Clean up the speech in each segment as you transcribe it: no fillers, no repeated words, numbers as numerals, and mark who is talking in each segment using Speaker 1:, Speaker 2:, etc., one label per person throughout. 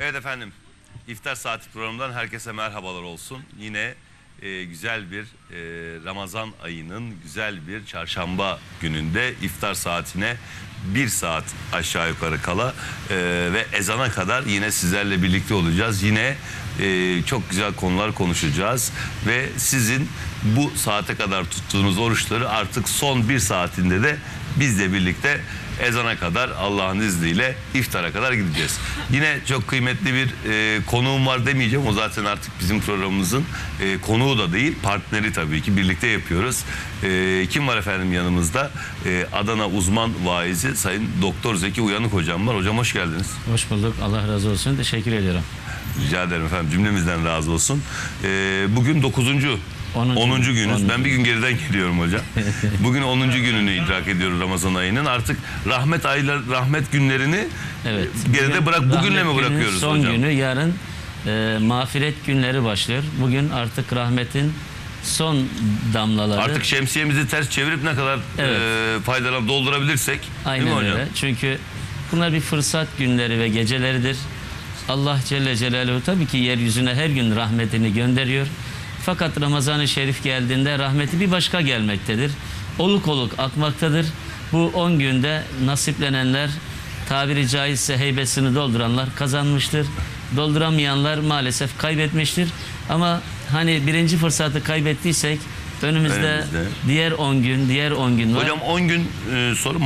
Speaker 1: Evet efendim, İftar Saati programından herkese merhabalar olsun. Yine güzel bir Ramazan ayının güzel bir çarşamba gününde iftar saatine 1 saat aşağı yukarı kala ve ezana kadar yine sizlerle birlikte olacağız. Yine çok güzel konular konuşacağız ve sizin bu saate kadar tuttuğunuz oruçları artık son 1 saatinde de bizle birlikte ezana kadar Allah'ın izniyle iftara kadar gideceğiz. Yine çok kıymetli bir konuğum var demeyeceğim. O zaten artık bizim programımızın konuğu da değil, partneri tabii ki. Birlikte yapıyoruz. Kim var efendim yanımızda? Adana uzman vaizi Sayın Doktor Zeki Uyanık hocam var. Hocam hoş geldiniz.
Speaker 2: Hoş bulduk. Allah razı olsun. Teşekkür ediyorum.
Speaker 1: Rica ederim efendim. Cümlemizden razı olsun. Bugün 10. günümüz. Ben bir gün geriden geliyorum hocam. Bugün 10. gününü idrak ediyoruz Ramazan ayının. Artık rahmet günlerini geride bugünle mi bırakıyoruz
Speaker 2: son
Speaker 1: hocam?
Speaker 2: Son günü, yarın mağfiret günleri başlıyor. Bugün artık rahmetin son damlaları.
Speaker 1: Artık şemsiyemizi ters çevirip ne kadar doldurabilirsek.
Speaker 2: Aynen öyle.
Speaker 1: Hocam?
Speaker 2: Çünkü bunlar bir fırsat günleri ve geceleridir. Allah Celle Celaluhu tabii ki yeryüzüne her gün rahmetini gönderiyor. Fakat Ramazan-ı Şerif geldiğinde rahmeti bir başka gelmektedir. Oluk oluk akmaktadır. Bu 10 günde nasiplenenler, tabiri caizse heybesini dolduranlar kazanmıştır. Dolduramayanlar maalesef kaybetmiştir. Ama hani birinci fırsatı kaybettiysek önümüzde diğer 10 gün var.
Speaker 1: Hocam 10 gün sonra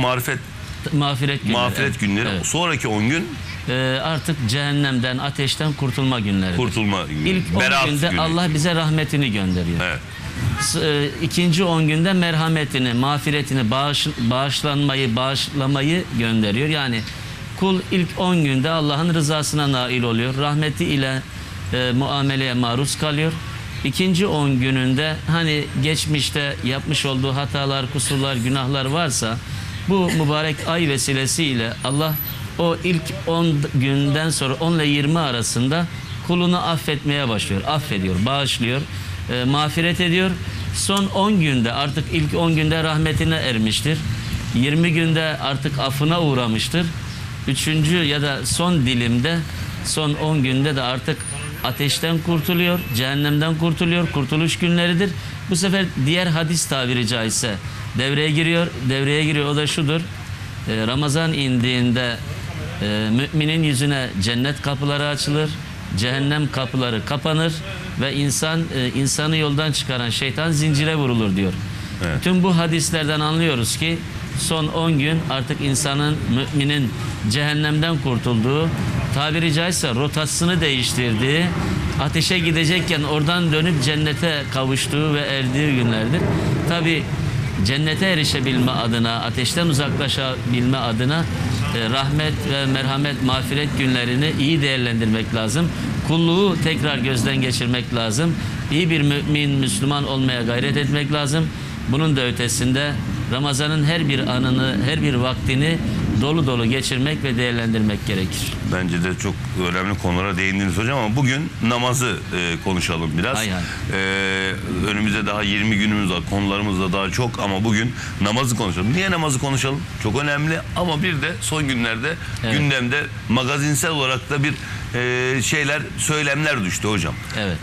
Speaker 1: mağfiret günleri.
Speaker 2: Evet.
Speaker 1: Sonraki 10 gün
Speaker 2: artık cehennemden, ateşten kurtulma günleri. İlk 10 günde
Speaker 1: günü.
Speaker 2: Allah bize rahmetini gönderiyor.
Speaker 1: Evet.
Speaker 2: İkinci 10 günde merhametini, mağfiretini, bağışlamayı gönderiyor. Yani kul ilk 10 günde Allah'ın rızasına nail oluyor. Rahmeti ile muameleye maruz kalıyor. İkinci 10 gününde hani geçmişte yapmış olduğu hatalar, kusurlar, günahlar varsa bu mübarek ay vesilesiyle Allah o ilk 10 günden sonra 10 ile 20 arasında kulunu affetmeye başlıyor. Affediyor, bağışlıyor, mağfiret ediyor. Son 10 günde artık ilk 10 günde rahmetine ermiştir. 20 günde artık affına uğramıştır. 3. ya da son dilimde, son 10 günde de artık ateşten kurtuluyor, cehennemden kurtuluyor. Kurtuluş günleridir. Bu sefer diğer hadis tabiri caizse devreye giriyor. O da şudur. Ramazan indiğinde müminin yüzüne cennet kapıları açılır, cehennem kapıları kapanır ve insanı yoldan çıkaran şeytan zincire vurulur diyor. Evet. Tüm bu hadislerden anlıyoruz ki son 10 gün artık insanın, müminin cehennemden kurtulduğu, tabiri caizse rotasını değiştirdiği, ateşe gidecekken oradan dönüp cennete kavuştuğu ve erdiği günlerdir. Tabi cennete erişebilme adına, ateşten uzaklaşabilme adına rahmet ve merhamet, mağfiret günlerini iyi değerlendirmek lazım. Kulluğu tekrar gözden geçirmek lazım. İyi bir mümin, Müslüman olmaya gayret etmek lazım. Bunun da ötesinde Ramazan'ın her bir anını, her bir vaktini dolu dolu geçirmek ve değerlendirmek gerekir.
Speaker 1: Bence de çok önemli konulara değindiniz hocam ama bugün namazı konuşalım biraz. Önümüzde daha 20 günümüz var, konularımız da daha çok ama bugün namazı konuşalım. Niye namazı konuşalım? Çok önemli ama bir de son günlerde gündemde magazinsel olarak da bir söylemler düştü hocam.
Speaker 2: Evet.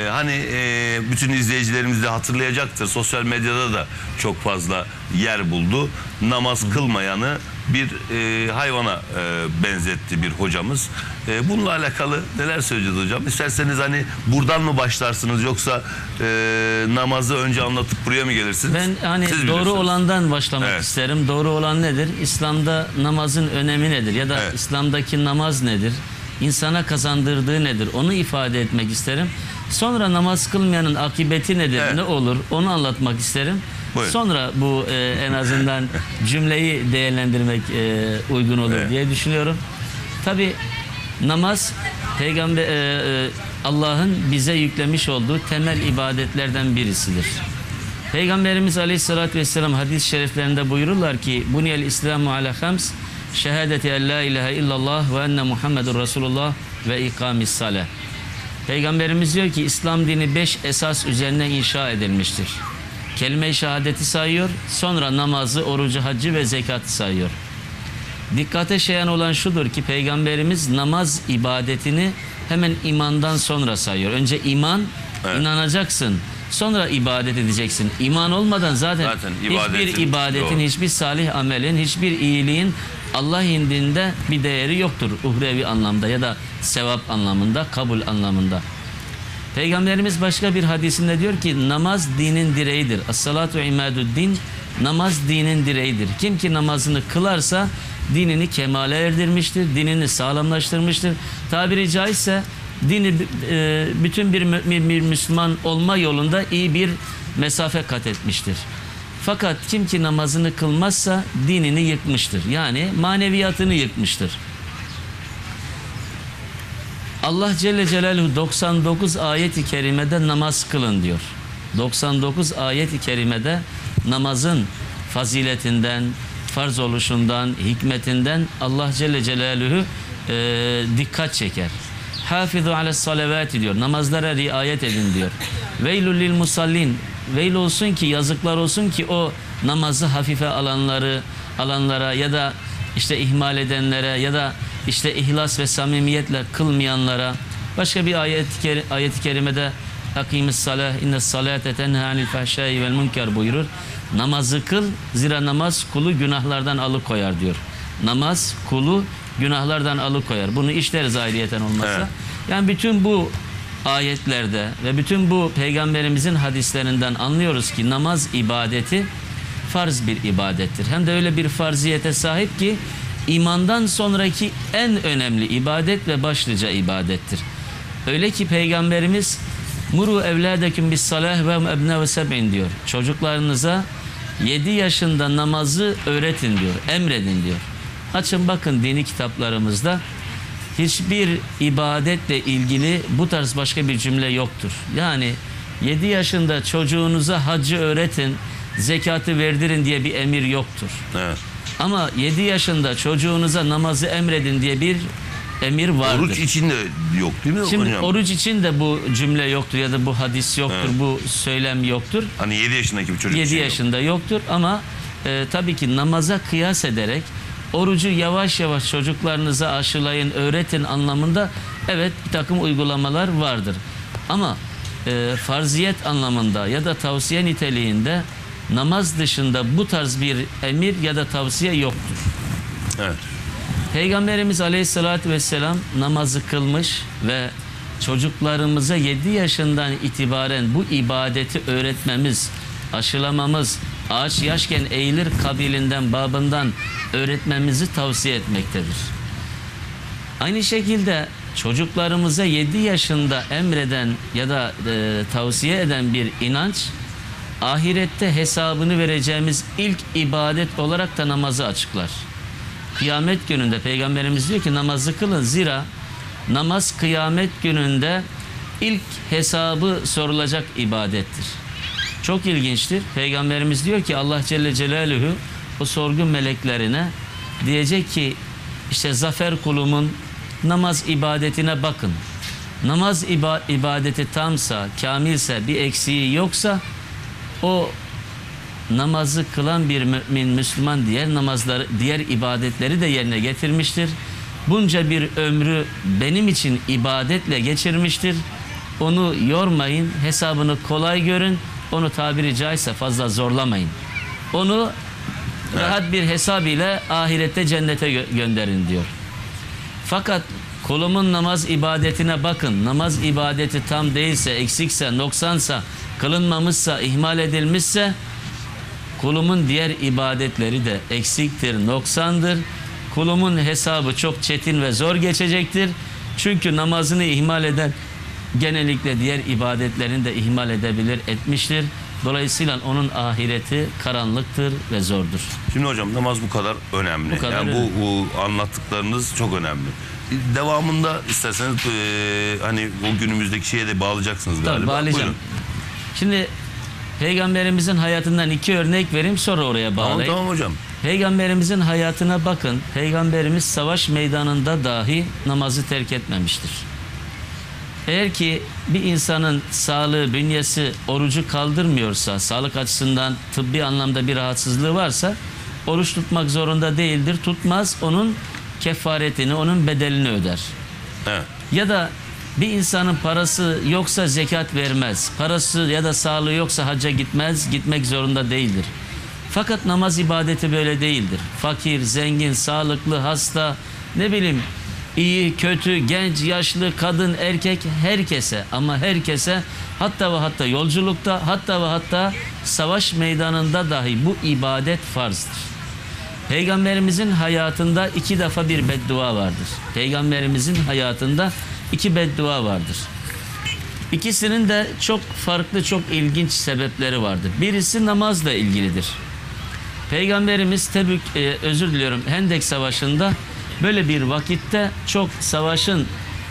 Speaker 1: Bütün izleyicilerimiz de hatırlayacaktır. Sosyal medyada da çok fazla yer buldu. Namaz kılmayanı bir hayvana benzetti bir hocamız. Bununla alakalı neler söyleyeceğiz hocam? İsterseniz hani buradan mı başlarsınız yoksa namazı önce anlatıp buraya mı gelirsiniz?
Speaker 2: Ben hani doğru olandan başlamak isterim. Doğru olan nedir? İslam'da namazın önemi nedir? Ya da İslam'daki namaz nedir? İnsana kazandırdığı nedir? Onu ifade etmek isterim. Sonra namaz kılmayanın akıbeti nedir? Ne olur? Onu anlatmak isterim.
Speaker 1: Buyurun.
Speaker 2: Sonra bu en azından cümleyi değerlendirmek uygun olur diye düşünüyorum. Tabi namaz Peygamber Allah'ın bize yüklemiş olduğu temel ibadetlerden birisidir. Peygamberimiz Aleyhisselatü Vesselam hadis-i şeriflerinde buyururlar ki Buniyel İslamu ala hams şehadeti en la ilahe illallah ve enne Muhammedur Resulullah ve ikamis salah. Peygamberimiz diyor ki İslam dini 5 esas üzerine inşa edilmiştir. Kelime-i şehadeti sayıyor, sonra namazı, orucu, haccı ve zekatı sayıyor. Dikkate şayan olan şudur ki Peygamberimiz namaz ibadetini hemen imandan sonra sayıyor. Önce iman,
Speaker 1: Evet.
Speaker 2: inanacaksın. Sonra ibadet edeceksin. İman olmadan zaten
Speaker 1: ibadetin
Speaker 2: hiçbir ibadetin,
Speaker 1: doğru.
Speaker 2: hiçbir salih amelin, hiçbir iyiliğin Allah indinde bir değeri yoktur. Uhrevi anlamda ya da sevap anlamında, kabul anlamında. Peygamberimiz başka bir hadisinde diyor ki namaz dinin direğidir. Es-salatu imadu'd-din, namaz dinin direğidir. Kim ki namazını kılarsa dinini kemale erdirmiştir, dinini sağlamlaştırmıştır. Tabiri caizse dini bütün bir mümin, bir Müslüman olma yolunda iyi bir mesafe kat etmiştir. Fakat kim ki namazını kılmazsa dinini yıkmıştır. Yani maneviyatını yıkmıştır. Allah Celle Celaluhu 99 ayet-i kerimede namaz kılın diyor. 99 ayet-i kerimede namazın faziletinden, farz oluşundan, hikmetinden Allah Celle Celaluhu dikkat çeker. Hafizu ales salavati diyor. Namazlara riayet edin diyor. Veylül lil musallin. Veil olsun ki, yazıklar olsun ki o namazı hafife alanlara ya da işte ihmal edenlere ya da işte ihlas ve samimiyetle kılmayanlara. Başka bir ayet-i kerimede akimis salah innes salate tenha anil fahşai vel münker buyurur. Namazı kıl, zira namaz kulu günahlardan alıkoyar diyor. Namaz kulu günahlardan alıkoyar. Bunu işleriz ayrıyeten olmasa.
Speaker 1: Evet.
Speaker 2: Yani bütün bu ayetlerde ve bütün bu peygamberimizin hadislerinden anlıyoruz ki namaz ibadeti farz bir ibadettir. Hem de öyle bir farziyete sahip ki imandan sonraki en önemli ibadet ve başlıca ibadettir. Öyle ki Peygamberimiz muru evladeküm bis salah ve ebne ve seb'in diyor. Çocuklarınıza 7 yaşında namazı öğretin diyor, emredin diyor. Açın bakın dini kitaplarımızda hiçbir ibadetle ilgili bu tarz başka bir cümle yoktur. Yani 7 yaşında çocuğunuza haccı öğretin, zekatı verdirin diye bir emir yoktur.
Speaker 1: Evet.
Speaker 2: Ama 7 yaşında çocuğunuza namazı emredin diye bir emir vardır.
Speaker 1: Oruç için de yok değil mi
Speaker 2: Şimdi
Speaker 1: hocam?
Speaker 2: oruç için de bu cümle yoktur ya da bu hadis yoktur,
Speaker 1: Evet.
Speaker 2: bu söylem yoktur.
Speaker 1: Hani 7 yaşındaki bir çocuk
Speaker 2: 7
Speaker 1: için yok.
Speaker 2: yaşında yoktur ama tabii ki namaza kıyas ederek orucu yavaş yavaş çocuklarınıza aşılayın, öğretin anlamında evet bir takım uygulamalar vardır. Ama farziyet anlamında ya da tavsiye niteliğinde namaz dışında bu tarz bir emir ya da tavsiye yoktur.
Speaker 1: Evet.
Speaker 2: Peygamberimiz Aleyhisselatü Vesselam namazı kılmış ve çocuklarımıza 7 yaşından itibaren bu ibadeti öğretmemiz, aşılamamız, ağaç yaşken eğilir kabilinden, babından öğretmemizi tavsiye etmektedir. Aynı şekilde çocuklarımıza 7 yaşında emreden ya da tavsiye eden bir inanç, ahirette hesabını vereceğimiz ilk ibadet olarak da namazı açıklar. Kıyamet gününde Peygamberimiz diyor ki namazı kılın, zira namaz kıyamet gününde ilk hesabı sorulacak ibadettir. Çok ilginçtir. Peygamberimiz diyor ki Allah Celle Celaluhu o sorgu meleklerine diyecek ki işte zafer kulumun namaz ibadetine bakın. Namaz ibadeti tamsa, kamilse, bir eksiği yoksa o namazı kılan bir mümin, Müslüman diğer ibadetleri de yerine getirmiştir. Bunca bir ömrü benim için ibadetle geçirmiştir. Onu yormayın, hesabını kolay görün. Onu tabiri caizse fazla zorlamayın. Onu rahat bir hesab ile ahirette cennete gönderin diyor. Fakat kulumun namaz ibadetine bakın. Namaz ibadeti tam değilse, eksikse, noksansa, kılınmamışsa, ihmal edilmişse kulumun diğer ibadetleri de eksiktir, noksandır. Kulumun hesabı çok çetin ve zor geçecektir. Çünkü namazını ihmal eden genellikle diğer ibadetlerini de ihmal edebilir, etmiştir. Dolayısıyla onun ahireti karanlıktır ve zordur.
Speaker 1: Şimdi hocam namaz bu kadar önemli.
Speaker 2: Bu kadar
Speaker 1: yani
Speaker 2: önemli.
Speaker 1: bu anlattıklarınız çok önemli. Devamında isterseniz hani o günümüzdeki şeye de bağlayacaksınız galiba.
Speaker 2: Tabii bağlayacağım.
Speaker 1: Buyurun.
Speaker 2: Şimdi Peygamberimizin hayatından 2 örnek vereyim, sonra oraya bağlayayım.
Speaker 1: Tamam hocam.
Speaker 2: Peygamberimizin hayatına bakın. Peygamberimiz savaş meydanında dahi namazı terk etmemiştir. Eğer ki bir insanın sağlığı, bünyesi orucu kaldırmıyorsa, sağlık açısından tıbbi anlamda bir rahatsızlığı varsa oruç tutmak zorunda değildir. Tutmaz, onun kefaretini, onun bedelini öder.
Speaker 1: Evet.
Speaker 2: Ya da bir insanın parası yoksa zekat vermez. Parası ya da sağlığı yoksa hacca gitmez, gitmek zorunda değildir. Fakat namaz ibadeti böyle değildir. Fakir, zengin, sağlıklı, hasta, ne bileyim, iyi, kötü, genç, yaşlı, kadın, erkek, herkese, ama herkese, hatta ve hatta yolculukta, hatta ve hatta savaş meydanında dahi bu ibadet farzdır. Peygamberimizin hayatında 2 defa bir beddua vardır. Peygamberimizin hayatında 2 beddua vardır. İkisinin de çok farklı, çok ilginç sebepleri vardır. Birisi namazla ilgilidir. Peygamberimiz özür diliyorum, Hendek Savaşı'nda böyle bir vakitte, çok savaşın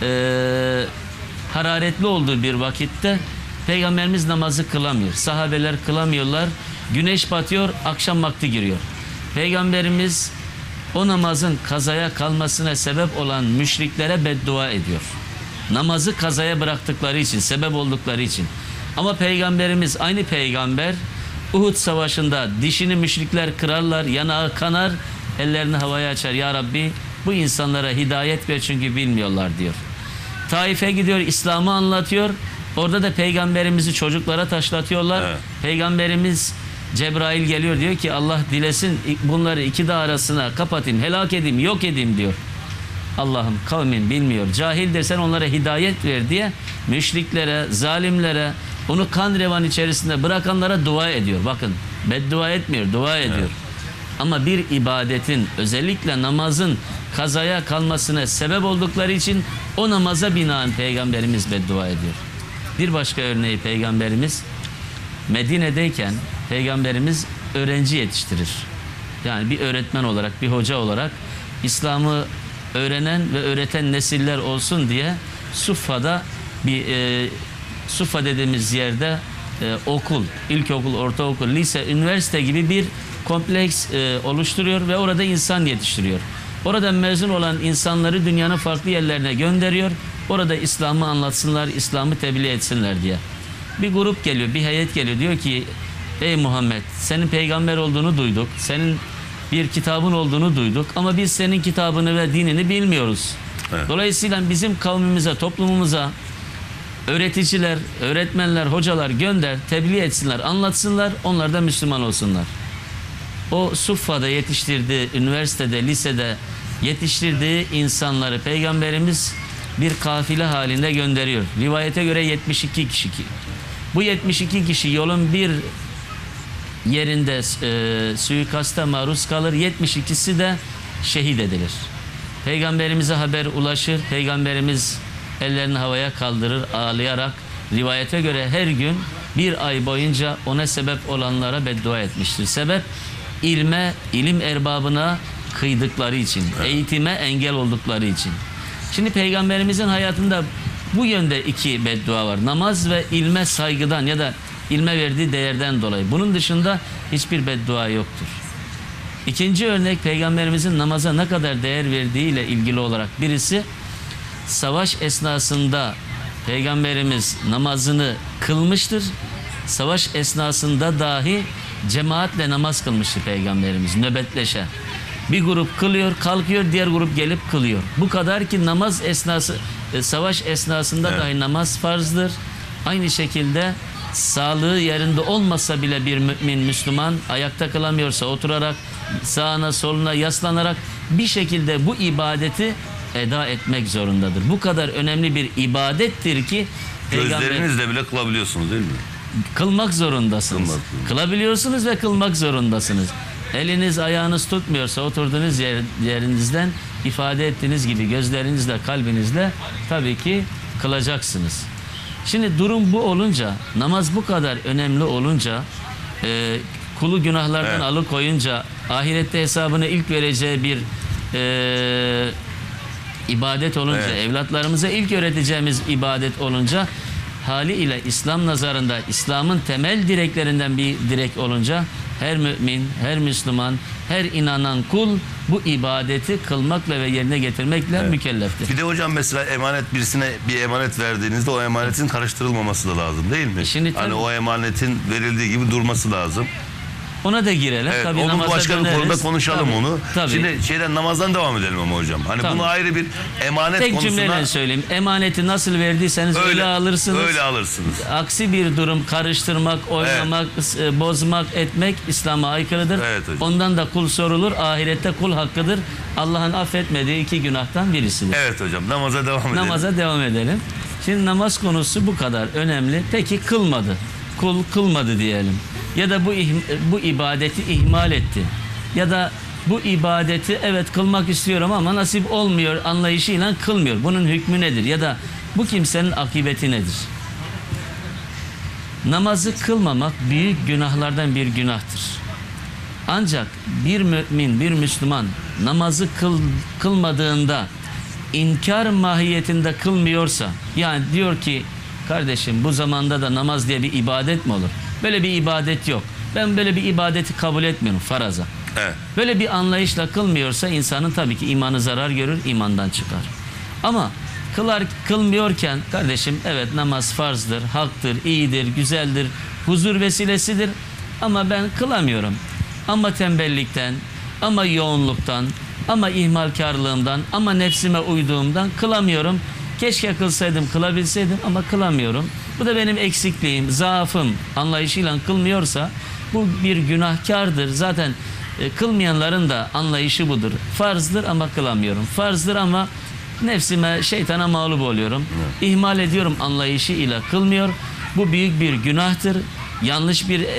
Speaker 2: hararetli olduğu bir vakitte Peygamberimiz namazı kılamıyor. Sahabeler kılamıyorlar. Güneş batıyor, akşam vakti giriyor. Peygamberimiz o namazın kazaya kalmasına sebep olan müşriklere beddua ediyor. Namazı kazaya bıraktıkları için, sebep oldukları için. Ama Peygamberimiz, aynı peygamber, Uhud Savaşı'nda dişini müşrikler kırarlar, yanağı kanar, ellerini havaya açar. Ya Rabbi, bu insanlara hidayet ver çünkü bilmiyorlar diyor. Taif'e gidiyor, İslam'ı anlatıyor. Orada da Peygamberimizi çocuklara taşlatıyorlar.
Speaker 1: Evet.
Speaker 2: Peygamberimiz, Cebrail geliyor, diyor ki Allah dilesin bunları 2 dağ arasına kapatayım, helak edeyim, yok edeyim diyor. Allah'ım, kavmin bilmiyor, cahildir, sen onlara hidayet ver diye müşriklere, zalimlere, onu kan revan içerisinde bırakanlara dua ediyor. Bakın, beddua etmiyor, dua ediyor.
Speaker 1: Evet.
Speaker 2: Ama bir ibadetin, özellikle namazın kazaya kalmasına sebep oldukları için o namaza binaen Peygamberimiz beddua ediyor. Bir başka örneği, Peygamberimiz Medine'deyken Peygamberimiz öğrenci yetiştirir. Yani bir öğretmen olarak, bir hoca olarak İslam'ı öğrenen ve öğreten nesiller olsun diye Suffa'da Suffa dediğimiz yerde okul, ilkokul, ortaokul, lise, üniversite gibi bir kompleks oluşturuyor ve orada insan yetiştiriyor. Orada mezun olan insanları dünyanın farklı yerlerine gönderiyor. Orada İslam'ı anlatsınlar, İslam'ı tebliğ etsinler diye. Bir grup geliyor, bir heyet geliyor, diyor ki ey Muhammed, senin peygamber olduğunu duyduk, senin bir kitabın olduğunu duyduk ama biz senin kitabını ve dinini bilmiyoruz.
Speaker 1: Evet.
Speaker 2: Dolayısıyla bizim kavmimize, toplumumuza öğreticiler, öğretmenler, hocalar gönder, tebliğ etsinler, anlatsınlar, onlar da Müslüman olsunlar. O Suffa'da yetiştirdiği, üniversitede, lisede yetiştirdiği insanları Peygamberimiz bir kafile halinde gönderiyor. Rivayete göre 72 kişi. Bu 72 kişi yolun bir yerinde suikasta maruz kalır. 72'si de şehit edilir. Peygamberimize haber ulaşır. Peygamberimiz ellerini havaya kaldırır ağlayarak. Rivayete göre her gün 1 ay boyunca ona sebep olanlara beddua etmiştir. Sebep, ilim erbabına kıydıkları için, eğitime engel oldukları için. Şimdi Peygamberimizin hayatında bu yönde 2 beddua var. Namaz ve ilme saygıdan ya da ilme verdiği değerden dolayı. Bunun dışında hiçbir beddua yoktur. İkinci örnek, Peygamberimizin namaza ne kadar değer verdiğiyle ilgili olarak. Birisi, savaş esnasında Peygamberimiz namazını kılmıştır. Savaş esnasında dahi cemaatle namaz kılmıştır Peygamberimiz, nöbetleşe. Bir grup kılıyor, kalkıyor, diğer grup gelip kılıyor. Bu kadar ki namaz esnası, savaş esnasında dahi namaz farzdır. Aynı şekilde sağlığı yerinde olmasa bile bir mümin, Müslüman ayakta kılamıyorsa oturarak, sağına soluna yaslanarak bir şekilde bu ibadeti eda etmek zorundadır. Bu kadar önemli bir ibadettir ki
Speaker 1: Gözlerinizle bile kılabiliyorsunuz değil mi?
Speaker 2: kılmak zorundasınız. Kılabiliyorsunuz ve kılmak zorundasınız. Eliniz ayağınız tutmuyorsa oturduğunuz yerinizden ifade ettiğiniz gibi gözlerinizle, kalbinizle tabii ki kılacaksınız. Şimdi durum bu olunca, namaz bu kadar önemli olunca, kulu günahlardan alıkoyunca, ahirette hesabını ilk vereceği bir ibadet olunca, evlatlarımıza ilk öğreteceğimiz ibadet olunca, haliyle İslam nazarında İslam'ın temel direklerinden bir direk olunca her mümin, her Müslüman, her inanan kul bu ibadeti kılmakla ve yerine getirmekle mükelleftir.
Speaker 1: Bir de hocam mesela birisine bir emanet verdiğinizde o emanetin karıştırılmaması da lazım değil mi?
Speaker 2: Şimdi
Speaker 1: hani o emanetin verildiği gibi durması lazım.
Speaker 2: Ona da girelim.
Speaker 1: Evet,
Speaker 2: Tabii
Speaker 1: onu
Speaker 2: namaza
Speaker 1: başka bir
Speaker 2: döneriz.
Speaker 1: konuda konuşalım
Speaker 2: Tabii,
Speaker 1: onu.
Speaker 2: tabii.
Speaker 1: Şimdi namazdan devam edelim ama hocam. Hani
Speaker 2: Tabii.
Speaker 1: bunu ayrı bir emanet
Speaker 2: Tek
Speaker 1: konusuna
Speaker 2: cümleyle söyleyeyim. Emaneti nasıl verdiyseniz öyle alırsınız.
Speaker 1: Öyle alırsınız.
Speaker 2: Aksi bir durum karıştırmak, oynamak, bozmak, etmek İslam'a aykırıdır.
Speaker 1: Evet hocam.
Speaker 2: Ondan da kul sorulur. Ahirette kul hakkıdır. Allah'ın affetmediği 2 günahtan birisidir.
Speaker 1: Evet hocam, namaza devam edelim.
Speaker 2: Namaza devam edelim. Şimdi namaz konusu bu kadar önemli. Peki kılmadı. Kul kılmadı diyelim. Ya da bu ibadeti ihmal etti. Ya da bu ibadeti evet kılmak istiyorum ama nasip olmuyor anlayışıyla kılmıyor. Bunun hükmü nedir? Ya da bu kimsenin akıbeti nedir? Namazı kılmamak büyük günahlardan bir günahtır. Ancak bir mümin, bir Müslüman namazı kılmadığında inkar mahiyetinde kılmıyorsa, yani diyor ki kardeşim bu zamanda da namaz diye bir ibadet mi olur? Böyle bir ibadet yok. Ben böyle bir ibadeti kabul etmiyorum faraza.
Speaker 1: Evet.
Speaker 2: Böyle bir anlayışla kılmıyorsa insanın tabii ki imanı zarar görür, imandan çıkar. Ama kılmıyorken kardeşim evet namaz farzdır, haktır, iyidir, güzeldir, huzur vesilesidir ama ben kılamıyorum. Ama tembellikten, ama yoğunluktan, ama ihmalkarlığımdan, ama nefsime uyduğumdan kılamıyorum. Keşke kılsaydım, kılabilseydim ama kılamıyorum. Bu da benim eksikliğim, zaafım anlayışıyla kılmıyorsa bu bir günahkardır. Zaten kılmayanların da anlayışı budur. Farzdır ama kılamıyorum. Farzdır ama nefsime, şeytana mağlup oluyorum. İhmal ediyorum anlayışıyla kılmıyor. Bu büyük bir günahtır. Yanlış bir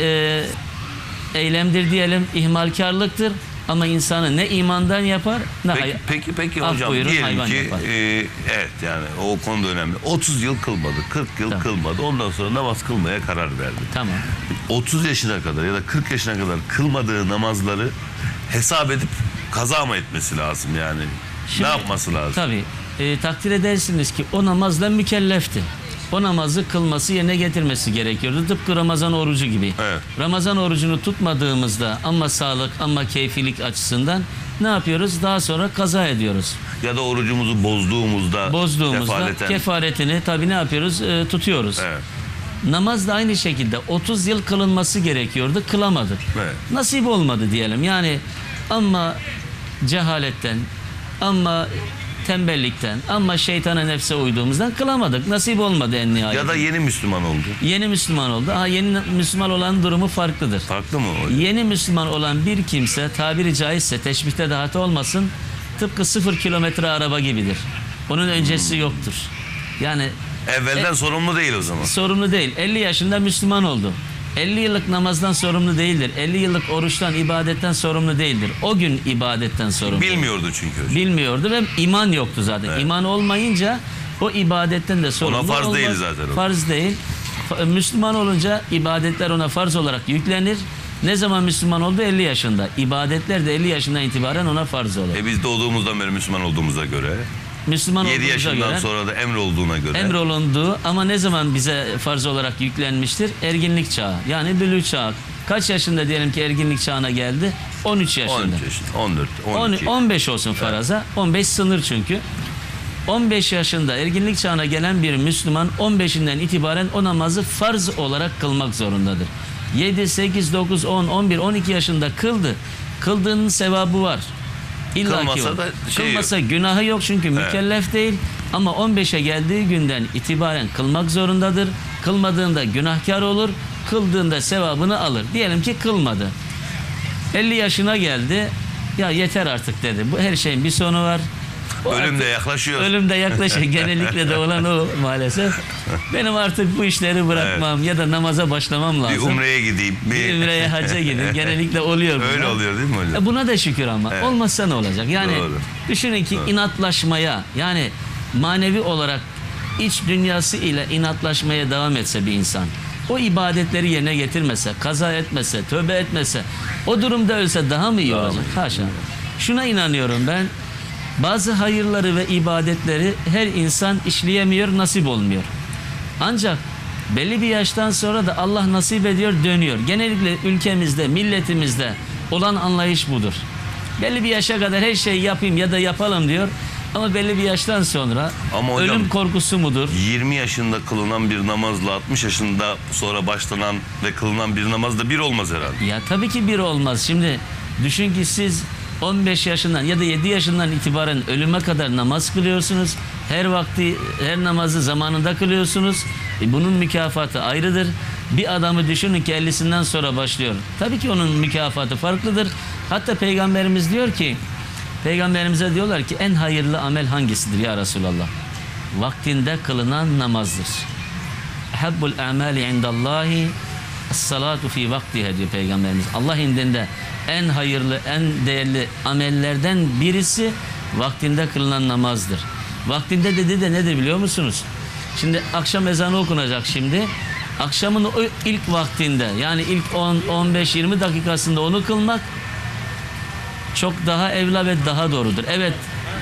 Speaker 2: eylemdir diyelim. İhmalkarlıktır. Ama insanı ne imandan yapar ne
Speaker 1: Peki hocam diyelim ki evet yani o konuda önemli. 30 yıl kılmadı, 40 yıl
Speaker 2: Tamam.
Speaker 1: kılmadı. Ondan sonra namaz kılmaya karar verdi.
Speaker 2: Tamam.
Speaker 1: 30 yaşına kadar ya da 40 yaşına kadar kılmadığı namazları hesap edip kaza mı etmesi lazım yani?
Speaker 2: Şimdi,
Speaker 1: ne yapması lazım?
Speaker 2: Tabii. Takdir edersiniz ki o namazla mükellefti. O namazı kılması, yerine getirmesi gerekiyordu. Tıpkı Ramazan orucu gibi.
Speaker 1: Evet.
Speaker 2: Ramazan orucunu tutmadığımızda ama sağlık ama keyfilik açısından ne yapıyoruz? Daha sonra kaza ediyoruz.
Speaker 1: Ya da orucumuzu bozduğumuzda
Speaker 2: kefaretini tabii ne yapıyoruz? Tutuyoruz.
Speaker 1: Evet.
Speaker 2: Namaz da aynı şekilde 30 yıl kılınması gerekiyordu. Kılamadık.
Speaker 1: Evet.
Speaker 2: Nasip olmadı diyelim. Yani ama cehaletten, ama tembellikten, ama şeytana nefse uyduğumuzdan kılamadık. Nasip olmadı en nihayet.
Speaker 1: Ya da yeni Müslüman oldu.
Speaker 2: Yeni Müslüman oldu. Yeni Müslüman olan durumu farklıdır.
Speaker 1: Farklı mı hocam?
Speaker 2: Yeni Müslüman olan bir kimse tabiri caizse teşbihte de hata olmasın, tıpkı 0 kilometre araba gibidir. Onun öncesi yoktur. Yani
Speaker 1: Evvelden sorumlu değil o zaman.
Speaker 2: sorumlu değil. 50 yaşında Müslüman oldu. 50 yıllık namazdan sorumlu değildir. 50 yıllık oruçtan, ibadetten sorumlu değildir. O gün ibadetten sorumlu.
Speaker 1: Bilmiyordu çünkü hocam.
Speaker 2: Bilmiyordu ve iman yoktu zaten.
Speaker 1: Evet.
Speaker 2: İman olmayınca o ibadetten de sorumlu
Speaker 1: Ona farz
Speaker 2: olmaz.
Speaker 1: değil zaten o.
Speaker 2: Farz değil. Müslüman olunca ibadetler ona farz olarak yüklenir. Ne zaman Müslüman oldu? 50 yaşında. İbadetler de 50 yaşından itibaren ona farz olur.
Speaker 1: Biz doğduğumuzdan beri Müslüman olduğumuza göre,
Speaker 2: Müslüman
Speaker 1: 7
Speaker 2: olduğumuza
Speaker 1: yaşından
Speaker 2: göre
Speaker 1: sonra da emrolduğuna göre.
Speaker 2: emrolunduğu ama ne zaman bize farz olarak yüklenmiştir? Erginlik çağı. Yani bülüğ çağı. Kaç yaşında diyelim ki erginlik çağına geldi? 13 yaşında.
Speaker 1: 13 yaşında, 14, 12.
Speaker 2: 15 olsun faraza. 15 sınır çünkü. 15 yaşında erginlik çağına gelen bir Müslüman 15'inden itibaren o namazı farz olarak kılmak zorundadır. 7, 8, 9, 10, 11, 12 yaşında kıldı. Kıldığının sevabı var. İlla ki
Speaker 1: Kılmasa
Speaker 2: var.
Speaker 1: da
Speaker 2: Kılmasa günahı yok çünkü mükellef değil. Ama 15'e geldiği günden itibaren kılmak zorundadır. Kılmadığında günahkar olur. Kıldığında sevabını alır. Diyelim ki kılmadı. 50 yaşına geldi. Ya yeter artık dedi. Bu her şeyin bir sonu var.
Speaker 1: Ölüm de yaklaşıyor.
Speaker 2: Ölüm de yaklaşıyor. Genellikle de olan o maalesef. Benim artık bu işleri bırakmam ya da namaza başlamam lazım.
Speaker 1: Bir umreye gideyim.
Speaker 2: Bir umreye, hacca gideyim. Genellikle oluyor.
Speaker 1: Öyle oluyor değil mi hocam?
Speaker 2: Buna da şükür ama.
Speaker 1: Evet.
Speaker 2: Olmazsa ne olacak? Yani
Speaker 1: Doğru.
Speaker 2: düşünün ki inatlaşmaya, yani manevi olarak iç dünyası ile inatlaşmaya devam etse bir insan, o ibadetleri yerine getirmese, kaza etmese, tövbe etmese, o durumda ölse daha mı iyi olacak? Haşa. Şuna inanıyorum ben. Bazı hayırları ve ibadetleri her insan işleyemiyor, nasip olmuyor. Ancak belli bir yaştan sonra da Allah nasip ediyor, dönüyor. Genellikle ülkemizde, milletimizde olan anlayış budur. Belli bir yaşa kadar her şeyi yapayım ya da yapalım diyor. Ama belli bir yaştan sonra
Speaker 1: Ama hocam,
Speaker 2: ölüm korkusu mudur?
Speaker 1: 20 yaşında kılınan bir namazla 60 yaşında sonra başlanan ve kılınan bir namaz da bir olmaz herhalde.
Speaker 2: Ya tabii ki bir olmaz. Şimdi düşün ki siz 15 yaşından ya da 7 yaşından itibaren ölüme kadar namaz kılıyorsunuz. Her vakti, her namazı zamanında kılıyorsunuz. Bunun mükafatı ayrıdır. Bir adamı düşünün ki 50'sinden sonra başlıyor. Tabii ki onun mükafatı farklıdır. Hatta Peygamberimiz diyor ki, Peygamberimize diyorlar ki en hayırlı amel hangisidir ya Resulallah? Vaktinde kılınan namazdır. Habbul amali indallahi es-salatu fi vaktiha diyor Peygamberimiz. Allah indinde en hayırlı, en değerli amellerden birisi vaktinde kılınan namazdır. Vaktinde dedi de nedir biliyor musunuz? Şimdi akşam ezanı okunacak şimdi. Akşamın o ilk vaktinde, yani ilk 10, 15, 20 dakikasında onu kılmak çok daha evla ve daha doğrudur. Evet,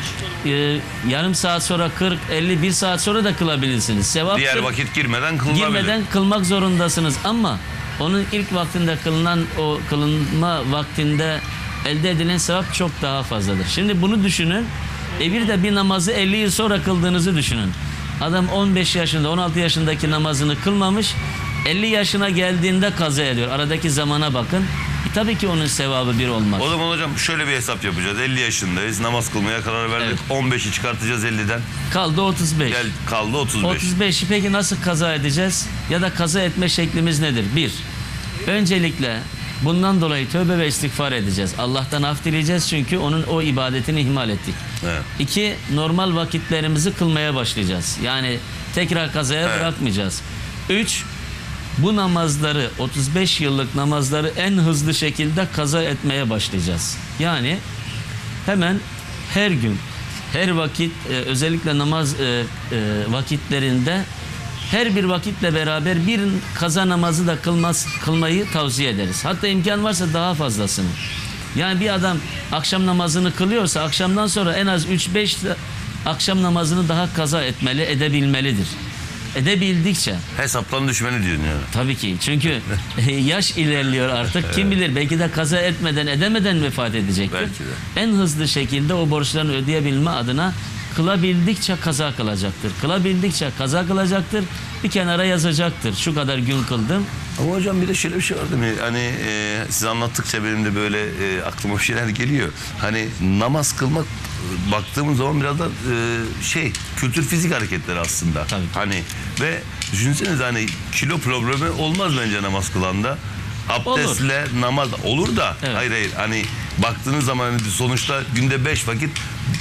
Speaker 2: yarım saat sonra, 40, 50, 1 saat sonra da kılabilirsiniz. Sevap
Speaker 1: Diğer vakit girmeden kılınabilir.
Speaker 2: girmeden kılmak zorundasınız ama onun ilk vaktinde kılınan, o kılınma vaktinde elde edilen sevap çok daha fazladır. Şimdi bunu düşünün. Bir de bir namazı 50 yıl sonra kıldığınızı düşünün. Adam 15 yaşında, 16 yaşındaki namazını kılmamış, 50 yaşına geldiğinde kaza ediyor. Aradaki zamana bakın. Tabii ki onun sevabı bir olmaz.
Speaker 1: O zaman hocam şöyle bir hesap yapacağız. 50 yaşındayız. Namaz kılmaya karar verdik.
Speaker 2: Evet.
Speaker 1: 15'i çıkartacağız 50'den.
Speaker 2: Kaldı 35.
Speaker 1: Gel, kaldı 35.
Speaker 2: 35'i peki nasıl kaza edeceğiz? Ya da kaza etme şeklimiz nedir? Bir, öncelikle bundan dolayı tövbe ve istiğfar edeceğiz. Allah'tan af dileyeceğiz çünkü onun o ibadetini ihmal ettik.
Speaker 1: Evet.
Speaker 2: 2, normal vakitlerimizi kılmaya başlayacağız. Yani tekrar kazaya
Speaker 1: Evet.
Speaker 2: bırakmayacağız. 3, bu namazları, 35 yıllık namazları en hızlı şekilde kaza etmeye başlayacağız. Yani hemen her gün, her vakit, özellikle namaz vakitlerinde her bir vakitle beraber bir kaza namazı da kılmayı tavsiye ederiz. Hatta imkan varsa daha fazlasını. Yani bir adam akşam namazını kılıyorsa akşamdan sonra en az 3-5 akşam namazını daha kaza etmeli, edebilmelidir. Edebildikçe.
Speaker 1: Hesaptan düşmeni diyorsun yani.
Speaker 2: Tabii ki. Çünkü yaş ilerliyor artık. Kim bilir belki de kaza etmeden, edemeden vefat edecektir.
Speaker 1: Belki de.
Speaker 2: En hızlı şekilde o borçlarını ödeyebilme adına kılabildikçe kaza kılacaktır. Kılabildikçe kaza kılacaktır. Bir kenara yazacaktır. Şu kadar gün kıldım.
Speaker 1: Ama hocam bir de şöyle bir şey var değil mi? Hani siz anlattıkça benim de böyle aklıma bir şeyler geliyor. Hani namaz kılmak baktığımız zaman biraz da kültür fizik hareketleri aslında.
Speaker 2: Tabii.
Speaker 1: Hani ve düşünsenize hani kilo problemi olmaz bence namaz kılanda. Abdestle namaz olur da
Speaker 2: Evet.
Speaker 1: hayır hani baktığınız zaman hani sonuçta günde 5 vakit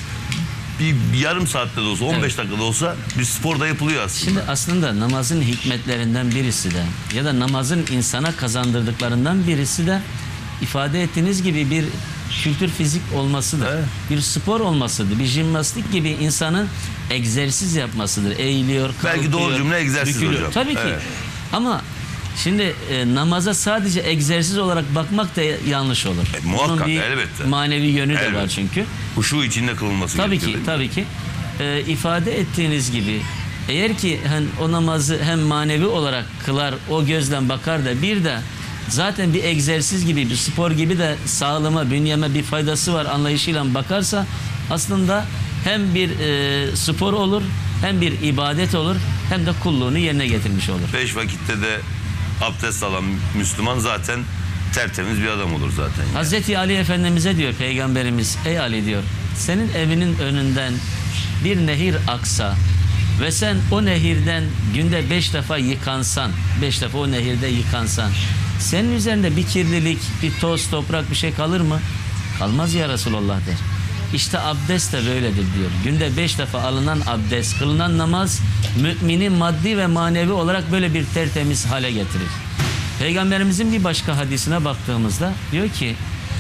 Speaker 1: bir yarım saatte de olsa 15 dakikada olsa bir spor da yapılıyor aslında.
Speaker 2: Şimdi aslında namazın hikmetlerinden birisi de ya da namazın insana kazandırdıklarından birisi de ifade ettiğiniz gibi bir kültür fizik olmasıdır.
Speaker 1: Evet.
Speaker 2: Bir spor olmasıdır. Bir jimnastik gibi insanın egzersiz yapmasıdır. Eğiliyor, kalkıyor.
Speaker 1: Belki doğru cümle egzersiz
Speaker 2: bükülüyor.
Speaker 1: hocam.
Speaker 2: Tabii ki.
Speaker 1: Evet.
Speaker 2: Ama şimdi namaza sadece egzersiz olarak bakmak da yanlış olur.
Speaker 1: Muhakkak,
Speaker 2: Bunun bir
Speaker 1: elbette.
Speaker 2: manevi yönü de
Speaker 1: Elbette.
Speaker 2: var çünkü.
Speaker 1: Huşu içinde kılınması
Speaker 2: Tabii
Speaker 1: gerekiyor.
Speaker 2: ki,
Speaker 1: değil mi?
Speaker 2: tabii ki. İfade ettiğiniz gibi eğer ki o namazı hem manevi olarak kılar, o gözden bakar da bir de zaten bir egzersiz gibi, bir spor gibi de sağlığıma, bünyeme bir faydası var anlayışıyla bakarsa aslında hem bir spor olur, hem bir ibadet olur, hem de kulluğunu yerine getirmiş olur.
Speaker 1: 5 vakitte de abdest alan Müslüman zaten tertemiz bir adam olur zaten. Yani.
Speaker 2: Hazreti Ali Efendimiz'e diyor Peygamberimiz, ey Ali diyor, senin evinin önünden bir nehir aksa ve sen o nehirden günde 5 defa yıkansan, 5 defa o nehirde yıkansan, senin üzerinde bir kirlilik, bir toz, toprak bir şey kalır mı? Kalmaz ya Resulullah der. İşte abdest de böyledir diyor. Günde 5 defa alınan abdest, kılınan namaz mümini maddi ve manevi olarak böyle bir tertemiz hale getirir. Peygamberimizin bir başka hadisine baktığımızda diyor ki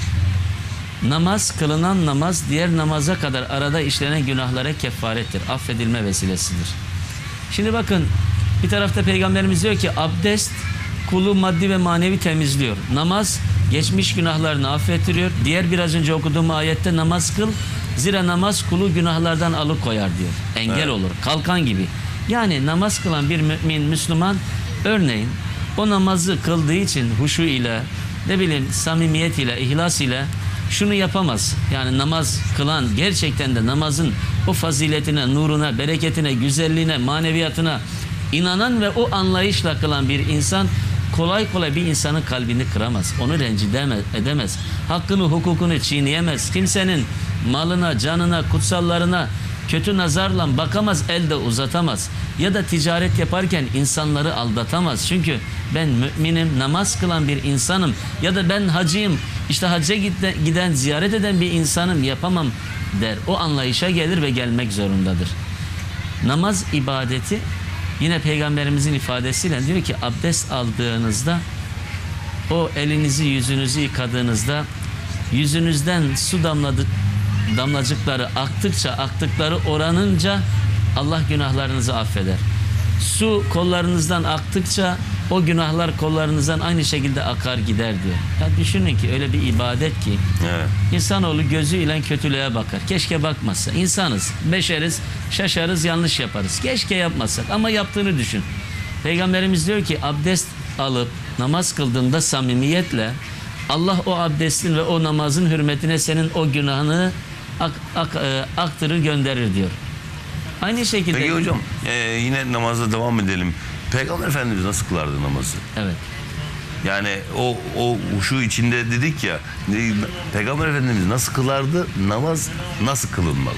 Speaker 2: namaz, kılınan namaz diğer namaza kadar arada işlenen günahlara kefarettir. Affedilme vesilesidir. Şimdi bakın bir tarafta Peygamberimiz diyor ki abdest kulu maddi ve manevi temizliyor. Namaz geçmiş günahlarını affettiriyor. Diğer biraz önce okuduğum ayette namaz kıl. Zira namaz kulu günahlardan alıkoyar diyor. Engel
Speaker 1: Evet.
Speaker 2: olur. Kalkan gibi. Yani namaz kılan bir mümin, Müslüman örneğin o namazı kıldığı için huşu ile, ne bileyim samimiyet ile, ihlas ile şunu yapamaz. Yani namaz kılan, gerçekten de namazın o faziletine, nuruna, bereketine, güzelliğine, maneviyatına inanan ve o anlayışla kılan bir insan kolay kolay bir insanın kalbini kıramaz. Onu rencide edemez. Hakkını, hukukunu çiğneyemez. Kimsenin malına, canına, kutsallarına kötü nazarla bakamaz, el de uzatamaz. Ya da ticaret yaparken insanları aldatamaz. Çünkü ben müminim, namaz kılan bir insanım. Ya da ben hacıyım, işte hacca giden, ziyaret eden bir insanım, yapamam der. O anlayışa gelir ve gelmek zorundadır. Namaz ibadeti yine Peygamberimizin ifadesiyle diyor ki abdest aldığınızda, o elinizi yüzünüzü yıkadığınızda yüzünüzden su damlacıkları aktıkları oranınca Allah günahlarınızı affeder. Su kollarınızdan aktıkça o günahlar kollarınızdan aynı şekilde akar gider diyor. Ya düşünün ki öyle bir ibadet ki
Speaker 1: Evet.
Speaker 2: insanoğlu gözüyle kötülüğe bakar. Keşke bakmazsa. İnsanız, beşeriz, şaşarız, yanlış yaparız. Keşke yapmasak ama yaptığını düşün. Peygamberimiz diyor ki abdest alıp namaz kıldığında samimiyetle Allah o abdestin ve o namazın hürmetine senin o günahını aktırır gönderir diyor. Aynı şekilde...
Speaker 1: Peki hocam yine namaza devam edelim. Peygamber Efendimiz nasıl kılardı namazı?
Speaker 2: Evet.
Speaker 1: Yani o huşu içinde dedik ya, Peygamber Efendimiz nasıl kılardı, namaz nasıl kılınmalı?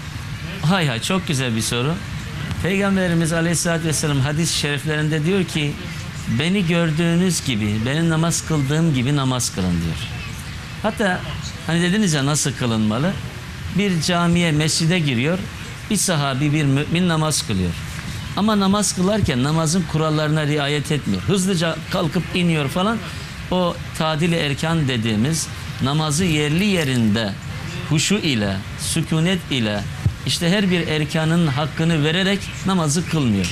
Speaker 2: Hay çok güzel bir soru. Peygamberimiz Aleyhisselatü Vesselam hadis-i şeriflerinde diyor ki beni gördüğünüz gibi, benim namaz kıldığım gibi namaz kılın diyor. Hatta hani dediniz ya nasıl kılınmalı? Bir camiye, mescide giriyor, bir sahabi, bir mümin namaz kılıyor. Ama namaz kılarken namazın kurallarına riayet etmiyor. Hızlıca kalkıp iniyor falan. O tadil-i erkan dediğimiz namazı yerli yerinde huşu ile, sükunet ile işte her bir erkanın hakkını vererek namazı kılmıyor.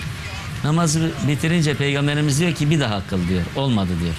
Speaker 2: Namazı bitirince Peygamberimiz diyor ki bir daha kıl diyor. Olmadı diyor.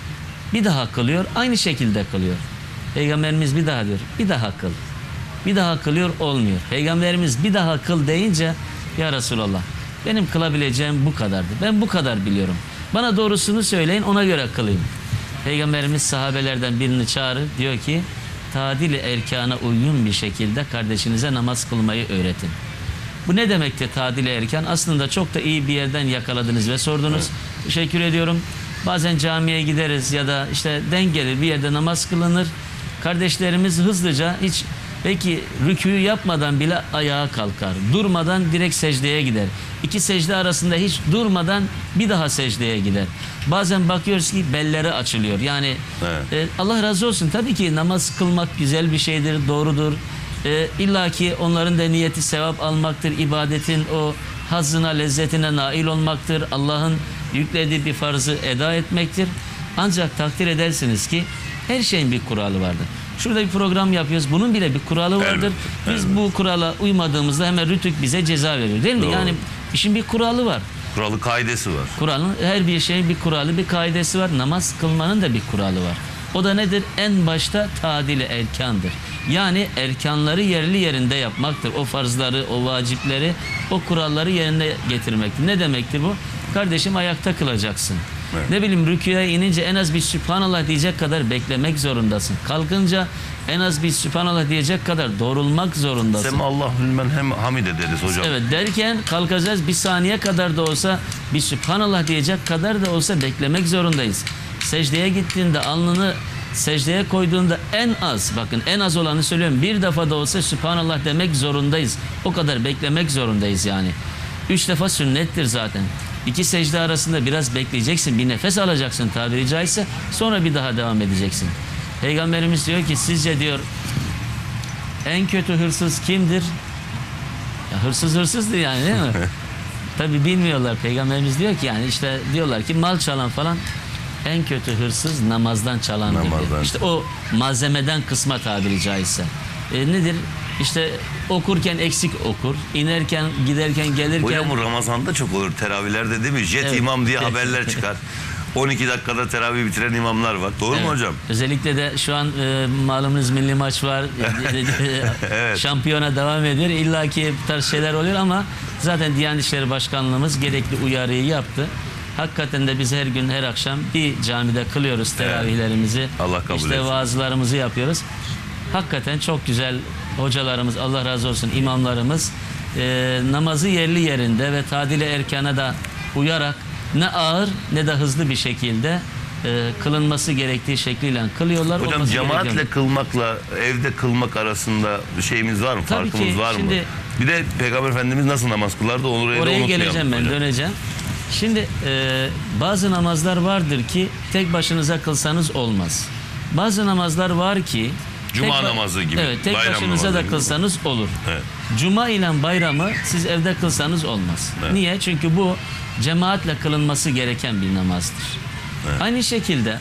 Speaker 2: Bir daha kılıyor, aynı şekilde kılıyor. Peygamberimiz bir daha diyor, bir daha kıl. Bir daha kılıyor, olmuyor. Peygamberimiz bir daha kıl deyince ya Resulallah benim kılabileceğim bu kadardı. Ben bu kadar biliyorum. Bana doğrusunu söyleyin, ona göre kılayım. Peygamberimiz sahabelerden birini çağırır, diyor ki tadil-i erkana uygun bir şekilde kardeşinize namaz kılmayı öğretin. Bu ne demekti tadil-i erkan? Aslında çok da iyi bir yerden yakaladınız ve sordunuz. Evet. Teşekkür ediyorum. Bazen camiye gideriz ya da işte denk gelir bir yerde namaz kılınır. Kardeşlerimiz hızlıca hiç belki rükûyu yapmadan bile ayağa kalkar. Durmadan direkt secdeye gider. İki secde arasında hiç durmadan bir daha secdeye gider. Bazen bakıyoruz ki belleri açılıyor. Yani evet. Allah razı olsun. Tabii ki namaz kılmak güzel bir şeydir, doğrudur. İlla ki onların da niyeti sevap almaktır. İbadetin o hazzına, lezzetine nail olmaktır. Allah'ın yüklediği bir farzı eda etmektir. Ancak takdir edersiniz ki her şeyin bir kuralı vardır. Şurada bir program yapıyoruz. Bunun bile bir kuralı vardır. Biz bu kurala uymadığımızda hemen Rütük bize ceza veriyor. Değil mi? Doğru. Yani işin bir kuralı var.
Speaker 1: Kuralı, kaidesi var.
Speaker 2: Kuralın, her bir şeyin bir kuralı, bir kaidesi var. Namaz kılmanın da bir kuralı var. O da nedir? En başta tadil-i erkandır. Yani erkanları yerli yerinde yapmaktır. O farzları, o vacipleri, o kuralları yerine getirmektir. Ne demektir bu? Kardeşim ayakta kılacaksın. Evet. Ne bileyim rüküye inince en az bir Sübhanallah diyecek kadar beklemek zorundasın. Kalkınca en az bir Sübhanallah diyecek kadar doğrulmak zorundasın.
Speaker 1: Semallahü limen hem hamid ederiz hocam.
Speaker 2: Evet derken kalkacağız bir saniye kadar da olsa bir Sübhanallah diyecek kadar da olsa beklemek zorundayız. Secdeye gittiğinde alnını secdeye koyduğunda en az, bakın en az olanı söylüyorum, bir defa da olsa Sübhanallah demek zorundayız. O kadar beklemek zorundayız yani. 3 defa sünnettir zaten. 2 secde arasında biraz bekleyeceksin, bir nefes alacaksın tabiri caizse, sonra bir daha devam edeceksin. Peygamberimiz diyor ki sizce diyor en kötü hırsız kimdir? Ya hırsız hırsızdır yani değil mi? Tabi bilmiyorlar. Peygamberimiz diyor ki yani işte diyorlar ki mal çalan falan. En kötü hırsız namazdan çalandır. İşte o malzemeden kısma tabiri caizse. Nedir? İşte okurken eksik okur, inerken, giderken, gelirken...
Speaker 1: Hocam bu Ramazan'da çok olur teravihlerde değil mi? Jet evet, imam diye haberler çıkar. 12 dakikada teravih bitiren imamlar var. Doğru mu hocam?
Speaker 2: Özellikle de şu an malumunuz milli maç var. Evet. Şampiyona devam ediyor. İlla ki bu tarz şeyler oluyor ama zaten Diyanet İşleri Başkanlığımız gerekli uyarıyı yaptı. Hakikaten de biz her gün her akşam bir camide kılıyoruz teravihlerimizi.
Speaker 1: Allah kabul
Speaker 2: işte
Speaker 1: etsin.
Speaker 2: vaazlarımızı yapıyoruz. Hakikaten çok güzel hocalarımız, Allah razı olsun, imamlarımız namazı yerli yerinde ve tadil-i erkana da uyarak ne ağır ne de hızlı bir şekilde kılınması gerektiği şekliyle kılıyorlar.
Speaker 1: Hocam
Speaker 2: Olması
Speaker 1: cemaatle
Speaker 2: gereken-
Speaker 1: kılmakla evde kılmak arasında bir şeyimiz var mı?
Speaker 2: Tabii
Speaker 1: Farkımız
Speaker 2: ki,
Speaker 1: var mı?
Speaker 2: şimdi-
Speaker 1: Bir de Peygamber Efendimiz nasıl namaz kılardı onu oraya da
Speaker 2: Oraya
Speaker 1: unutmayalım
Speaker 2: geleceğim ben,
Speaker 1: hocam.
Speaker 2: döneceğim. Şimdi bazı namazlar vardır ki tek başınıza kılsanız olmaz. Bazı namazlar var ki
Speaker 1: Cuma
Speaker 2: tek
Speaker 1: namazı gibi,
Speaker 2: Evet, tek
Speaker 1: bayram
Speaker 2: başınıza
Speaker 1: namazı
Speaker 2: da
Speaker 1: gibi.
Speaker 2: kılsanız olur.
Speaker 1: Evet.
Speaker 2: Cuma ile bayramı siz evde kılsanız olmaz.
Speaker 1: Evet.
Speaker 2: Niye? Çünkü bu cemaatle kılınması gereken bir namazdır. Aynı şekilde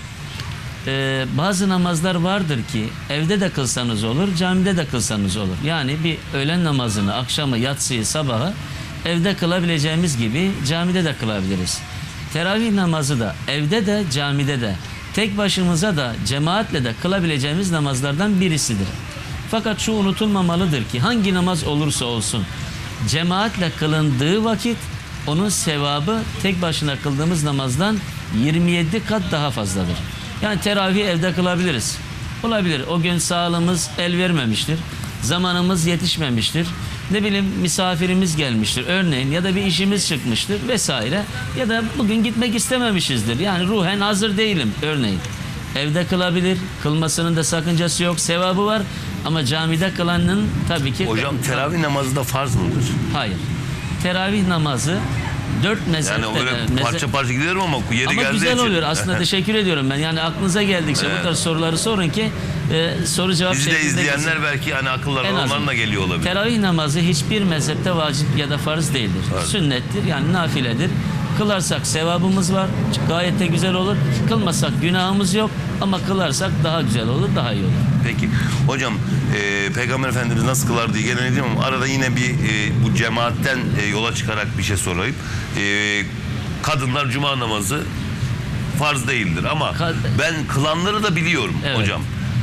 Speaker 2: bazı namazlar vardır ki evde de kılsanız olur, camide de kılsanız olur. Yani bir öğlen namazını, akşamı, yatsıyı, sabahı evde kılabileceğimiz gibi camide de kılabiliriz. Teravih namazı da evde de camide de tek başımıza da cemaatle de kılabileceğimiz namazlardan birisidir. Fakat şu unutulmamalıdır ki hangi namaz olursa olsun cemaatle kılındığı vakit onun sevabı tek başına kıldığımız namazdan 27 kat daha fazladır. Yani teravih evde kılabiliriz. Olabilir. O gün sağlığımız el vermemiştir. Zamanımız yetişmemiştir. Ne bileyim misafirimiz gelmiştir örneğin ya da bir işimiz çıkmıştır vesaire. Ya da bugün gitmek istememişizdir. Yani ruhen hazır değilim örneğin. Evde kılabilir. Kılmasının da sakıncası yok. Sevabı var. Ama camide kılanın tabii ki...
Speaker 1: Hocam teravih namazı da farz mıdır?
Speaker 2: Hayır. Teravih namazı 4 mezhepte
Speaker 1: Yani öyle
Speaker 2: de-
Speaker 1: parça parça giderim ama yeri
Speaker 2: ama
Speaker 1: geldiği
Speaker 2: güzel
Speaker 1: için.
Speaker 2: oluyor. Aslında teşekkür ediyorum ben. Yani aklınıza geldikçe bu tarz soruları sorun ki soru cevap
Speaker 1: Bizi de
Speaker 2: şeklinde
Speaker 1: izleyenler
Speaker 2: gitsin.
Speaker 1: belki hani akıllarına
Speaker 2: En
Speaker 1: onların
Speaker 2: azından.
Speaker 1: da geliyor olabilir.
Speaker 2: Teravih namazı hiçbir mezhepte vacip ya da farz değildir. Sünnettir, yani nafiledir. Kılarsak sevabımız var. Gayet de güzel olur. Kılmasak günahımız yok ama kılarsak daha güzel olur, daha iyi olur.
Speaker 1: Peki hocam Peygamber Efendimiz nasıl kılar diye gene diyeyim ama arada yine bir bu cemaatten yola çıkarak bir şey sorayım. Kadınlar cuma namazı farz değildir ama
Speaker 2: Kad-
Speaker 1: ben kılanları da biliyorum
Speaker 2: Evet.
Speaker 1: hocam.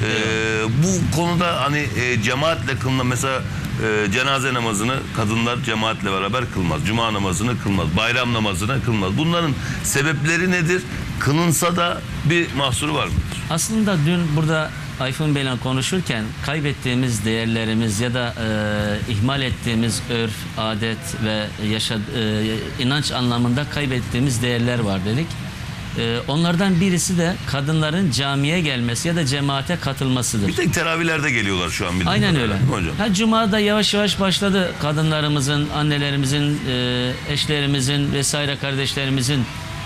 Speaker 1: Bu konuda hani cemaatle kılınan mesela cenaze namazını kadınlar cemaatle beraber kılmaz. Cuma namazını kılmaz. Bayram namazını kılmaz. Bunların sebepleri nedir? Kılınsa da bir mahsuru var mıdır?
Speaker 2: Aslında dün burada Ayfun Bey'le konuşurken kaybettiğimiz değerlerimiz ya da ihmal ettiğimiz örf, adet ve inanç anlamında kaybettiğimiz değerler var dedik. Onlardan birisi de kadınların camiye gelmesi ya da cemaate katılmasıdır.
Speaker 1: Bir tek teravihlerde geliyorlar şu an.
Speaker 2: Aynen öyle.
Speaker 1: Hocam.
Speaker 2: Ha, Cuma'da yavaş yavaş başladı kadınlarımızın, annelerimizin, eşlerimizin vesaire kardeşlerimizin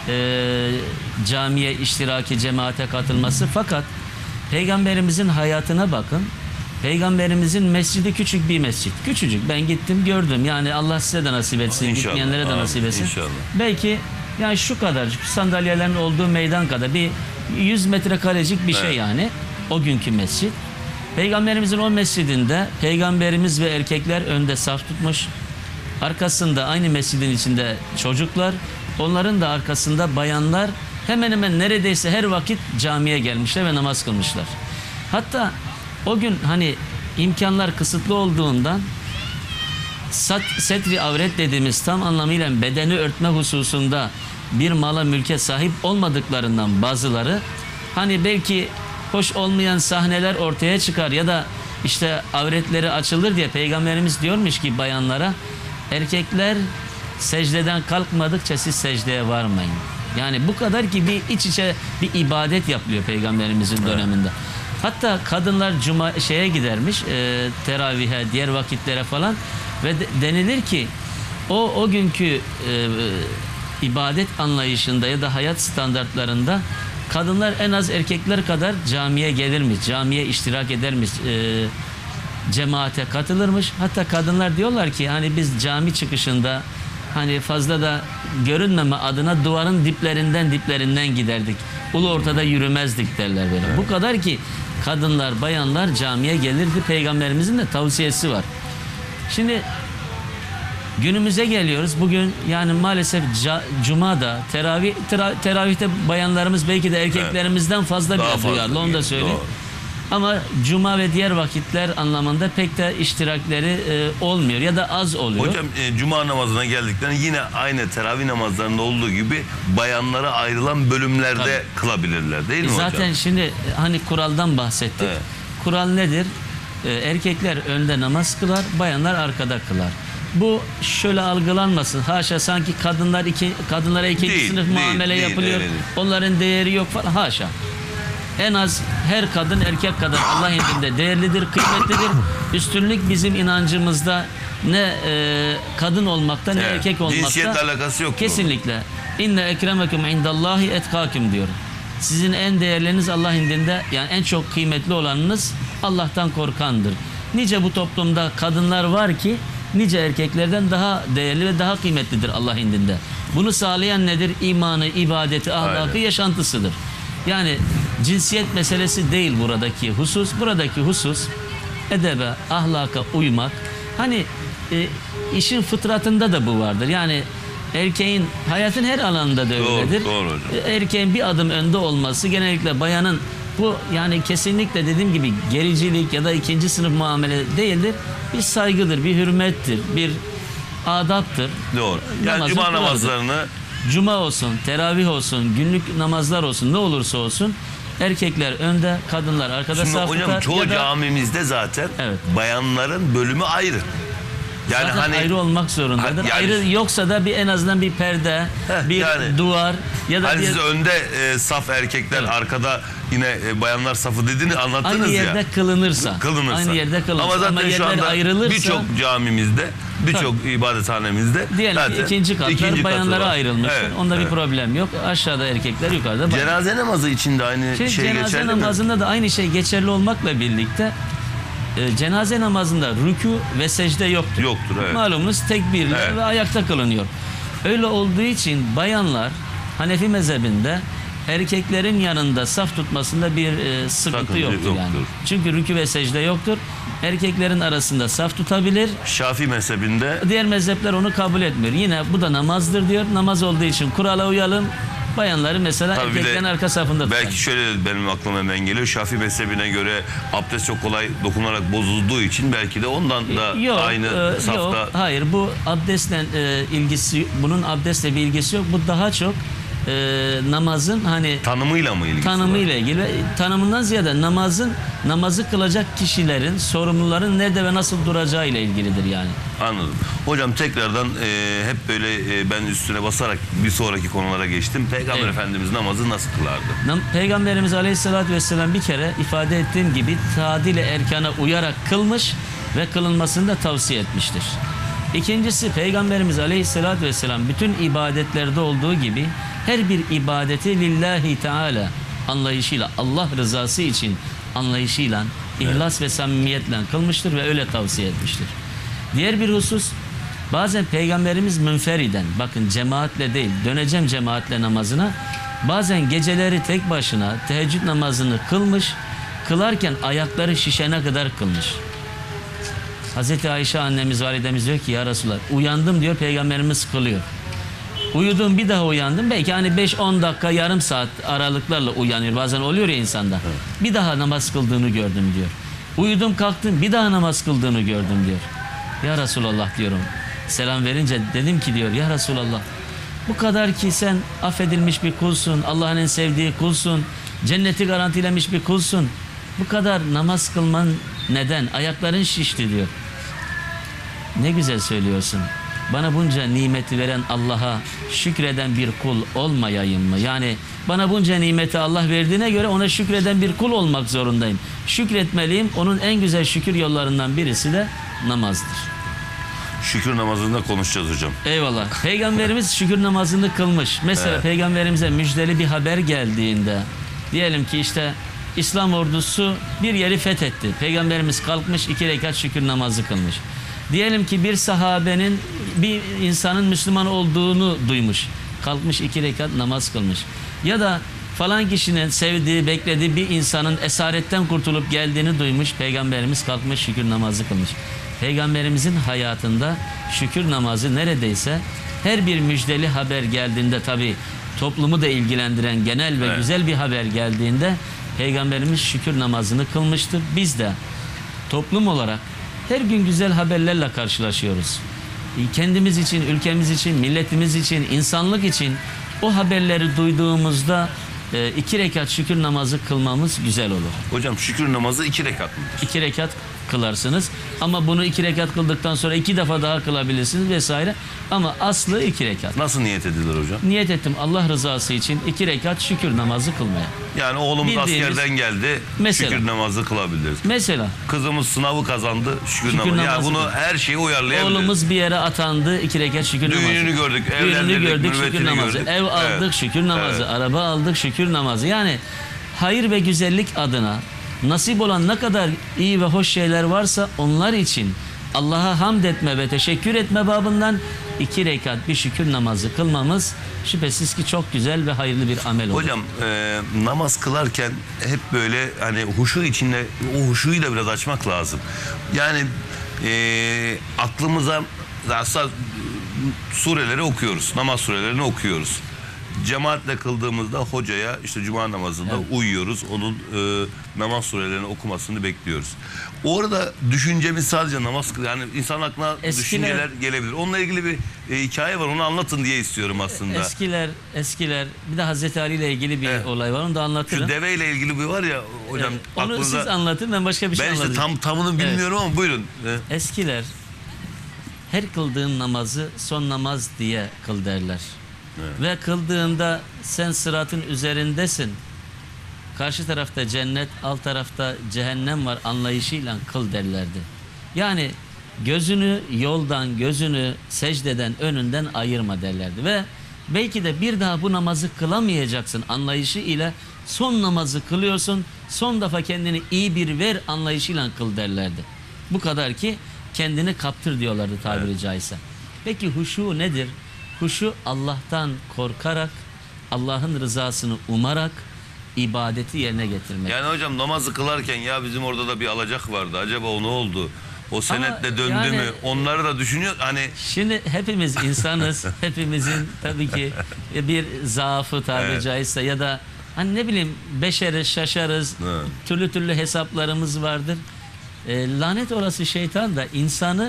Speaker 2: camiye iştiraki, cemaate katılması. Fakat Peygamberimizin hayatına bakın. Peygamberimizin mescidi küçük bir mescit. Küçücük. Ben gittim gördüm. Yani Allah size de nasip etsin.
Speaker 1: İnşallah.
Speaker 2: Gitmeyenlere de
Speaker 1: Amin.
Speaker 2: nasip etsin.
Speaker 1: İnşallah.
Speaker 2: Belki yani şu kadarcık sandalyelerin olduğu meydan kadar bir 100 metrekarecik bir şey
Speaker 1: Evet.
Speaker 2: yani. O günkü mescit. Peygamberimizin o mescidinde peygamberimiz ve erkekler önde saf tutmuş. Arkasında aynı mescidin içinde çocuklar. Onların da arkasında bayanlar hemen hemen neredeyse her vakit camiye gelmişler ve namaz kılmışlar. Hatta o gün hani imkanlar kısıtlı olduğundan setri avret dediğimiz tam anlamıyla bedeni örtme hususunda bir mala mülke sahip olmadıklarından bazıları hani belki hoş olmayan sahneler ortaya çıkar ya da işte avretleri açılır diye Peygamberimiz diyormuş ki bayanlara erkekler secdeden kalkmadıkça siz secdeye varmayın. Yani bu kadar ki bir iç içe bir ibadet yapılıyor Peygamberimizin döneminde. Hatta kadınlar şeye gidermiş teravihe, diğer vakitlere falan ve denilir ki o günkü ibadet anlayışında ya da hayat standartlarında kadınlar en az erkekler kadar camiye gelirmiş, camiye iştirak edermiş, cemaate katılırmış. Hatta kadınlar diyorlar ki hani biz cami çıkışında hani fazla da görünmeme adına duvarın diplerinden giderdik. Ulu ortada yürümezdik derler böyle. Evet. Bu kadar ki kadınlar, bayanlar camiye gelirdi. Peygamberimizin de tavsiyesi var. Şimdi günümüze geliyoruz. Bugün yani maalesef Cuma'da teravihte bayanlarımız belki de erkeklerimizden fazla
Speaker 1: Daha
Speaker 2: bile
Speaker 1: fazla
Speaker 2: duyarlı. Onu da
Speaker 1: geliyor,
Speaker 2: söyleyeyim.
Speaker 1: doğru.
Speaker 2: Ama cuma ve diğer vakitler anlamında pek de iştirakleri olmuyor ya da az oluyor.
Speaker 1: Hocam cuma namazına geldiklerinde yine aynı teravih namazlarında olduğu gibi bayanlara ayrılan bölümlerde kılabilirler değil mi hocam?
Speaker 2: Zaten şimdi hani kuraldan bahsettik.
Speaker 1: Evet.
Speaker 2: Kural nedir? Erkekler önde namaz kılar, bayanlar arkada kılar. Bu şöyle algılanmasın. Haşa sanki kadınlara ikinci
Speaker 1: Değil,
Speaker 2: sınıf muamele
Speaker 1: değil,
Speaker 2: yapılıyor.
Speaker 1: evet.
Speaker 2: Onların değeri yok falan. Haşa. En az her kadın erkek kadar Allah indinde değerlidir, kıymetlidir. Üstünlük bizim inancımızda ne kadın olmakta ne
Speaker 1: Evet.
Speaker 2: erkek olmakta.
Speaker 1: Cinsiyetle alakası yok.
Speaker 2: Kesinlikle. İnne ekremekum indallahi etkâküm diyor. Sizin en değerleriniz Allah indinde, yani en çok kıymetli olanınız Allah'tan korkandır. Nice bu toplumda kadınlar var ki nice erkeklerden daha değerli ve daha kıymetlidir Allah indinde. Bunu sağlayan nedir? İmanı, ibadeti, ahlakı,
Speaker 1: Aynen.
Speaker 2: yaşantısıdır. Yani cinsiyet meselesi değil buradaki husus. Buradaki husus edebe, ahlaka uymak. Hani işin fıtratında da bu vardır. Yani erkeğin hayatın her alanında da öyledir.
Speaker 1: Doğru hocam.
Speaker 2: Erkeğin bir adım önde olması, genellikle bayanın bu, yani kesinlikle dediğim gibi gericilik ya da ikinci sınıf muamele değildir. Bir saygıdır, bir hürmettir, bir adaptır.
Speaker 1: Doğru. Yani
Speaker 2: Namazın
Speaker 1: cuma
Speaker 2: kuralıdır.
Speaker 1: namazlarını
Speaker 2: Cuma olsun, teravih olsun, günlük namazlar olsun, ne olursa olsun erkekler önde, kadınlar arkada
Speaker 1: şimdi
Speaker 2: saf
Speaker 1: hocam
Speaker 2: tutar.
Speaker 1: çoğu
Speaker 2: Ya da
Speaker 1: camimizde zaten
Speaker 2: Evet.
Speaker 1: bayanların bölümü ayrı. Yani
Speaker 2: zaten
Speaker 1: hani
Speaker 2: ayrı olmak zorundadır.
Speaker 1: Yani-
Speaker 2: Ayrı yoksa da bir en azından bir perde, bir
Speaker 1: yani-
Speaker 2: duvar ya da
Speaker 1: hani
Speaker 2: bir
Speaker 1: siz önde saf erkekler,
Speaker 2: Evet.
Speaker 1: arkada yine bayanlar safı dediğini anlattınız
Speaker 2: aynı
Speaker 1: ya.
Speaker 2: yerde kılınırsa.
Speaker 1: Kılınırsa.
Speaker 2: Aynı yerde kılınırsa.
Speaker 1: Ama zaten şu
Speaker 2: yerler
Speaker 1: anda
Speaker 2: ayrılırsa,
Speaker 1: birçok camimizde, birçok ibadethanemizde
Speaker 2: diyelim ki
Speaker 1: zaten
Speaker 2: ikinci katlar bayanlara
Speaker 1: var.
Speaker 2: ayrılmıştır.
Speaker 1: Evet,
Speaker 2: Onda bir
Speaker 1: evet.
Speaker 2: problem yok. Aşağıda erkekler, yukarıda bayanlar.
Speaker 1: Cenaze namazı için de aynı
Speaker 2: Şimdi
Speaker 1: şey
Speaker 2: cenaze
Speaker 1: geçerli mi?
Speaker 2: namazında da aynı şey geçerli olmakla birlikte cenaze namazında rükû ve secde yoktur.
Speaker 1: Yoktur, evet.
Speaker 2: Malumunuz tekbirle
Speaker 1: Evet.
Speaker 2: ve ayakta kılınıyor. Öyle olduğu için bayanlar Hanefi mezhebinde erkeklerin yanında saf tutmasında bir sıkıntı
Speaker 1: Sakınca
Speaker 2: yoktur yani.
Speaker 1: yoktur.
Speaker 2: Çünkü rükû ve secde yoktur. Erkeklerin arasında saf tutabilir.
Speaker 1: Şafii mezhebinde
Speaker 2: Diğer mezhepler onu kabul etmiyor. Yine bu da namazdır diyor. Namaz olduğu için kurala uyalım. Bayanları mesela
Speaker 1: tabii bir de
Speaker 2: erkeklerin arka safında tutar.
Speaker 1: belki şöyle benim aklıma hemen geliyor. Şafii mezhebine göre abdest çok kolay dokunarak bozulduğu için belki de ondan da
Speaker 2: Yok,
Speaker 1: aynı safta.
Speaker 2: yok, hayır, bu abdestle ilgisi, bunun abdestle bir ilgisi yok. Bu daha çok namazın hani
Speaker 1: Tanımıyla mı ilgisi var?
Speaker 2: tanımıyla ilgili ve tanımından ziyade namazı kılacak kişilerin, sorumluların nerede ve nasıl duracağı ile ilgilidir yani.
Speaker 1: Anladım. Hocam tekrardan hep böyle ben üstüne basarak bir sonraki konulara geçtim. Peygamber
Speaker 2: Evet.
Speaker 1: Efendimiz namazı nasıl kılardı?
Speaker 2: Peygamberimiz Aleyhisselatü Vesselam bir kere ifade ettiğim gibi tadil-i erkana uyarak kılmış ve kılınmasını da tavsiye etmiştir. İkincisi, Peygamberimiz Aleyhisselatü Vesselam bütün ibadetlerde olduğu gibi her bir ibadeti lillahi teala anlayışıyla, Allah rızası için anlayışıyla, ihlas ve samimiyetle kılmıştır ve öyle tavsiye etmiştir. Diğer bir husus, bazen Peygamberimiz münferiden, bakın cemaatle değil, döneceğim cemaatle namazına, bazen geceleri tek başına teheccüd namazını kılmış, kılarken ayakları şişene kadar kılmış. Hazreti Ayşe annemiz, validemiz diyor ki ya Resulallah, uyandım diyor, Peygamberimiz kılıyor. Uyudum, bir daha uyandım. Belki hani 5-10 dakika, yarım saat aralıklarla uyanıyor. Bazen oluyor ya insanda. Bir daha namaz kıldığını gördüm diyor. Uyudum, kalktım, bir daha namaz kıldığını gördüm diyor. Ya Resulallah diyorum. Selam verince dedim ki diyor, ya Resulallah, bu kadar ki sen affedilmiş bir kulsun, Allah'ın en sevdiği kulsun, cenneti garantilemiş bir kulsun. Bu kadar namaz kılman neden? Ayakların şişti diyor. Ne güzel söylüyorsun. Bana bunca nimeti veren Allah'a şükreden bir kul olmayayım mı? Yani bana bunca nimeti Allah verdiğine göre ona şükreden bir kul olmak zorundayım. Şükretmeliyim. Onun en güzel şükür yollarından birisi de namazdır.
Speaker 1: Şükür namazında konuşacağız hocam.
Speaker 2: Eyvallah. Peygamberimiz şükür namazını kılmış. Mesela
Speaker 1: Evet.
Speaker 2: Peygamberimize müjdeli bir haber geldiğinde, diyelim ki işte İslam ordusu bir yeri fethetti. Peygamberimiz kalkmış 2 rekat şükür namazı kılmış. Diyelim ki bir sahabenin, bir insanın Müslüman olduğunu duymuş. Kalkmış 2 rekat namaz kılmış. Ya da falan kişinin sevdiği, beklediği bir insanın esaretten kurtulup geldiğini duymuş. Peygamberimiz kalkmış şükür namazı kılmış. Peygamberimizin hayatında şükür namazı neredeyse her bir müjdeli haber geldiğinde, tabii toplumu da ilgilendiren genel ve
Speaker 1: Evet.
Speaker 2: güzel bir haber geldiğinde Peygamberimiz şükür namazını kılmıştır. Biz de toplum olarak her gün güzel haberlerle karşılaşıyoruz. Kendimiz için, ülkemiz için, milletimiz için, insanlık için o haberleri duyduğumuzda 2 rekat şükür namazı kılmamız güzel olur.
Speaker 1: Hocam şükür namazı 2 rekat mıdır?
Speaker 2: 2 rekat kılarsınız ama bunu 2 rekat kıldıktan sonra 2 defa daha kılabilirsiniz vesaire. Ama aslı 2 rekat.
Speaker 1: Nasıl niyet edilir hocam?
Speaker 2: Niyet ettim Allah rızası için 2 rekat şükür namazı kılmaya.
Speaker 1: Yani oğlumuz
Speaker 2: Bildiğimiz-
Speaker 1: askerden geldi,
Speaker 2: Mesela.
Speaker 1: şükür namazı kılabiliriz.
Speaker 2: Mesela
Speaker 1: Kızımız sınavı kazandı, şükür namazı. Yani
Speaker 2: namazı
Speaker 1: bunu
Speaker 2: kıl.
Speaker 1: her şeyi uyarlayabiliriz.
Speaker 2: oğlumuz bir yere atandı 2 rekat şükür namazı.
Speaker 1: Düğününü gördük,
Speaker 2: Düğününü
Speaker 1: evlendirdik,
Speaker 2: gördük şükür
Speaker 1: mürüvvetini
Speaker 2: namazı.
Speaker 1: gördük.
Speaker 2: Ev aldık
Speaker 1: Evet.
Speaker 2: şükür namazı.
Speaker 1: Evet.
Speaker 2: Araba aldık şükür namazı. Yani hayır ve güzellik adına nasip olan ne kadar iyi ve hoş şeyler varsa onlar için Allah'a hamd etme ve teşekkür etme babından 2 rekat bir şükür namazı kılmamız şüphesiz ki çok güzel ve hayırlı bir amel olur.
Speaker 1: Hocam namaz kılarken hep böyle hani huşu içinde, o huşuyu da biraz açmak lazım. Yani aklımıza aslında sureleri okuyoruz, namaz surelerini okuyoruz. Cemaatle kıldığımızda hocaya işte cuma namazında uyuyoruz. Onun namaz surelerini okumasını bekliyoruz. Orada düşüncemiz sadece namaz yani insan aklına düşünceler gelebilir. Onunla ilgili bir hikaye var. Onu anlatın diye istiyorum aslında.
Speaker 2: Eskiler bir de Hazreti Ali ile ilgili bir olay var. Onu da anlatırım.
Speaker 1: Şu deveyle ilgili bir var ya hocam
Speaker 2: Onu
Speaker 1: aklınıza...
Speaker 2: siz anlatın ben başka bir şey
Speaker 1: Ben işte
Speaker 2: anlatayım.
Speaker 1: tamını bilmiyorum ama buyurun.
Speaker 2: Eskiler her kıldığın namazı son namaz diye kıl derler. Ve kıldığında sen sıratın üzerindesin. Karşı tarafta cennet, alt tarafta cehennem var anlayışıyla kıl derlerdi. Yani gözünü yoldan, gözünü secdeden, önünden ayırma derlerdi. Ve belki de bir daha bu namazı kılamayacaksın anlayışı ile son namazı kılıyorsun. Son defa kendini iyi bir ver anlayışıyla kıl derlerdi. Bu kadar ki kendini kaptır diyorlardı tabiri caizse. Peki huşu nedir? Huşu Allah'tan korkarak, Allah'ın rızasını umarak ibadeti yerine getirmek.
Speaker 1: Yani hocam namazı kılarken ya bizim orada da bir alacak vardı. Acaba o ne oldu? O senetle döndü
Speaker 2: yani-
Speaker 1: mü? Onları da düşünüyor. Hani
Speaker 2: Şimdi hepimiz insanız. Hepimizin tabii ki bir zaafı tabiri
Speaker 1: Evet.
Speaker 2: caizse ya da hani ne bileyim beşeriz, şaşarız.
Speaker 1: Evet.
Speaker 2: Türlü türlü hesaplarımız vardır. Lanet olası şeytan da insanı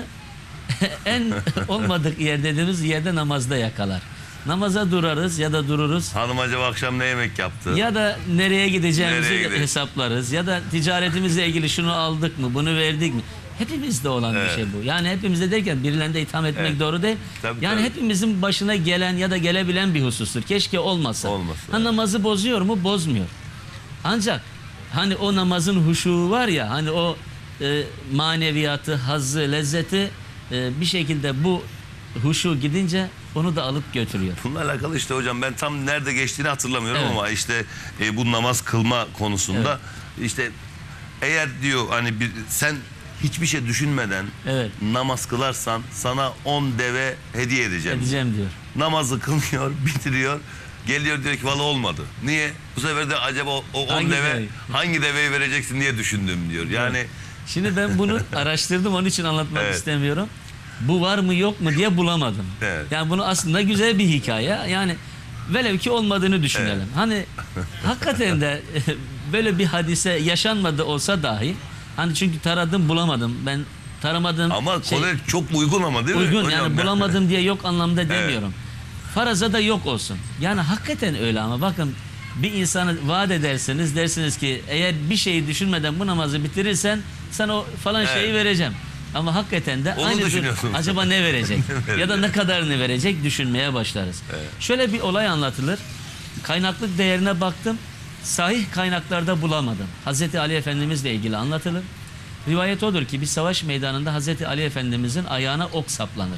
Speaker 2: en olmadık yer dediğimiz yerde namazda yakalar. Namaza durarız ya da dururuz.
Speaker 1: hanım acaba akşam ne yemek yaptı?
Speaker 2: Ya da nereye gideceğimizi
Speaker 1: Nereye gidelim?
Speaker 2: hesaplarız. Ya da ticaretimizle ilgili şunu aldık mı, bunu verdik mi? Hepimizde olan bir şey bu. Yani hepimizde derken birilerine itham etmek doğru değil.
Speaker 1: Tabii,
Speaker 2: yani
Speaker 1: tabii.
Speaker 2: hepimizin başına gelen ya da gelebilen bir husustur. Keşke olmasa.
Speaker 1: Olmasa,
Speaker 2: Ha, namazı bozuyor mu? Bozmuyor. Ancak hani o namazın huşuğu var ya, hani o maneviyatı, hazzı, lezzeti bir şekilde bu huşu gidince onu da alıp götürüyor.
Speaker 1: Bununla alakalı işte hocam ben tam nerede geçtiğini hatırlamıyorum
Speaker 2: Evet.
Speaker 1: ama işte bu namaz kılma konusunda işte eğer diyor hani sen hiçbir şey düşünmeden
Speaker 2: Evet.
Speaker 1: namaz kılarsan sana 10 deve hediye edeceğim.
Speaker 2: Edeceğim diyor.
Speaker 1: Namazı kılıyor, bitiriyor. Geliyor diyor ki vallahi olmadı. Niye? Bu sefer de acaba o 10
Speaker 2: Hangi
Speaker 1: deve
Speaker 2: deveyi?
Speaker 1: hangi deveyi vereceksin diye düşündüm diyor. Yani
Speaker 2: Şimdi ben bunu araştırdım, onun için anlatmak
Speaker 1: Evet.
Speaker 2: istemiyorum. Bu var mı yok mu diye bulamadım.
Speaker 1: Evet.
Speaker 2: Yani bunu aslında güzel bir hikaye. Yani velev ki olmadığını düşünelim. Hani hakikaten de böyle bir hadise yaşanmadı olsa dahi, hani çünkü taradım bulamadım. Ben taramadım.
Speaker 1: ama konu çok uygun ama değil mi?
Speaker 2: Uygun
Speaker 1: hocam?
Speaker 2: yani bulamadım diye yok anlamda demiyorum. Faraza da yok olsun. Yani hakikaten öyle ama bakın bir insanı vaat ederseniz dersiniz ki eğer bir şeyi düşünmeden bu namazı bitirirsen sana o falan şeyi vereceğim. Ama hakikaten de
Speaker 1: Onu
Speaker 2: aynı
Speaker 1: düşünüyorsunuz.
Speaker 2: acaba ne verecek ya da ne kadarını verecek düşünmeye başlarız. Şöyle bir olay anlatılır. Kaynaklık değerine baktım. Sahih kaynaklarda bulamadım. Hazreti Ali Efendimizle ilgili anlatılır. Rivayet odur ki bir savaş meydanında Hazreti Ali Efendimizin ayağına ok saplanır.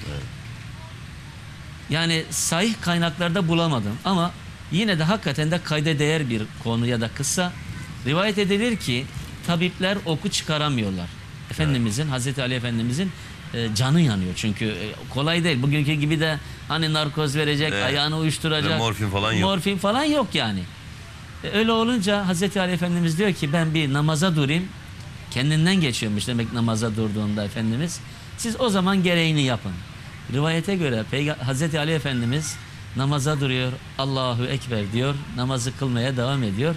Speaker 2: Yani sahih kaynaklarda bulamadım ama yine de hakikaten de kayda değer bir konu ya da kıssa. Rivayet edilir ki tabipler oku çıkaramıyorlar. Efendimizin, Hazreti Ali Efendimizin canı yanıyor çünkü kolay değil. Bugünkü gibi de hani narkoz verecek, ayağını uyuşturacak.
Speaker 1: Ve morfin falan yok.
Speaker 2: Morfin falan yok yani. Öyle olunca Hazreti Ali Efendimiz diyor ki ben bir namaza durayım. Kendinden geçiyormuş demek namaza durduğunda Efendimiz. Siz o zaman gereğini yapın. Rivayete göre Hazreti Ali Efendimiz namaza duruyor. Allahu Ekber diyor. Namazı kılmaya devam ediyor.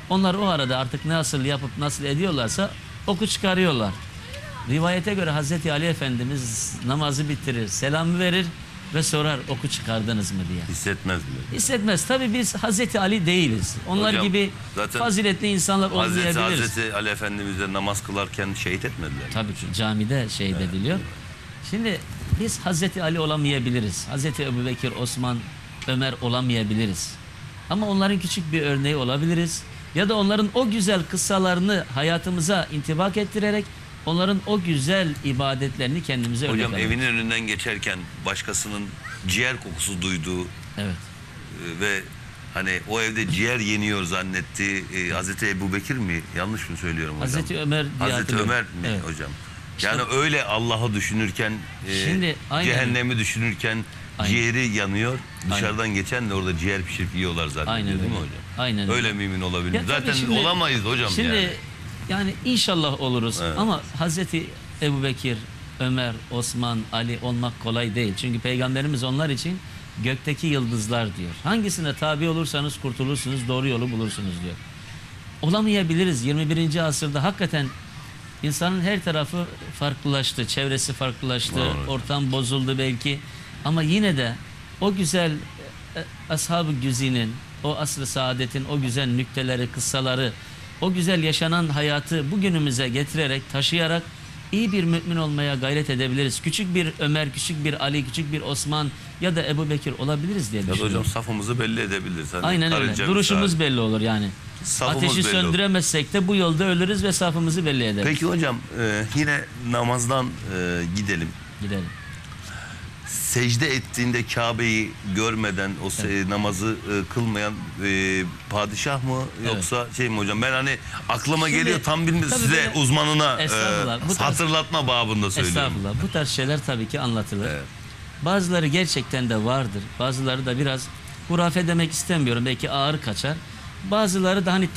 Speaker 2: Onlar o arada artık nasıl yapıp nasıl ediyorlarsa oku çıkarıyorlar. Rivayete göre Hazreti Ali Efendimiz namazı bitirir, selamı verir ve sorar oku çıkardınız mı diye.
Speaker 1: Hissetmez mi?
Speaker 2: Hissetmez. Tabii biz Hazreti Ali değiliz. Onlar
Speaker 1: Hocam,
Speaker 2: gibi
Speaker 1: zaten
Speaker 2: faziletli insanlar olmayabiliriz.
Speaker 1: Hazreti Ali Efendimiz de namaz kılarken şehit etmediler.
Speaker 2: Tabii ki camide şehit ediliyor. Şimdi biz Hazreti Ali olamayabiliriz. Hazreti Ebubekir, Osman, Ömer olamayabiliriz. Ama onların küçük bir örneği olabiliriz. Ya da onların o güzel kıssalarını hayatımıza intibak ettirerek onların o güzel ibadetlerini kendimize örnek
Speaker 1: Hocam
Speaker 2: alalım.
Speaker 1: evinin önünden geçerken başkasının ciğer kokusu duyduğu
Speaker 2: Evet.
Speaker 1: ve hani o evde ciğer yeniyor zannetti. Hazreti Ebubekir mi? Yanlış mı söylüyorum hocam?
Speaker 2: Hazreti Ömer diye
Speaker 1: Hazreti
Speaker 2: hatırlıyorum.
Speaker 1: Ömer mi
Speaker 2: Evet.
Speaker 1: hocam? Yani öyle Allah'ı düşünürken,
Speaker 2: Şimdi aynen
Speaker 1: cehennemi düşünürken
Speaker 2: Aynen.
Speaker 1: ciğeri yanıyor. Dışarıdan geçen de orada ciğer pişirip yiyorlar zannediyor
Speaker 2: Aynen
Speaker 1: değil mi
Speaker 2: öyle.
Speaker 1: hocam?
Speaker 2: Aynen
Speaker 1: Öyle mümin olabilir.
Speaker 2: Ya tabii
Speaker 1: Zaten
Speaker 2: şimdi-
Speaker 1: olamayız hocam
Speaker 2: Şimdi yani inşallah oluruz
Speaker 1: Evet.
Speaker 2: ama Hazreti Ebubekir, Ömer, Osman, Ali olmak kolay değil. Çünkü Peygamberimiz onlar için gökteki yıldızlar diyor. Hangisine tabi olursanız kurtulursunuz, doğru yolu bulursunuz diyor. Olamayabiliriz. 21. asırda hakikaten insanın her tarafı farklılaştı, çevresi farklılaştı,
Speaker 1: Doğru.
Speaker 2: ortam bozuldu belki. Ama yine de o güzel Ashab-ı Güzin'in, o asr-ı saadetin o güzel nükteleri, kıssaları, o güzel yaşanan hayatı bugünümüze getirerek, taşıyarak iyi bir mümin olmaya gayret edebiliriz. Küçük bir Ömer, küçük bir Ali, küçük bir Osman ya da Ebu Bekir olabiliriz diye
Speaker 1: Ya da
Speaker 2: düşünüyorum.
Speaker 1: hocam safımızı belli edebiliriz. Hani
Speaker 2: Aynen öyle.
Speaker 1: karınca
Speaker 2: Duruşumuz
Speaker 1: misali.
Speaker 2: belli olur yani.
Speaker 1: Safımız
Speaker 2: Ateşi
Speaker 1: belli olur.
Speaker 2: söndüremezsek de bu yolda ölürüz ve safımızı belli ederiz.
Speaker 1: Peki hocam yine namazdan gidelim.
Speaker 2: Gidelim.
Speaker 1: Secde ettiğinde Kabe'yi görmeden o namazı kılmayan padişah mı yoksa şey mi hocam? Ben hani aklıma
Speaker 2: Şimdi,
Speaker 1: geliyor tam bilmiyorum
Speaker 2: tabii
Speaker 1: size
Speaker 2: böyle-
Speaker 1: uzmanına
Speaker 2: Estağfurullah, bu tarz-
Speaker 1: hatırlatma babında söylüyorum.
Speaker 2: Estağfurullah. Bu tarz şeyler tabii ki anlatılır.
Speaker 1: Evet.
Speaker 2: Bazıları gerçekten de vardır. Bazıları da biraz hurafe demek istemiyorum. Belki ağır kaçar. Bazıları da hani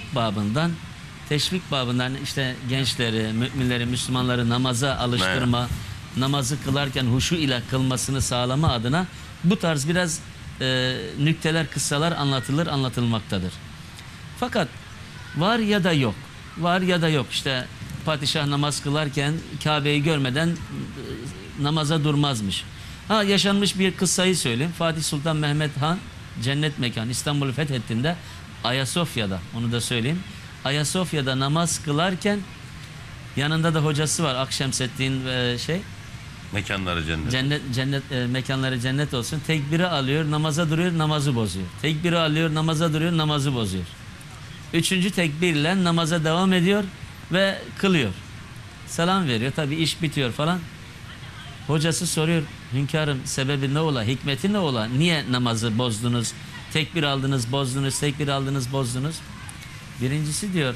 Speaker 2: teşvik babından işte gençleri, müminleri, Müslümanları namaza alıştırma, namazı kılarken huşu ile kılmasını sağlama adına bu tarz biraz nükteler, kıssalar anlatılmaktadır. Fakat var ya da yok. Var ya da yok. İşte padişah namaz kılarken Kabe'yi görmeden namaza durmazmış. Ha, yaşanmış bir kıssayı söyleyeyim. Fatih Sultan Mehmet Han cennet mekanı İstanbul'u fethettiğinde Ayasofya'da, onu da söyleyeyim, Ayasofya'da namaz kılarken yanında da hocası var, Akşemseddin ve
Speaker 1: Mekanları cennet.
Speaker 2: mekanları cennet olsun. Tekbiri alıyor, namaza duruyor, namazı bozuyor. Tekbiri alıyor, namaza duruyor, namazı bozuyor. Üçüncü tekbirle namaza devam ediyor ve kılıyor. Selam veriyor. Tabii iş bitiyor falan. Hocası soruyor, hünkârım sebebi ne ola, hikmeti ne ola, niye namazı bozdunuz, tekbir aldınız, bozdunuz, tekbir aldınız, bozdunuz. Birincisi diyor,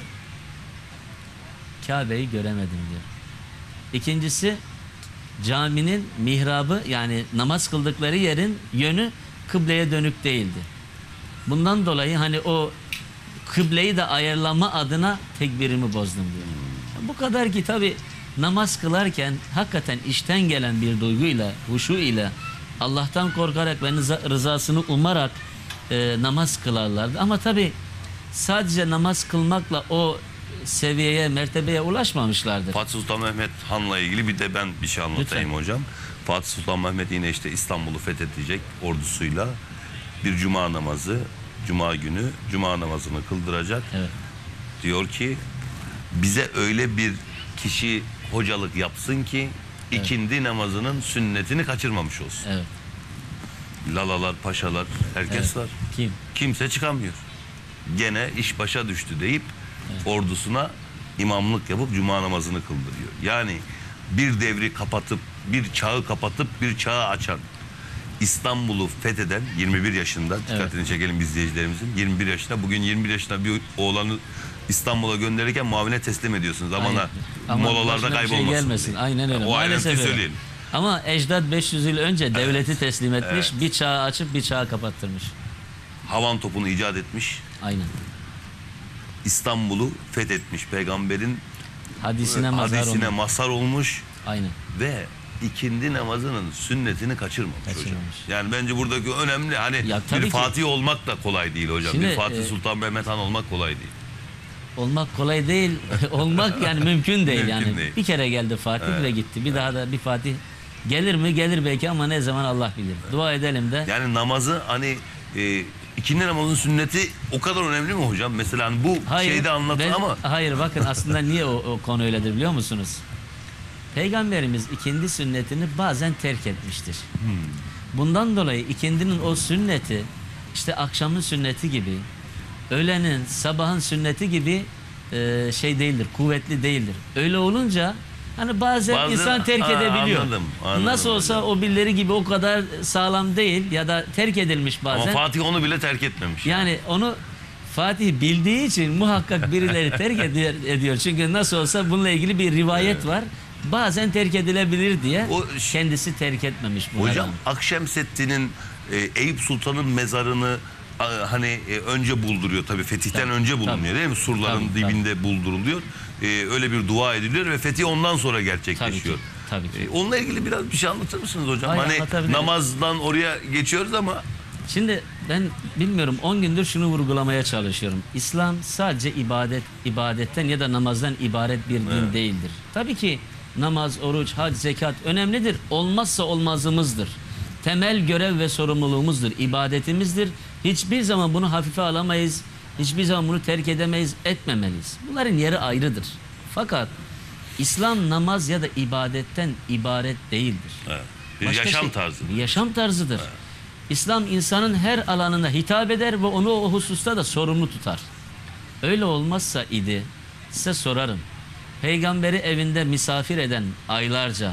Speaker 2: Kabe'yi göremedim diyor. İkincisi, caminin mihrabı yani namaz kıldıkları yerin yönü kıbleye dönük değildi. Bundan dolayı hani o kıbleyi de ayarlama adına tekbirimi bozdum diyor. Bu kadar ki tabi namaz kılarken hakikaten içten gelen bir duyguyla, huşu ile Allah'tan korkarak ve rızasını umarak namaz kılarlardı. Ama tabi sadece namaz kılmakla o seviyeye, mertebeye ulaşmamışlardır.
Speaker 1: Fatih Sultan Mehmet Han'la ilgili bir de ben bir şey anlatayım
Speaker 2: Lütfen.
Speaker 1: hocam. Fatih Sultan Mehmet yine işte İstanbul'u fethedecek ordusuyla bir cuma namazı, cuma günü cuma namazını kıldıracak.
Speaker 2: Evet.
Speaker 1: Diyor ki bize öyle bir kişi hocalık yapsın ki ikindi namazının sünnetini kaçırmamış olsun.
Speaker 2: Evet.
Speaker 1: Lalalar, paşalar, herkes var.
Speaker 2: Kim?
Speaker 1: Kimse çıkamıyor. Gene iş başa düştü deyip ordusuna imamlık yapıp cuma namazını kıldırıyor. Yani bir devri kapatıp, bir çağı kapatıp bir çağı açan, İstanbul'u fetheden 21 yaşında, dikkatini çekelim izleyicilerimizin, 21 yaşında, bugün 21 yaşında bir oğlanı İstanbul'a gönderirken muavine teslim ediyorsunuz. Amana molalarda
Speaker 2: başına bir
Speaker 1: kaybolmasın.
Speaker 2: şey gelmesin.
Speaker 1: diye.
Speaker 2: Aynen öyle.
Speaker 1: O
Speaker 2: Maalesef
Speaker 1: ayrıntıyı
Speaker 2: öyle.
Speaker 1: söyleyelim.
Speaker 2: Ama ecdat 500 yıl önce devleti teslim etmiş, bir çağı açıp bir çağı kapattırmış.
Speaker 1: Havan topunu icat etmiş,
Speaker 2: Aynen.
Speaker 1: İstanbul'u fethetmiş, peygamberin
Speaker 2: Hadisine mazhar
Speaker 1: hadisine
Speaker 2: olmuş.
Speaker 1: mazhar olmuş
Speaker 2: Aynen.
Speaker 1: ve ikindi namazının sünnetini kaçırmamış hocam.
Speaker 2: Kaçırmamış.
Speaker 1: Yani bence buradaki önemli hani
Speaker 2: Ya tabii
Speaker 1: bir
Speaker 2: ki.
Speaker 1: Fatih olmak da kolay değil hocam.
Speaker 2: Şimdi,
Speaker 1: bir Fatih Sultan Mehmet Han olmak kolay değil.
Speaker 2: olmak kolay değil. Olmak yani mümkün değil.
Speaker 1: Mümkün
Speaker 2: Yani
Speaker 1: değil.
Speaker 2: bir kere geldi Fatih ve gitti. Bir daha da bir Fatih gelir mi? Gelir belki ama ne zaman Allah bilir. Dua edelim de.
Speaker 1: Yani namazı hani ikindi namazın sünneti o kadar önemli mi hocam? Mesela hani bu şeyde anlatın ama.
Speaker 2: Hayır bakın aslında niye o konu öyledir biliyor musunuz? Peygamberimiz ikindi sünnetini bazen terk etmiştir. Bundan dolayı ikindinin o sünneti işte akşamın sünneti gibi, öğlenin, sabahın sünneti gibi şey değildir, kuvvetli değildir. Öyle olunca hani bazen insan terk edebiliyor.
Speaker 1: Anladım
Speaker 2: Nasıl olsa
Speaker 1: hocam.
Speaker 2: o birileri gibi o kadar sağlam değil ya da terk edilmiş bazen.
Speaker 1: Ama Fatih onu bile terk etmemiş.
Speaker 2: Yani onu Fatih bildiği için muhakkak birileri terk ediyor. Çünkü nasıl olsa bununla ilgili bir rivayet var. Bazen terk edilebilir diye kendisi terk etmemiş bu
Speaker 1: Hocam
Speaker 2: adam.
Speaker 1: Akşemseddin'in Eyüp Sultan'ın mezarını hani önce bulduruyor tabii fetihten önce bulunuyor değil mi? Surların dibinde bulduruluyor. Öyle bir dua ediliyor ve fetih ondan sonra gerçekleşiyor.
Speaker 2: Tabii ki.
Speaker 1: Onunla ilgili biraz bir şey anlatır mısınız hocam?
Speaker 2: Hayır,
Speaker 1: Hani namazdan oraya geçiyoruz ama
Speaker 2: Şimdi ben bilmiyorum 10 gündür şunu vurgulamaya çalışıyorum. İslam sadece ibadetten ya da namazdan ibaret bir din değildir. Tabii ki namaz, oruç, hac, zekat önemlidir. Olmazsa olmazımızdır. Temel görev ve sorumluluğumuzdur. İbadetimizdir. Hiçbir zaman bunu hafife alamayız. Hiçbir zaman bunu terk edemeyiz, etmemeliyiz. Bunların yeri ayrıdır. Fakat İslam namaz ya da ibadetten ibaret değildir.
Speaker 1: bir
Speaker 2: Başka
Speaker 1: yaşam tarzı.
Speaker 2: Bir yaşam tarzıdır. İslam insanın her alanına hitap eder ve onu o hususta da sorumlu tutar. Öyle olmazsa idi size sorarım. Peygamberi evinde misafir eden aylarca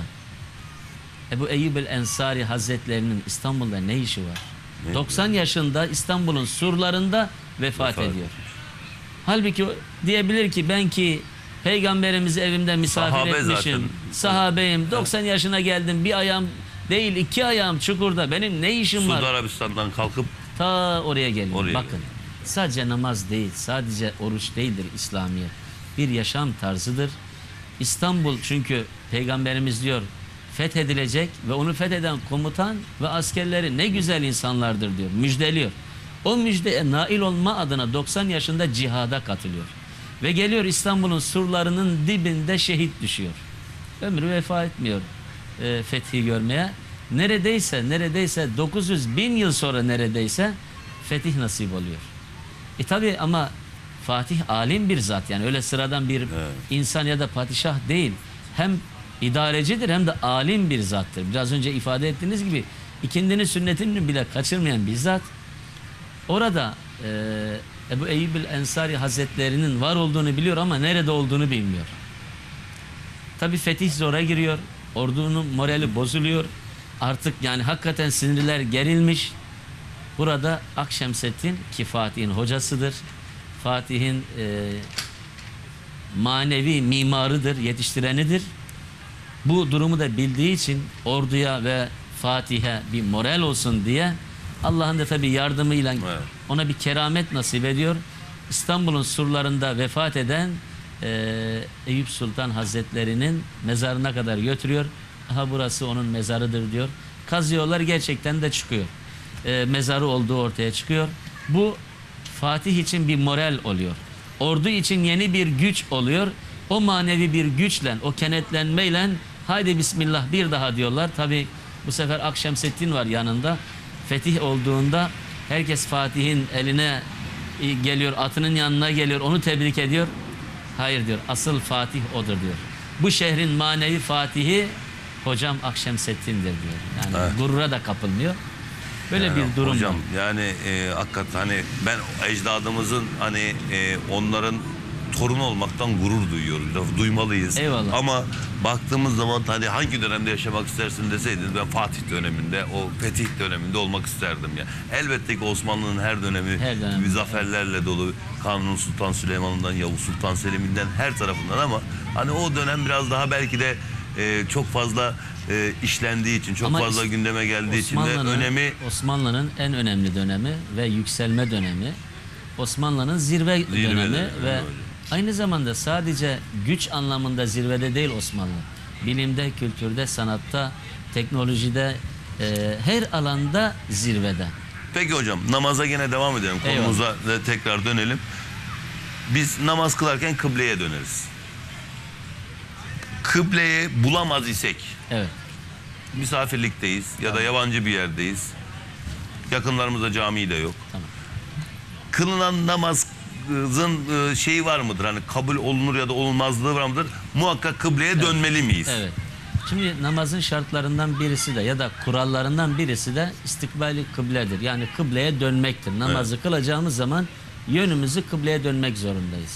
Speaker 2: Ebu Eyyub el-Ensari Hazretlerinin İstanbul'da ne işi var? 90 yaşında İstanbul'un surlarında vefat ediyor. Halbuki diyebilir ki ben ki Peygamberimizi evimde misafir etmişim. Sahabeyim. 90 yaşına geldim. Bir ayağım değil 2 ayağım çukurda. Benim ne işim var?
Speaker 1: Suudi Arabistan'dan kalkıp
Speaker 2: Ta oraya geliyor. Bakın.
Speaker 1: geliyor.
Speaker 2: Sadece namaz değil, sadece oruç değildir İslamiyet. Bir yaşam tarzıdır. İstanbul çünkü Peygamberimiz diyor fethedilecek ve onu fetheden komutan ve askerleri ne güzel insanlardır diyor. Müjdeliyor. O müjdeye nail olma adına 90 yaşında cihada katılıyor. Ve geliyor İstanbul'un surlarının dibinde şehit düşüyor. Ömrü vefa etmiyor fethi görmeye. Neredeyse 900 bin yıl sonra neredeyse fetih nasip oluyor. Tabi ama Fatih alim bir zat yani öyle sıradan bir insan ya da padişah değil. Hem idarecidir hem de alim bir zattır. Biraz önce ifade ettiğiniz gibi ikindinin sünnetini bile kaçırmayan bir zat. Orada Ebu Eyyub el-Ensari Hazretlerinin var olduğunu biliyor ama nerede olduğunu bilmiyor. Tabi fetih zora giriyor. Ordunun morali bozuluyor. Artık yani hakikaten sinirler gerilmiş. Burada Akşemseddin ki Fatih'in hocasıdır. Fatih'in manevi mimarıdır, yetiştirenidir. Bu durumu da bildiği için orduya ve Fatih'e bir moral olsun diye Allah'ın da tabi yardımıyla ona bir keramet nasip ediyor. İstanbul'un surlarında vefat eden Eyüp Sultan Hazretleri'nin mezarına kadar götürüyor. Aha burası onun mezarıdır diyor. Kazıyorlar gerçekten de çıkıyor. Mezarı olduğu ortaya çıkıyor. Bu Fatih için bir moral oluyor. Ordu için yeni bir güç oluyor. O manevi bir güçle, o kenetlenmeyle haydi bismillah bir daha diyorlar. Tabi bu sefer Akşemseddin var yanında. Fetih olduğunda herkes Fatih'in eline geliyor, atının yanına geliyor, onu tebrik ediyor. Hayır diyor, asıl Fatih odur diyor. Bu şehrin manevi Fatihi hocam Akşemseddin'dir diyor. Yani gurura da kapılmıyor. Böyle
Speaker 1: yani
Speaker 2: bir durum
Speaker 1: hocam,
Speaker 2: var.
Speaker 1: yani hakikaten hani ben ecdadımızın hani onların torunu olmaktan gurur duyuyoruz. Duymalıyız.
Speaker 2: Eyvallah.
Speaker 1: Ama baktığımız zaman hani hangi dönemde yaşamak istersin deseydiniz ben Fatih döneminde, o fetih döneminde olmak isterdim ya. Elbette ki Osmanlı'nın her dönemi zaferlerle dolu. Kanuni Sultan Süleyman'ından, Yavuz Sultan Selim'inden her tarafından ama hani o dönem biraz daha belki de çok fazla işlendiği için, çok fazla gündeme geldiği için de önemi...
Speaker 2: Osmanlı'nın en önemli dönemi ve yükselme dönemi, Osmanlı'nın zirve dönemi ve aynı zamanda sadece güç anlamında zirvede değil Osmanlı. Bilimde, kültürde, sanatta, teknolojide, her alanda zirvede.
Speaker 1: Peki hocam, namaza gene devam edelim. Konumuza da tekrar dönelim. Biz namaz kılarken kıbleye döneriz. Kıbleye bulamaz isek,
Speaker 2: Evet.
Speaker 1: misafirlikteyiz ya da yabancı bir yerdeyiz. Yakınlarımızda cami de yok.
Speaker 2: Tamam.
Speaker 1: Kılınan namazın şeyi var mıdır? Hani kabul olunur ya da olunmazlığı var mıdır? Muhakkak kıbleye dönmeli miyiz?
Speaker 2: Evet. Şimdi namazın şartlarından birisi de ya da kurallarından birisi de istikbali kıbledir. Yani kıbleye dönmektir. Namazı kılacağımız zaman yönümüzü kıbleye dönmek zorundayız.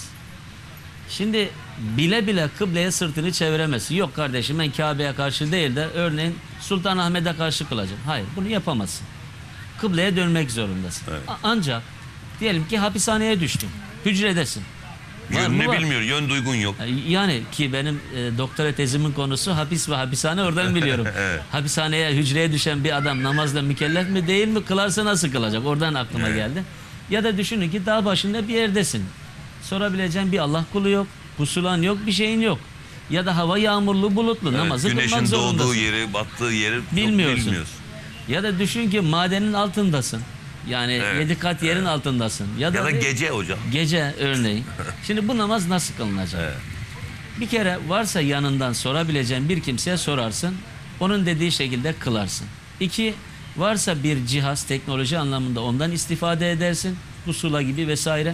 Speaker 2: Şimdi bile bile kıbleye sırtını çeviremezsin. Yok kardeşim ben Kabe'ye karşı değil de örneğin Sultanahmet'e karşı kılacağım. Hayır, bunu yapamazsın. Kıbleye dönmek zorundasın.
Speaker 1: Evet.
Speaker 2: Ancak diyelim ki hapishaneye düştün. Hücredesin. Var mı?
Speaker 1: Yönünü
Speaker 2: Var.
Speaker 1: bilmiyor, yön duygun yok.
Speaker 2: Yani ki benim doktora tezimin konusu hapis ve hapishane, oradan biliyorum.
Speaker 1: Evet.
Speaker 2: Hapishaneye, hücreye düşen bir adam namazla mükellef mi değil mi, kılarsa nasıl kılacak? Oradan aklıma geldi. Ya da düşünün ki dağ başında bir yerdesin. Sorabileceğin bir Allah kulu yok, pusulan yok, bir şeyin yok. Ya da hava yağmurlu, bulutlu,
Speaker 1: Evet,
Speaker 2: namazı kılmak
Speaker 1: güneşin
Speaker 2: zorundasın.
Speaker 1: doğduğu yeri, battığı yeri
Speaker 2: Bilmiyorsun.
Speaker 1: bilmiyorsun.
Speaker 2: Ya da düşün ki madenin altındasın. Yani
Speaker 1: Evet.
Speaker 2: 7 kat yerin altındasın.
Speaker 1: Ya da
Speaker 2: bir-
Speaker 1: gece hocam.
Speaker 2: Gece örneğin. Şimdi bu namaz nasıl kılınacak?
Speaker 1: Evet.
Speaker 2: Bir kere varsa yanından sorabileceğin bir kimseye sorarsın. Onun dediği şekilde kılarsın. 2, varsa bir cihaz, teknoloji anlamında ondan istifade edersin. Pusula gibi vesaire.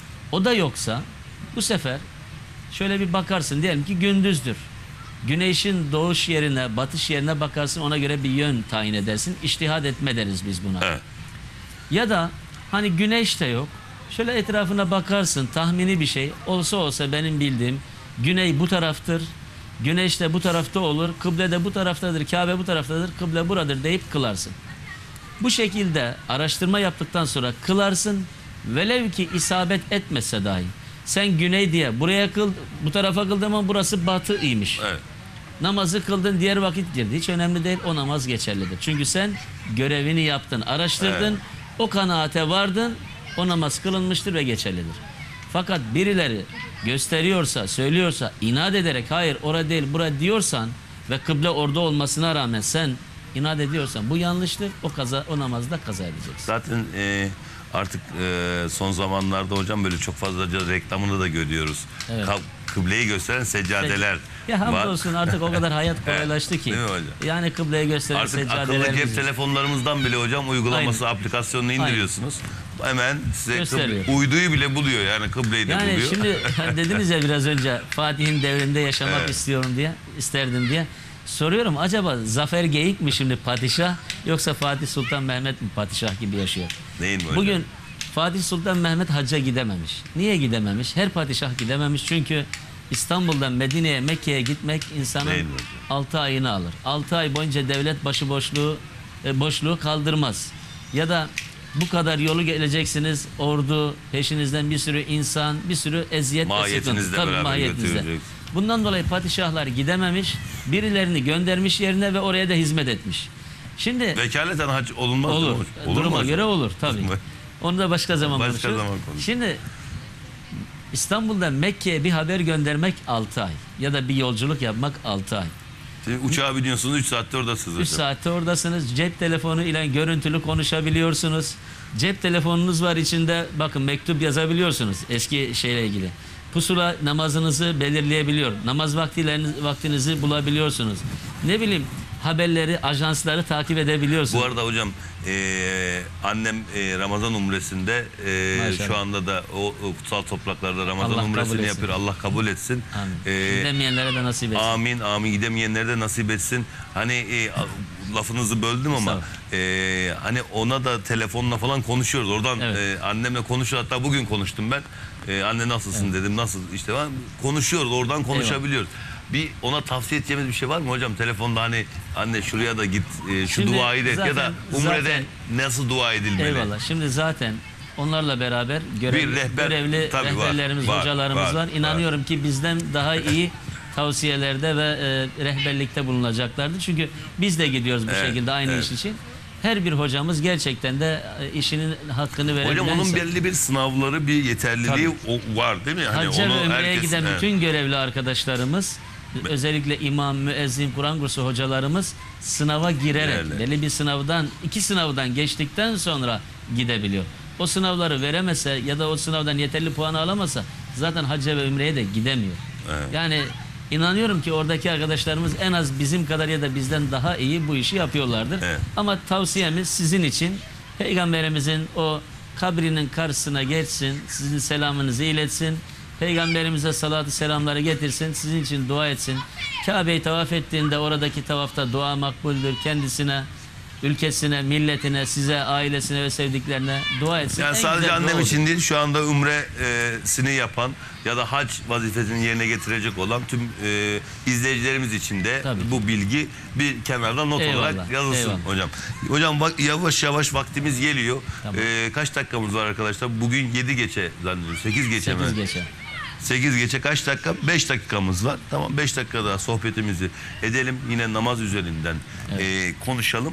Speaker 2: O da yoksa bu sefer şöyle bir bakarsın. Diyelim ki gündüzdür. Güneşin doğuş yerine, batış yerine bakarsın. Ona göre bir yön tayin edersin. İçtihad etme deriz biz buna.
Speaker 1: Evet.
Speaker 2: Ya da hani güneş de yok. Şöyle etrafına bakarsın, tahmini bir şey. Olsa benim bildiğim güney bu taraftır. Güneş de bu tarafta olur. Kıble de bu taraftadır. Kabe bu taraftadır. Kıble buradır deyip kılarsın. Bu şekilde araştırma yaptıktan sonra kılarsın. Velev ki isabet etmese dahi. Sen güney diye buraya kıl, bu tarafa kıldın ama burası batıymış.
Speaker 1: Evet.
Speaker 2: Namazı kıldın, diğer vakit girdi. Hiç önemli değil, o namaz geçerlidir. Çünkü sen görevini yaptın, araştırdın, o kanaate vardın, o namaz kılınmıştır ve geçerlidir. Fakat birileri gösteriyorsa, söylüyorsa, inat ederek hayır orada değil bura diyorsan ve kıble orada olmasına rağmen sen inat ediyorsan bu yanlıştır, o namazda kaza edeceksin.
Speaker 1: Zaten artık son zamanlarda hocam böyle çok fazlaca reklamını da görüyoruz.
Speaker 2: Evet.
Speaker 1: Kıbleyi gösteren seccadeler
Speaker 2: Ya
Speaker 1: var.
Speaker 2: hamdolsun artık o kadar hayat kolaylaştı ki.
Speaker 1: Değil mi hocam?
Speaker 2: Yani kıbleye gösteren
Speaker 1: Artık akıllı
Speaker 2: seccadelerimiz.
Speaker 1: cep telefonlarımızdan bile hocam uygulaması, aplikasyonunu indiriyorsunuz. Hemen size
Speaker 2: Gösteriyor.
Speaker 1: uyduyu bile buluyor, yani kıbleyi de
Speaker 2: Yani
Speaker 1: buluyor.
Speaker 2: şimdi dediniz ya biraz önce Fatih'in devrinde yaşamak
Speaker 1: Evet.
Speaker 2: istiyorum diye, isterdim diye. Soruyorum, acaba Zafer Geyik mi şimdi padişah yoksa Fatih Sultan Mehmet mi padişah gibi yaşıyor?
Speaker 1: Değil mi hocam?
Speaker 2: Bugün Fatih Sultan Mehmet hacca gidememiş. Niye gidememiş? Her padişah gidememiş çünkü İstanbul'dan Medine'ye, Mekke'ye gitmek insanın
Speaker 1: Değil mi hocam?
Speaker 2: 6 ayını alır. 6 ay boyunca devlet boşluğu kaldırmaz. Ya da bu kadar yolu geleceksiniz, ordu, peşinizden bir sürü insan, bir sürü eziyet ve
Speaker 1: Mahiyetinizle
Speaker 2: sıkıntı. Tabii,
Speaker 1: beraber
Speaker 2: mahiyetinizle.
Speaker 1: götüreceksiniz.
Speaker 2: Bundan dolayı padişahlar gidememiş, birilerini göndermiş yerine ve oraya da hizmet etmiş. Şimdi
Speaker 1: Vekaleten hac olunmaz
Speaker 2: olur,
Speaker 1: mı hocam? Olur mu
Speaker 2: duruma
Speaker 1: hocam?
Speaker 2: göre olur tabii.
Speaker 1: Olur mu?
Speaker 2: Onu da başka zaman
Speaker 1: Başka
Speaker 2: konuşuruz.
Speaker 1: zaman konuşuruz.
Speaker 2: Şimdi İstanbul'dan Mekke'ye bir haber göndermek 6 ay ya da bir yolculuk yapmak 6 ay.
Speaker 1: Şimdi uçağa biniyorsunuz 3 saatte oradasınız
Speaker 2: 3
Speaker 1: hocam.
Speaker 2: saatte oradasınız. Cep telefonu ile görüntülü konuşabiliyorsunuz. Cep telefonunuz var içinde, bakın mektup yazabiliyorsunuz eski şeyle ilgili. Pusula namazınızı belirleyebiliyor. Namaz vaktinizi bulabiliyorsunuz. Ne bileyim haberleri, ajansları takip edebiliyorsunuz.
Speaker 1: Bu arada hocam annem Ramazan umresinde
Speaker 2: Maşallah.
Speaker 1: şu anda da o kutsal topraklarda Ramazan
Speaker 2: Allah kabul
Speaker 1: umresini
Speaker 2: etsin.
Speaker 1: yapıyor. Allah kabul etsin.
Speaker 2: Amin. Gidemeyenlere de nasip etsin.
Speaker 1: Amin amin, gidemeyenlere de nasip etsin. Hani lafınızı böldüm ama hani ona da telefonla falan konuşuyoruz. Oradan
Speaker 2: Evet.
Speaker 1: annemle konuşuyor. Hatta bugün konuştum ben. Anne nasılsın dedim. Nasıl işte falan. Konuşuyoruz. Oradan konuşabiliyoruz. Bir ona tavsiye edeceğimiz bir şey var mı hocam? Telefonda hani anne şuraya da git şu
Speaker 2: Şimdi
Speaker 1: duayı da et ya da umrede
Speaker 2: zaten-
Speaker 1: nasıl dua edilmeli?
Speaker 2: Eyvallah. Şimdi zaten onlarla beraber
Speaker 1: Bir rehber,
Speaker 2: görevli
Speaker 1: tabii var,
Speaker 2: rehberlerimiz,
Speaker 1: var,
Speaker 2: hocalarımız var.
Speaker 1: var.
Speaker 2: İnanıyorum ki bizden daha iyi tavsiyelerde ve rehberlikte bulunacaklardır. Çünkü biz de gidiyoruz bu
Speaker 1: Evet,
Speaker 2: şekilde aynı
Speaker 1: evet.
Speaker 2: iş için. Her bir hocamız gerçekten de işinin hakkını verebilen.
Speaker 1: Hocam onun belli bir sınavları, bir yeterliliği var değil mi? Hani
Speaker 2: Hacca ve Ümre'ye
Speaker 1: herkes-
Speaker 2: giden
Speaker 1: evet.
Speaker 2: bütün görevli arkadaşlarımız, özellikle imam, müezzin, Kur'an kursu hocalarımız sınava girerek,
Speaker 1: Girerler.
Speaker 2: belli bir sınavdan, 2 sınavdan geçtikten sonra gidebiliyor. O sınavları veremese ya da o sınavdan yeterli puan alamasa zaten hacca ve ümreye de gidemiyor.
Speaker 1: Evet.
Speaker 2: Yani inanıyorum ki oradaki arkadaşlarımız en az bizim kadar ya da bizden daha iyi bu işi yapıyorlardır.
Speaker 1: Evet.
Speaker 2: Ama tavsiyemiz sizin için Peygamberimizin o kabrinin karşısına geçsin, sizin selamınızı iletsin. Peygamberimize salatı selamları getirsin, sizin için dua etsin. Kabe'yi tavaf ettiğinde oradaki tavafta dua makbuldür. Kendisine, ülkesine, milletine, size, ailesine ve sevdiklerine dua etsin.
Speaker 1: Yani
Speaker 2: En
Speaker 1: sadece
Speaker 2: güzel
Speaker 1: annem
Speaker 2: dua
Speaker 1: için
Speaker 2: odur.
Speaker 1: değil, şu anda umresini yapan ya da hac vazifesini yerine getirecek olan tüm izleyicilerimiz için de
Speaker 2: Tabii.
Speaker 1: bu bilgi bir kenarda not
Speaker 2: Eyvallah,
Speaker 1: olarak yazılsın
Speaker 2: eyvallah.
Speaker 1: hocam. Hocam bak, yavaş yavaş vaktimiz geliyor.
Speaker 2: Tamam.
Speaker 1: Kaç dakikamız var arkadaşlar? Bugün 7 geçe zannediyorum. 8 geçe mi?
Speaker 2: 8 geçe.
Speaker 1: 8 geçe kaç dakika? 5 dakikamız var. Tamam, 5 dakika daha sohbetimizi edelim. Yine namaz üzerinden konuşalım.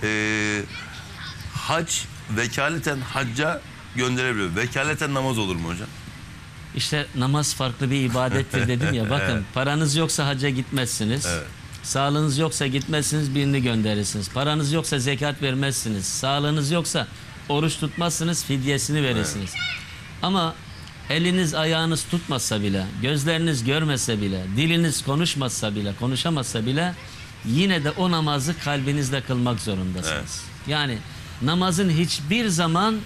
Speaker 1: Hac vekaleten hacca gönderebiliyor. Vekaleten namaz olur mu hocam?
Speaker 2: İşte namaz farklı bir ibadettir dedim ya. Bakın paranız yoksa hacca gitmezsiniz.
Speaker 1: Evet.
Speaker 2: Sağlığınız yoksa gitmezsiniz, birini gönderirsiniz. Paranız yoksa zekat vermezsiniz. Sağlığınız yoksa oruç tutmazsınız, fidyesini verirsiniz. Ama eliniz ayağınız tutmasa bile, gözleriniz görmese bile, diliniz konuşmasa bile, konuşamazsa bile yine de o namazı kalbinizle kılmak zorundasınız.
Speaker 1: Evet.
Speaker 2: Yani namazın hiçbir zaman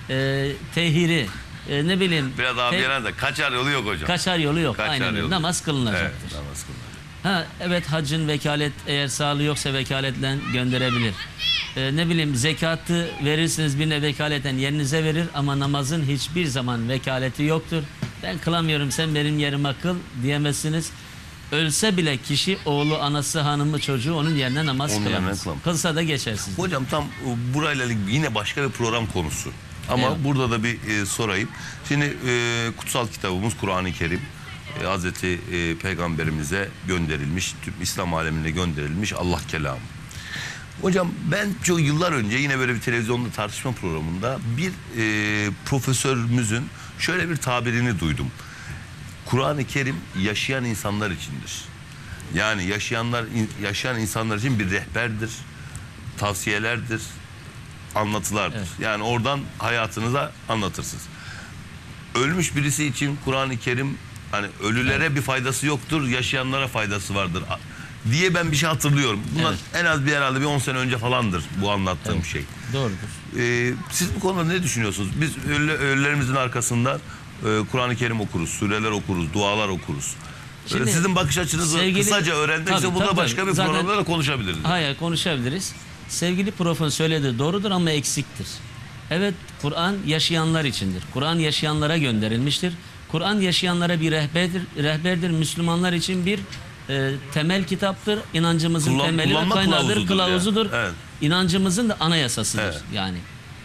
Speaker 2: tehiri, ne bileyim,
Speaker 1: Biraz daha bir yana da kaçar yolu yok hocam.
Speaker 2: kaçar yolu yok.
Speaker 1: Kaçar
Speaker 2: Aynen öyle.
Speaker 1: yolu
Speaker 2: Namaz
Speaker 1: yok.
Speaker 2: kılınacaktır.
Speaker 1: Evet, namaz kılınacak.
Speaker 2: Ha, evet, hacın vekalet, eğer sağlığı yoksa vekaletle gönderebilir. Ne bileyim, zekatı verirsiniz birine vekaleten, yerinize verir ama namazın hiçbir zaman vekaleti yoktur. Ben kılamıyorum, sen benim yerime kıl diyemezsiniz. Ölse bile kişi oğlu, anası, hanımı, çocuğu onun yerine namaz
Speaker 1: Onun yerine
Speaker 2: kılamaz.
Speaker 1: kılamaz.
Speaker 2: Kılsa da geçersiz.
Speaker 1: Hocam tam burayla ilgili yine başka bir program konusu. Ama
Speaker 2: Evet.
Speaker 1: burada da bir sorayım. Şimdi kutsal kitabımız Kur'an-ı Kerim. Hazreti Peygamberimize gönderilmiş, tüm İslam alemine gönderilmiş Allah kelamı. Hocam ben çok yıllar önce yine böyle bir televizyonda tartışma programında bir profesörümüzün şöyle bir tabirini duydum. Kur'an-ı Kerim yaşayan insanlar içindir. Yani yaşayan insanlar için bir rehberdir, tavsiyelerdir, anlatılardır.
Speaker 2: Evet.
Speaker 1: Yani oradan hayatınıza anlatırsınız. Ölmüş birisi için Kur'an-ı Kerim hani ölülere bir faydası yoktur, yaşayanlara faydası vardır diye ben bir şey hatırlıyorum. Bundan en az herhalde bir 10 sene önce falandır bu anlattığım şey.
Speaker 2: Doğrudur.
Speaker 1: Siz bu konuda ne düşünüyorsunuz? Biz ölülerimizin arkasında Kur'an-ı Kerim okuruz, sureler okuruz, dualar okuruz.
Speaker 2: Şimdi
Speaker 1: Sizin bakış açınızı
Speaker 2: sevgili-
Speaker 1: kısaca öğrenmek
Speaker 2: Tabii,
Speaker 1: için burada
Speaker 2: tabii,
Speaker 1: başka bir
Speaker 2: zaten-
Speaker 1: programda da konuşabiliriz.
Speaker 2: Hayır, konuşabiliriz. Sevgili profun söylediği doğrudur ama eksiktir. Evet, Kur'an yaşayanlar içindir. Kur'an yaşayanlara gönderilmiştir. Kur'an yaşayanlara bir rehberdir. Müslümanlar için bir temel kitaptır. İnancımızın temeli ve
Speaker 1: kullanma
Speaker 2: kaynağıdır, kılavuzudur.
Speaker 1: yani. Evet.
Speaker 2: İnancımızın da anayasasıdır.
Speaker 1: Evet.
Speaker 2: Yani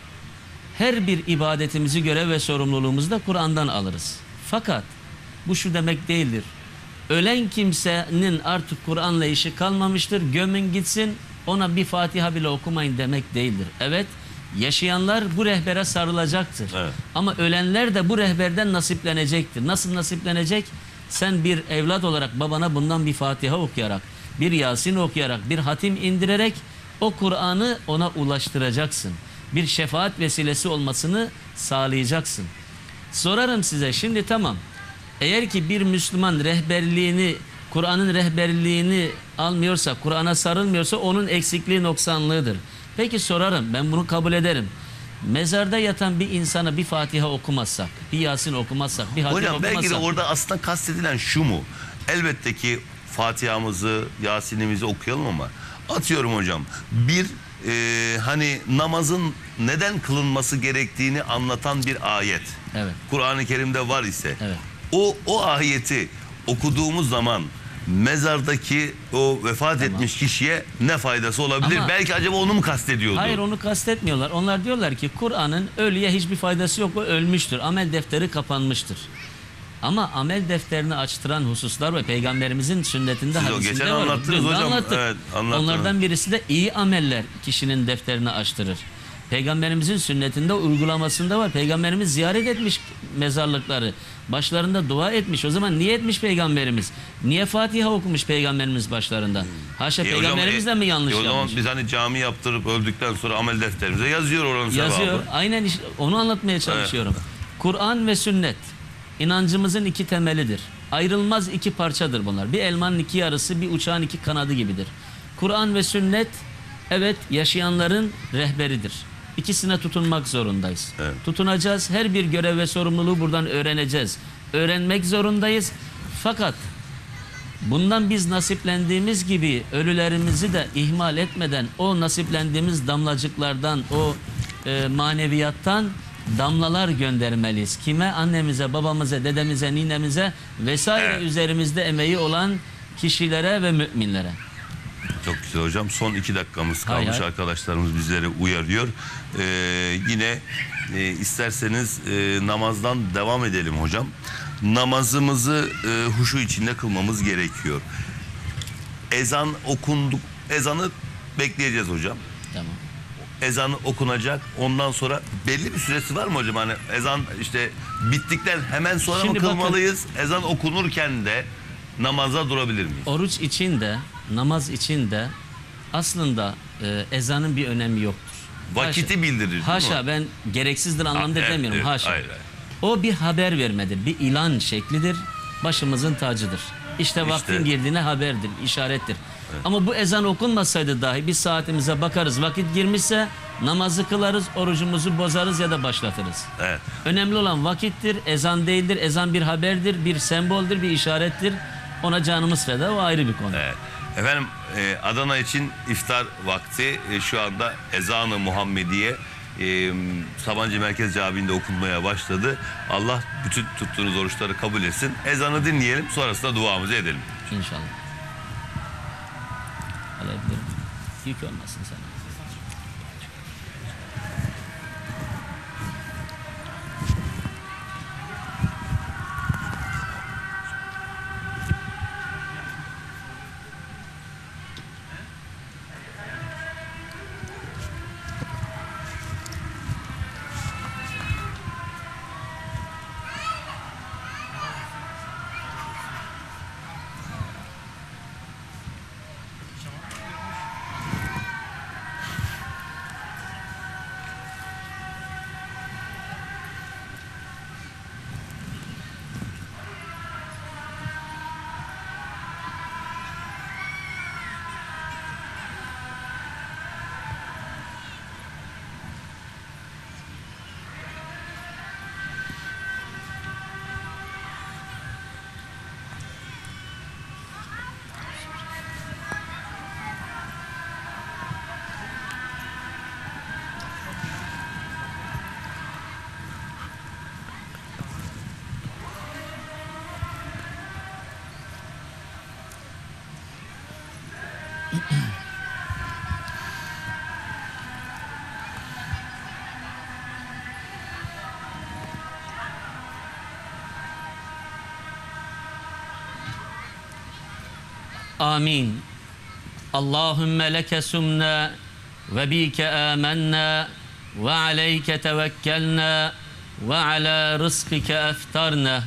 Speaker 2: her bir ibadetimizi, görev ve sorumluluğumuzu da Kur'an'dan alırız. Fakat bu şu demek değildir. Ölen kimsenin artık Kur'an'la işi kalmamıştır. Gömün gitsin, ona bir Fatiha bile okumayın demek değildir. Evet, yaşayanlar bu rehbere sarılacaktır.
Speaker 1: Evet.
Speaker 2: Ama ölenler de bu rehberden nasiplenecektir. Nasıl nasiplenecek? Sen bir evlat olarak babana bundan bir Fatiha okuyarak, bir Yasin okuyarak, bir hatim indirerek o Kur'an'ı ona ulaştıracaksın. Bir şefaat vesilesi olmasını sağlayacaksın. Sorarım size şimdi, tamam. Eğer ki bir Müslüman rehberliğini, Kur'an'ın rehberliğini almıyorsa, Kur'an'a sarılmıyorsa onun eksikliği, noksanlığıdır. Peki sorarım, ben bunu kabul ederim. Mezarda yatan bir insana bir Fatiha okumazsak, bir Yasin okumazsak, bir hatim
Speaker 1: Hocam
Speaker 2: okumazsak.
Speaker 1: belki de orada aslında kastedilen şu mu? Elbette ki Fatiha'mızı, Yasin'imizi okuyalım ama atıyorum hocam bir hani namazın neden kılınması gerektiğini anlatan bir ayet.
Speaker 2: Evet.
Speaker 1: Kur'an-ı Kerim'de var ise
Speaker 2: Evet.
Speaker 1: o ayeti okuduğumuz zaman mezardaki o vefat etmiş kişiye ne faydası olabilir?
Speaker 2: Ama-
Speaker 1: Belki acaba onu mu kastediyordu?
Speaker 2: Hayır, onu kastetmiyorlar. Onlar diyorlar ki Kur'an'ın ölüye hiçbir faydası yok, o ölmüştür. Amel defteri kapanmıştır. Ama amel defterini açtıran hususlar ve Peygamberimizin sünnetinde,
Speaker 1: Siz o
Speaker 2: hadisinde
Speaker 1: geçen
Speaker 2: var.
Speaker 1: anlattınız
Speaker 2: Dün de
Speaker 1: hocam.
Speaker 2: anlattık.
Speaker 1: Evet, anlattınız.
Speaker 2: Onlardan birisi de iyi ameller kişinin defterini açtırır. Peygamberimizin sünnetinde, uygulamasında var. Peygamberimiz ziyaret etmiş mezarlıkları. Başlarında dua etmiş. O zaman niye etmiş Peygamberimiz? Niye Fatiha okumuş Peygamberimiz başlarında? Haşa, Peygamberimiz de mi yanlış
Speaker 1: o zaman
Speaker 2: yapmış?
Speaker 1: biz hani cami yaptırıp öldükten sonra amel defterimize yazıyor oranın
Speaker 2: Yazıyor.
Speaker 1: sevabı.
Speaker 2: Aynen onu anlatmaya çalışıyorum. Kur'an ve sünnet inancımızın iki temelidir. Ayrılmaz iki parçadır bunlar. Bir elmanın iki yarısı, bir uçağın iki kanadı gibidir. Kur'an ve sünnet, evet, yaşayanların rehberidir. İkisine tutunmak zorundayız.
Speaker 1: Evet.
Speaker 2: Tutunacağız. Her bir görev ve sorumluluğu buradan öğreneceğiz. Öğrenmek zorundayız. Fakat bundan biz nasiplendiğimiz gibi ölülerimizi de ihmal etmeden o nasiplendiğimiz damlacıklardan, o maneviyattan damlalar göndermeliyiz. Kime? Annemize, babamıza, dedemize, ninemize vesaire,
Speaker 1: Evet.
Speaker 2: üzerimizde emeği olan kişilere ve müminlere.
Speaker 1: Çok güzel hocam. Son 2 dakikamız kalmış.
Speaker 2: Hay hay.
Speaker 1: Arkadaşlarımız bizleri uyarıyor. Yine isterseniz namazdan devam edelim hocam. Namazımızı huşu içinde kılmamız gerekiyor. Ezan okunduk. Ezanı bekleyeceğiz hocam.
Speaker 2: Tamam.
Speaker 1: Ezanı okunacak. Ondan sonra belli bir süresi var mı hocam? Hani ezan işte bittikten hemen sonra
Speaker 2: Şimdi
Speaker 1: mı
Speaker 2: bakın,
Speaker 1: kılmalıyız? Ezan okunurken de namaza durabilir miyiz?
Speaker 2: oruç için de, namaz için de aslında ezanın bir önemi yoktur.
Speaker 1: Vakiti bildirir değil mi?
Speaker 2: Haşa, ben gereksizdir anlamda
Speaker 1: Evet,
Speaker 2: demiyorum.
Speaker 1: evet,
Speaker 2: Haşa.
Speaker 1: hayır, hayır.
Speaker 2: O bir haber vermedir. Bir ilan şeklidir. Başımızın tacıdır. İşte vaktin girdiğine haberdir, işarettir. Ama bu ezan okunmasaydı dahi biz saatimize bakarız. Vakit girmişse namazı kılarız, orucumuzu bozarız ya da başlatırız.
Speaker 1: Evet.
Speaker 2: Önemli olan vakittir, ezan değildir. Ezan bir haberdir, bir semboldür, bir işarettir. Ona canımız feda, o ayrı bir konu.
Speaker 1: Evet. Efendim Adana için iftar vakti şu anda ezan-ı Muhammediye Sabancı Merkez Camii'nde okunmaya başladı. Allah bütün tuttuğunuz oruçları kabul etsin. Ezanı dinleyelim, sonrasında duamızı edelim.
Speaker 2: İnşallah. Alabilirim. Yük olmasın sana. Amin. Allahümme leke sumna ve bike amennâ ve aleyke tevekkelnâ ve ala rızkike eftarnâ.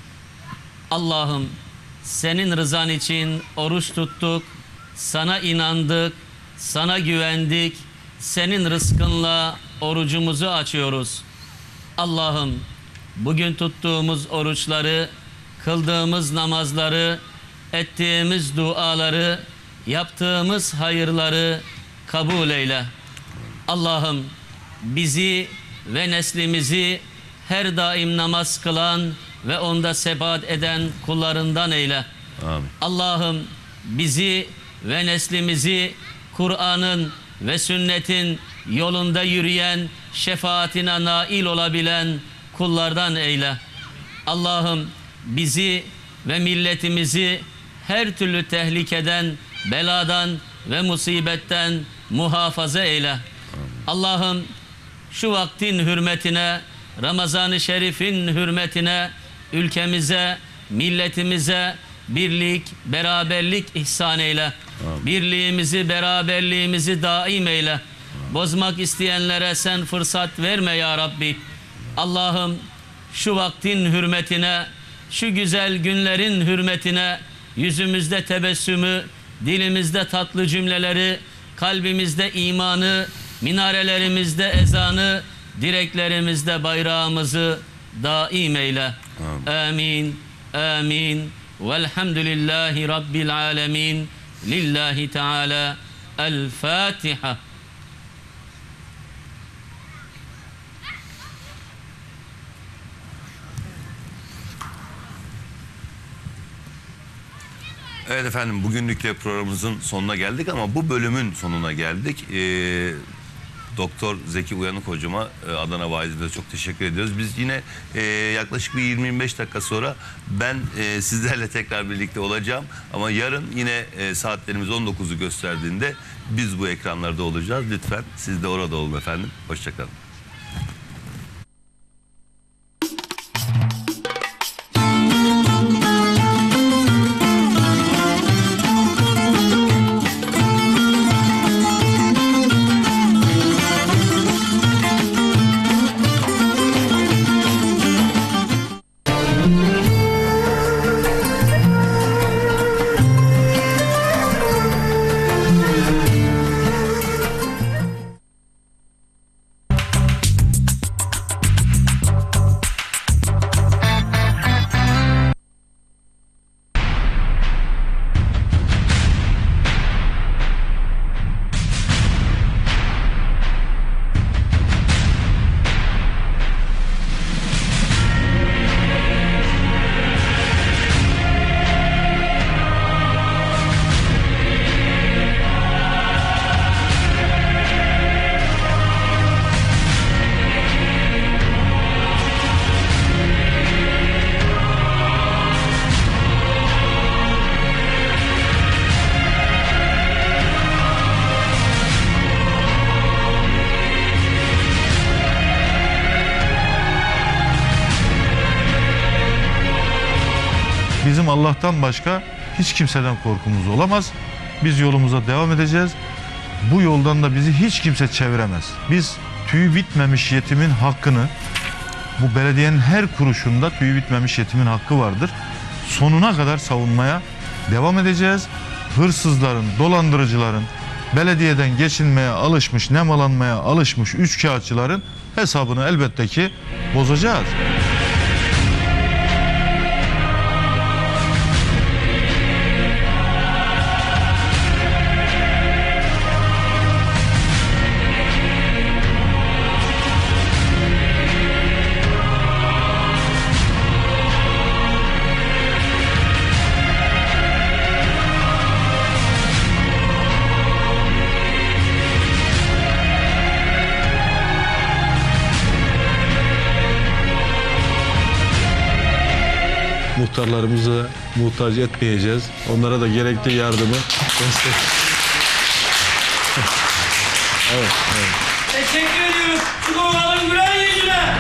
Speaker 2: Allah'ım, senin rızan için oruç tuttuk, sana inandık, sana güvendik, senin rızkınla orucumuzu açıyoruz. Allah'ım, bugün tuttuğumuz oruçları, kıldığımız namazları, ettiğimiz duaları, yaptığımız hayırları kabul eyle. Allah'ım, bizi ve neslimizi her daim namaz kılan ve onda sebat eden kullarından eyle.
Speaker 1: Amin.
Speaker 2: Allah'ım, bizi ve neslimizi Kur'an'ın ve sünnetin yolunda yürüyen, şefaatine nail olabilen kullardan eyle. Allah'ım, bizi ve milletimizi her türlü tehlikeden, beladan ve musibetten muhafaza eyle. Allah'ım, şu vaktin hürmetine, Ramazan-ı Şerif'in hürmetine, ülkemize, milletimize birlik, beraberlik ihsan eyle. Birliğimizi, beraberliğimizi daim eyle. Bozmak isteyenlere sen fırsat verme ya Rabbi. Allah'ım, şu vaktin hürmetine, şu güzel günlerin hürmetine, yüzümüzde tebessümü, dilimizde tatlı cümleleri, kalbimizde imanı, minarelerimizde ezanı, direklerimizde bayrağımızı daim eyle.
Speaker 1: Amin.
Speaker 2: Amin. Amin. Velhamdülillahi Rabbil alemin. Lillahi Teala. El Fatiha.
Speaker 1: Evet efendim, bugünlük de programımızın sonuna geldik ama bu bölümün sonuna geldik. Doktor Zeki Uyanık hocama Adana Valisi'ne çok teşekkür ediyoruz. Biz yine yaklaşık bir 20-25 dakika sonra ben sizlerle tekrar birlikte olacağım. Ama yarın yine saatlerimiz 19'u gösterdiğinde biz bu ekranlarda olacağız. Lütfen siz de orada olun efendim. Hoşçakalın.
Speaker 3: Bizim Allah'tan başka hiç kimseden korkumuz olamaz. Biz yolumuza devam edeceğiz. Bu yoldan da bizi hiç kimse çeviremez. Biz tüyü bitmemiş yetimin hakkını, bu belediyenin her kuruşunda tüyü bitmemiş yetimin hakkı vardır. Sonuna kadar savunmaya devam edeceğiz. Hırsızların, dolandırıcıların, belediyeden geçinmeye alışmış, nemalanmaya alışmış üçkağıtçıların hesabını elbette ki bozacağız.
Speaker 4: Muhtarlarımızı muhtaç etmeyeceğiz. Onlara da gerekli yardımı destek. Evet, evet.
Speaker 5: Teşekkür ediyoruz. Çukurova'nın gülen yüzüne.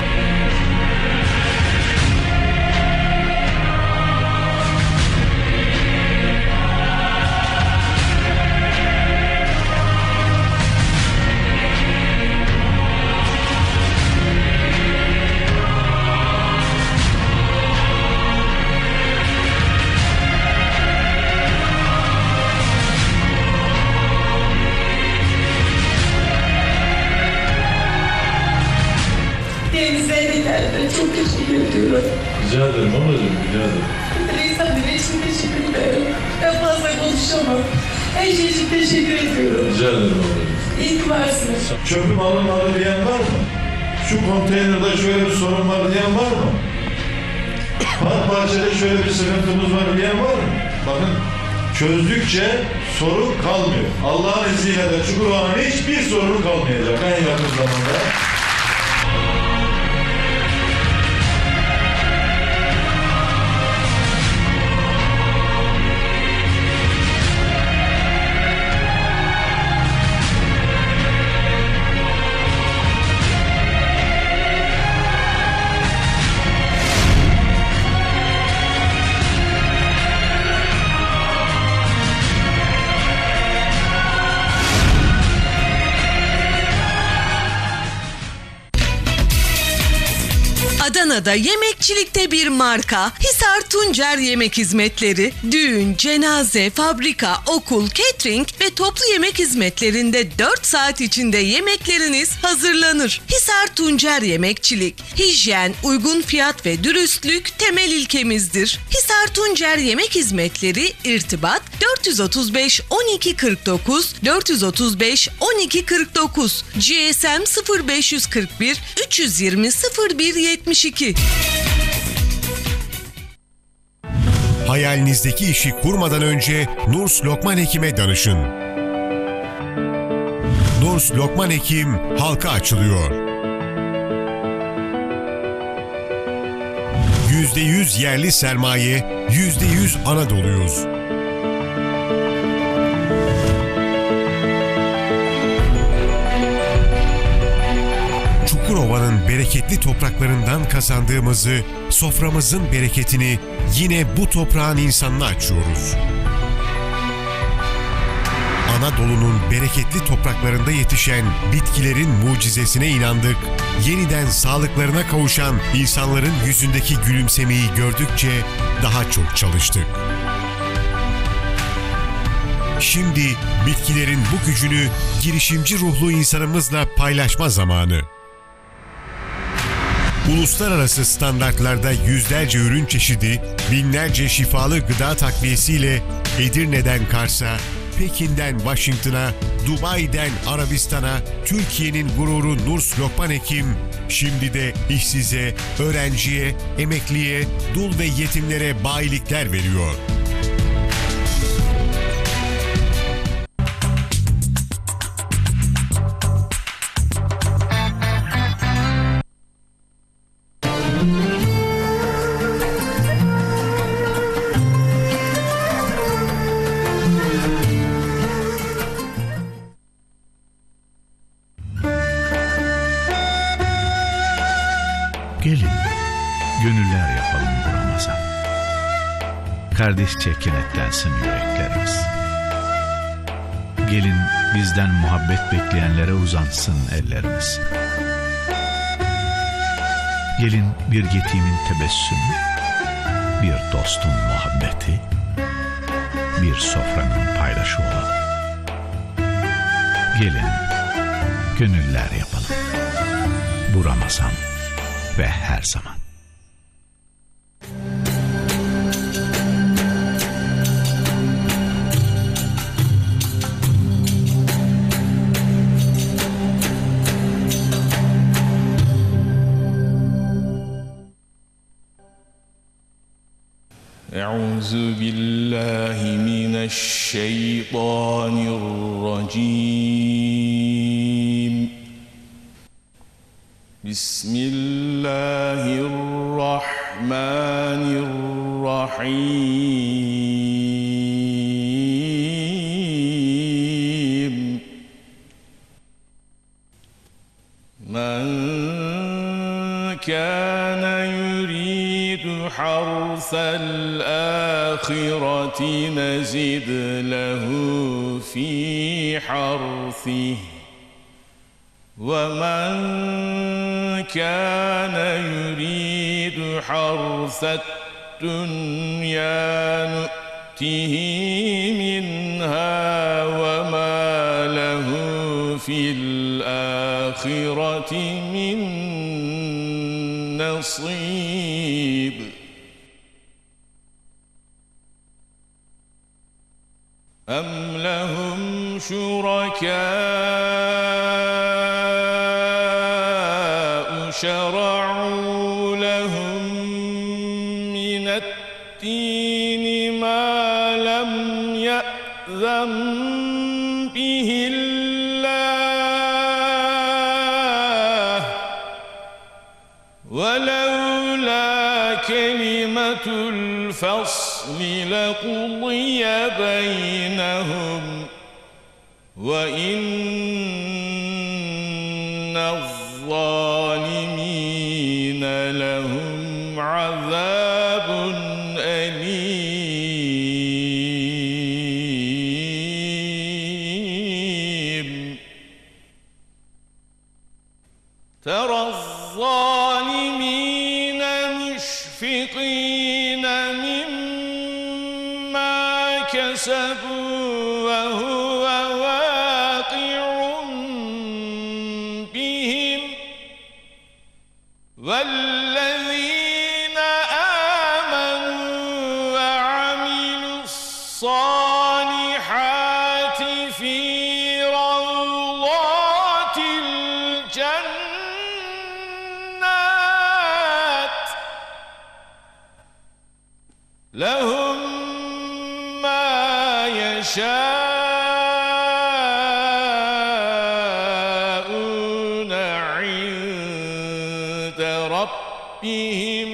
Speaker 6: Çok teşekkür ediyorum.
Speaker 4: Rica ederim ablacığım, rica ederim.
Speaker 6: İnsan dili için teşekkür ederim. Ben fazla konuşamam. Her şey için teşekkür ediyorum.
Speaker 4: Rica ederim ablacığım.
Speaker 6: İyi ki varsınız.
Speaker 3: Çöpüm alınmadı diyen var mı? Şu konteynerde şöyle bir sorun var diyen var mı? Park bahçede şöyle bir sıkıntımız var diyen var mı? Bakın çözdükçe sorun kalmıyor. Allah'ın izniyle de Çukurova'nın hiçbir sorunu kalmayacak en yakın zamanda.
Speaker 7: Adana'da yemekçilikte bir marka Hisar Tuncer Yemek Hizmetleri. Düğün, cenaze, fabrika, okul, catering ve toplu yemek hizmetlerinde 4 saat içinde yemekleriniz hazırlanır. Hisar Tuncer Yemekçilik. Hijyen, uygun fiyat ve dürüstlük temel ilkemizdir. Hisar Tuncer Yemek Hizmetleri irtibat 435 12 49 435 12 49 GSM 0541 320 01 72.
Speaker 8: Hayalinizdeki işi kurmadan önce Nurs Lokman Hekim'e danışın. Nurs Lokman Hekim halka açılıyor. %100 yerli sermaye, %100 Anadolu'yuz. Çukurova'nın bereketli topraklarından kazandığımızı, soframızın bereketini yine bu toprağın insanına açıyoruz. Anadolu'nun bereketli topraklarında yetişen bitkilerin mucizesine inandık, yeniden sağlıklarına kavuşan insanların yüzündeki gülümsemeyi gördükçe daha çok çalıştık. Şimdi bitkilerin bu gücünü girişimci ruhlu insanımızla paylaşma zamanı. Uluslararası standartlarda yüzlerce ürün çeşidi, binlerce şifalı gıda takviyesiyle Edirne'den Kars'a, Pekin'den Washington'a, Dubai'den Arabistan'a Türkiye'nin gururu Nurs Lokman Hekim, şimdi de işsize, öğrenciye, emekliye, dul ve yetimlere bayilikler veriyor.
Speaker 9: Gelin, gönüller yapalım bu Ramazan. Kardeşçe kenetlensin yüreklerimiz. Gelin, bizden muhabbet bekleyenlere uzansın ellerimiz. Gelin, bir yetimin tebessümü, bir dostun muhabbeti, bir sofranın paydaşı olalım. Gelin, gönüller yapalım bu Ramazan ve her zaman.
Speaker 10: Euzu billahi mineşşeytanirracim. Bismillahirrahmanirrahim. Men kana yuridu harsal ahireti nezid lehu fi harsihi وَمَنْ كَانَ يُرِيدُ حَرْثَ الدُّنْيَا نُؤْتِهِ مِنْهَا وَمَا لَهُ فِي الْآخِرَةِ مِنْ نَصِيبٍ أَمْ لَهُمْ شُرَكَاءُ شرعوا لهم من الدين ما لم يأذن به الله ولولا كلمة الفصل لقضي بينهم وإن الظالمين لهم عذاب أليم ترى الظالمين الجنات لهم ما يشاءون عند ربهم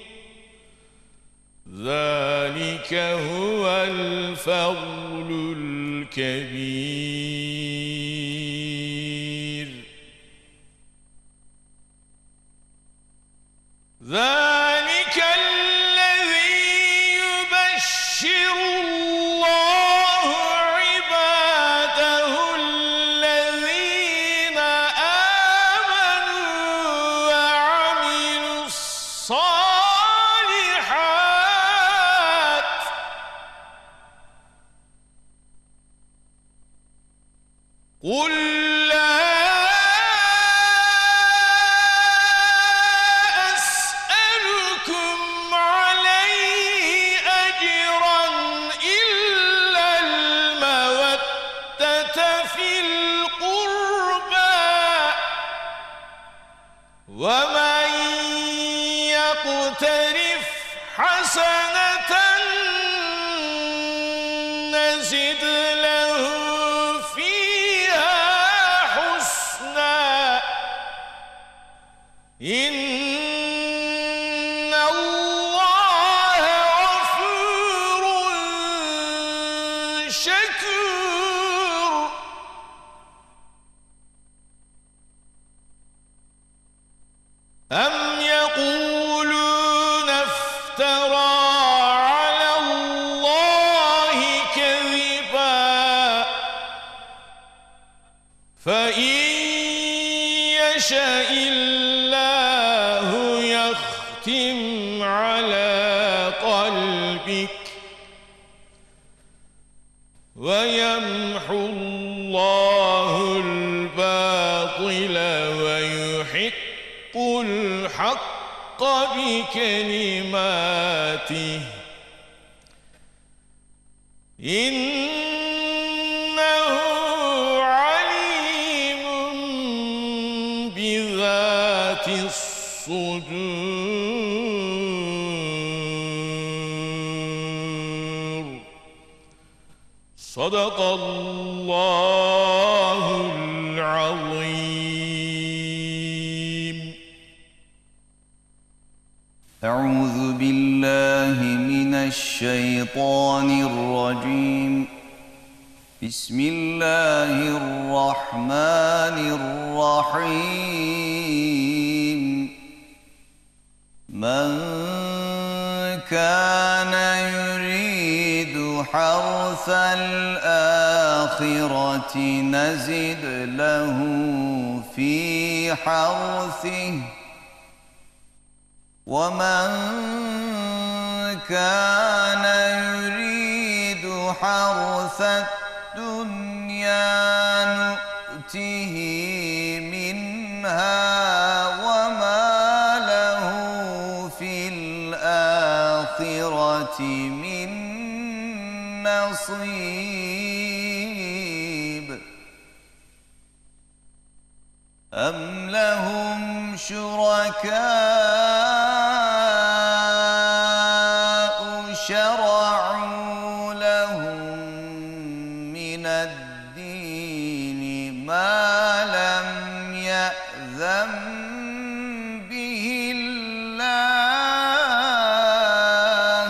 Speaker 10: ذلك هو الفضل الكبير ذلك الذي يبشر الله عباده الذين آمنوا وعملوا الصالحات قل لا أسألكم عليه أجرا إلا المودة في القربى ومن يقترف حسنة نزد له فيها حسنا إن الله غفور شكور أم يقولون افترى على الله كذبا فإن يشاء الله يختم على قلبك ويمحو الله الباطل ويحق الحق بكلماته إنه عليم بذات الصدور صدق الله العظيم
Speaker 11: أعوذ بالله من الشيطان الرجيم بسم الله الرحمن الرحيم من كان يريد حرث الآخرة نزد له في حرثه ومن كان يريد حرث الدنيا نؤته منها وما له في الآخرة من نصيب أم لهم شركاء شرعوا لهم من الدين ما لم يأذن به الله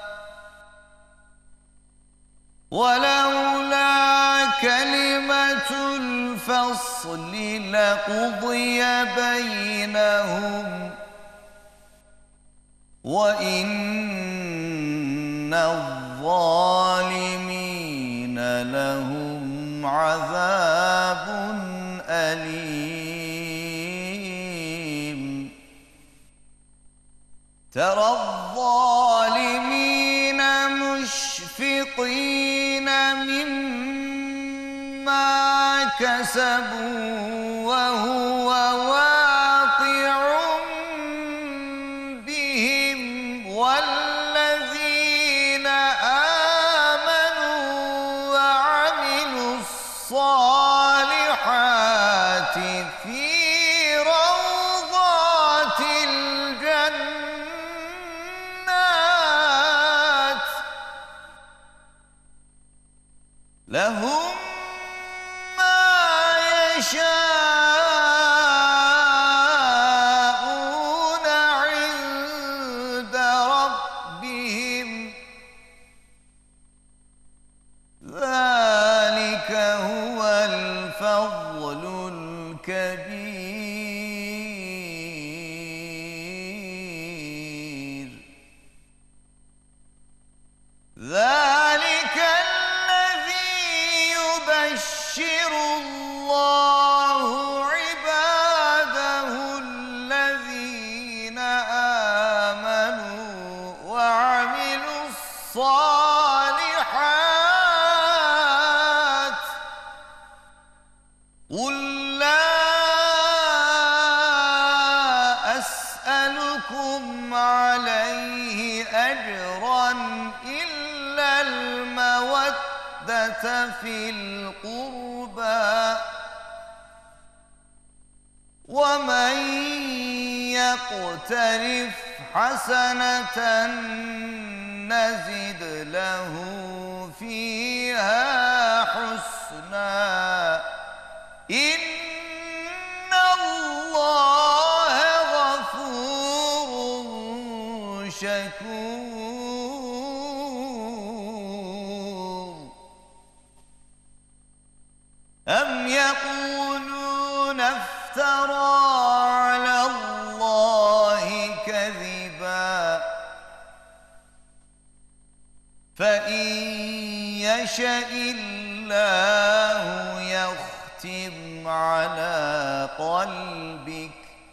Speaker 11: ولولا كلمة الفصل لقضي بينهم وإن الظالمين لهم عذاب أليم ترى الظالمين مشفقين مما كسبوا وهو واقع بهم والذين آمنوا وعملوا الصالحات في كبير ذلك الذي يبشر الله عباده الذين آمنوا وعملوا الصالحات قل لا أسألكم عليه أجرا إلا المودة في القربى ومن يقترف حسنة نزد له فيها حسنا إن الله غفور شكور أم يقولون افترى على الله كذبا فإن يشأ الله يختم على قلبك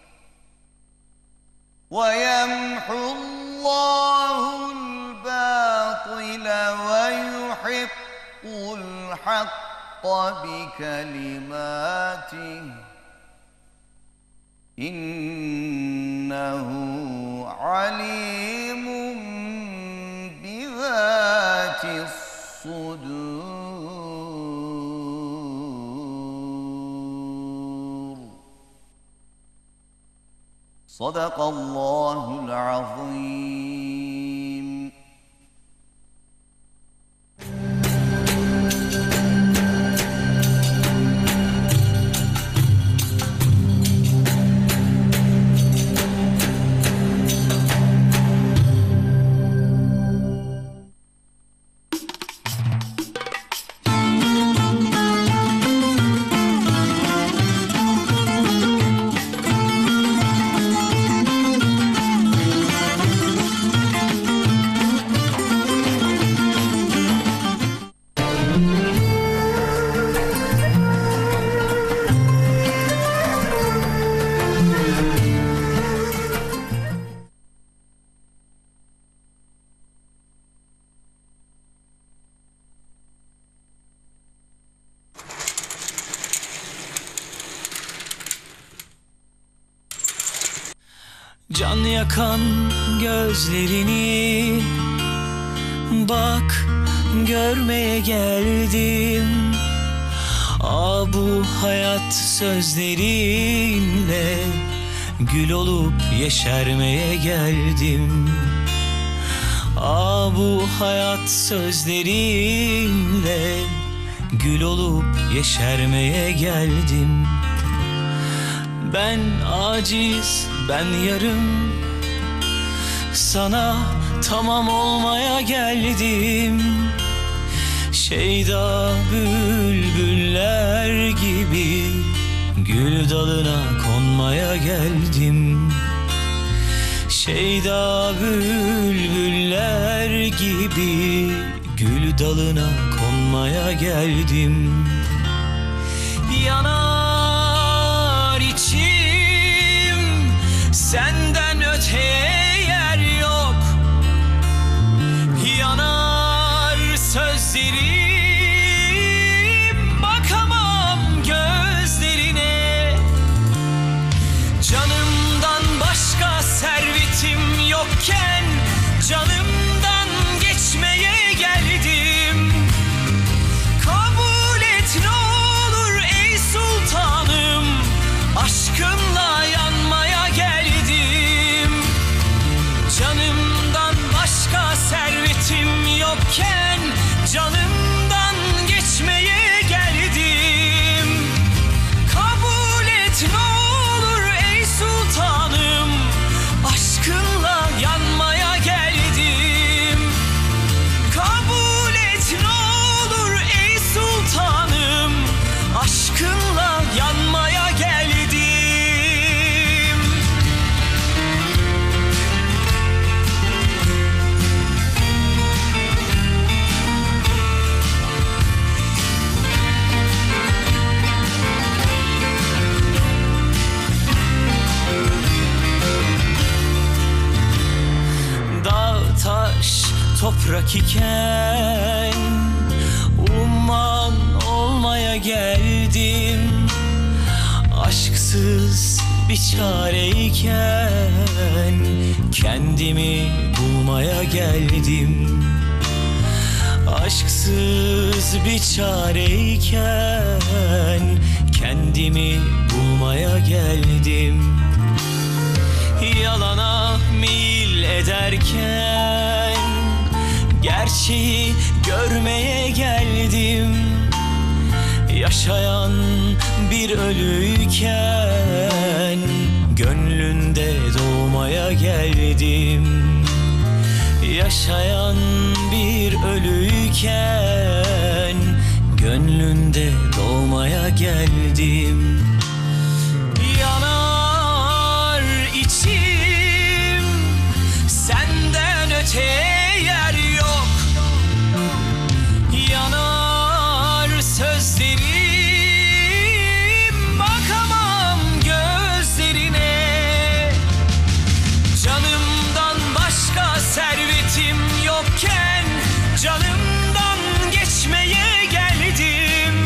Speaker 11: ويمحو الله الباطل ويحق الحق بكلماته إنه عليم بذات الصدور صدق الله العظيم.
Speaker 12: Can yakan gözlerini bak görmeye geldim. Bu hayat sözlerinle gül olup yeşermeye geldim. Bu hayat sözlerinle gül olup yeşermeye geldim. Ben aciz, ben yarım, sana tamam olmaya geldim. Şeyda bülbüller gibi gül dalına konmaya geldim. Şeyda bülbüller gibi gül dalına konmaya geldim. Yanar içim, senden öteye yer yok. Yanar sözlerim, bakamam gözlerine. Canımdan başka servetim yokken canımdan geçmeye geldim. Kabul et ne olur ey sultan. toprak iken umman olmaya geldim. Aşksız bir çareyken kendimi bulmaya geldim. Aşksız bir çareyken kendimi bulmaya geldim. Yalana meyil ederken gerçeği görmeye geldim. Yaşayan bir ölüyken gönlünde doğmaya geldim. Yaşayan bir ölüyken gönlünde doğmaya geldim. Yanar içim, senden öteye yer yok. Yanar sözlerim, bakamam gözlerine. Canımdan başka servetim yokken canımdan geçmeye geldim.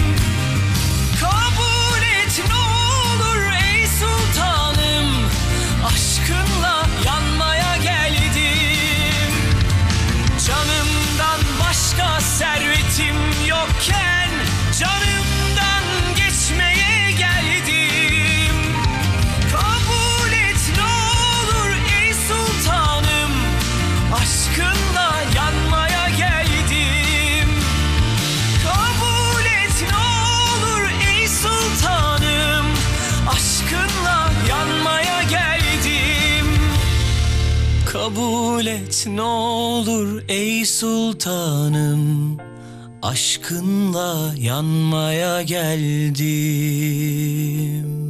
Speaker 12: Kabul et ne olur ey sultanım, aşkınla yanmaya geldim. Canımdan başka servetim yokken canımdan geçmeye geldim. Kabul et ne olur ey sultanım, aşkınla yanmaya geldim. Kabul et ne olur ey sultanım, aşkınla yanmaya geldim. Kabul et ne olur ey sultanım, aşkınla yanmaya geldim.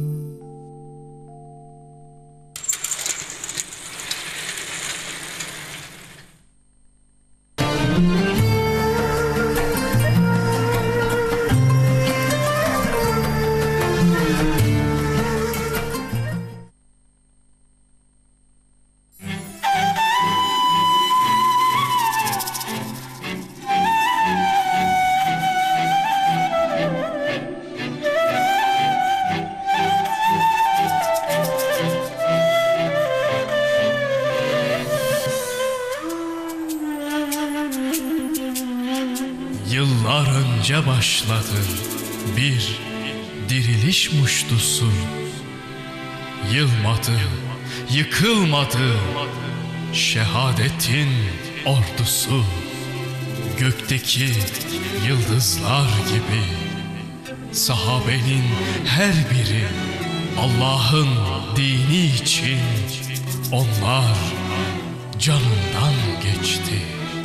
Speaker 13: Yıllar önce başladı bir diriliş muştusu. Yılmadı, yıkılmadı şehadetin ordusu. Gökteki yıldızlar gibi sahabenin her biri Allah'ın dini için onlar canından geçti.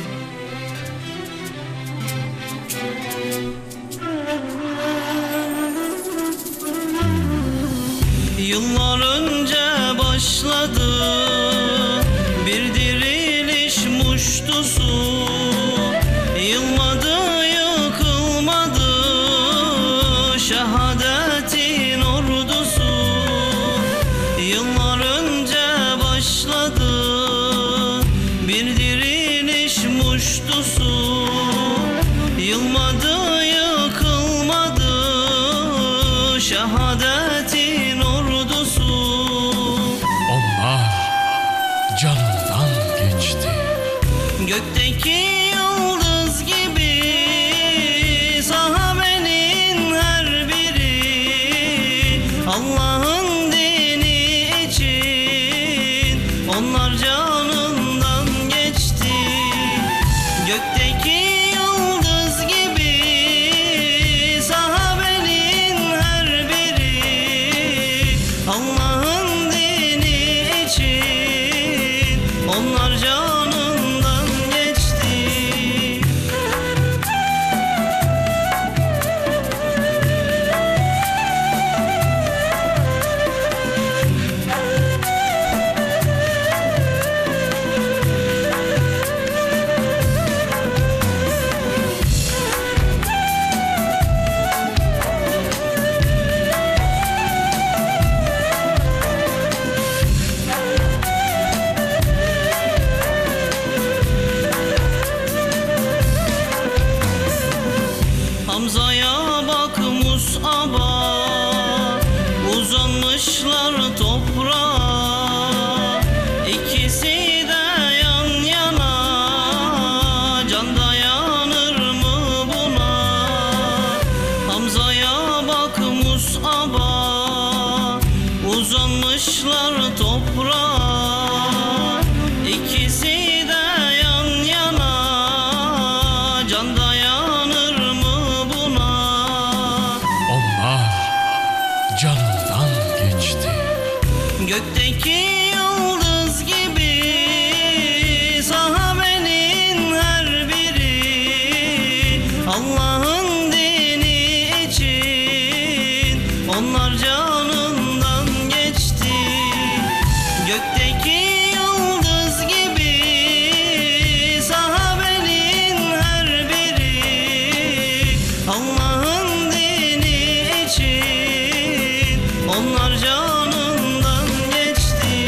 Speaker 12: Yıllar önce başladı bir diriliş muştusu. Yılmadı, yıkılmadı şehadetin ordusu. Yıllar önce başladı bir diriliş muştusu. Yılmadı, yıkılmadı şehadetin ordusu.
Speaker 13: Onlar canından geçti.
Speaker 12: Gökteki yıldız gibi sahabenin her biri Allah'ın dini için onlar canından geçti. Gökteki yıldız gibi sahabenin her biri Allah'ın dini için onlar canından geçti. Uzanmışlar toprağa, ikisi de yan yana. Can dayanır mı buna? Hamza'ya bak Mus'ab'a. Uzanmışlar toprağa, ikisi de yan yana. Can dayanır mı buna?
Speaker 13: Onlar canından geçti.
Speaker 12: Gökteki yıldız gibi sahabenin her biri, Allah'ın dini için onlar canından geçti. Gökteki yıldız gibi sahabenin her biri, Allah'ın dini için onlar canından geçti.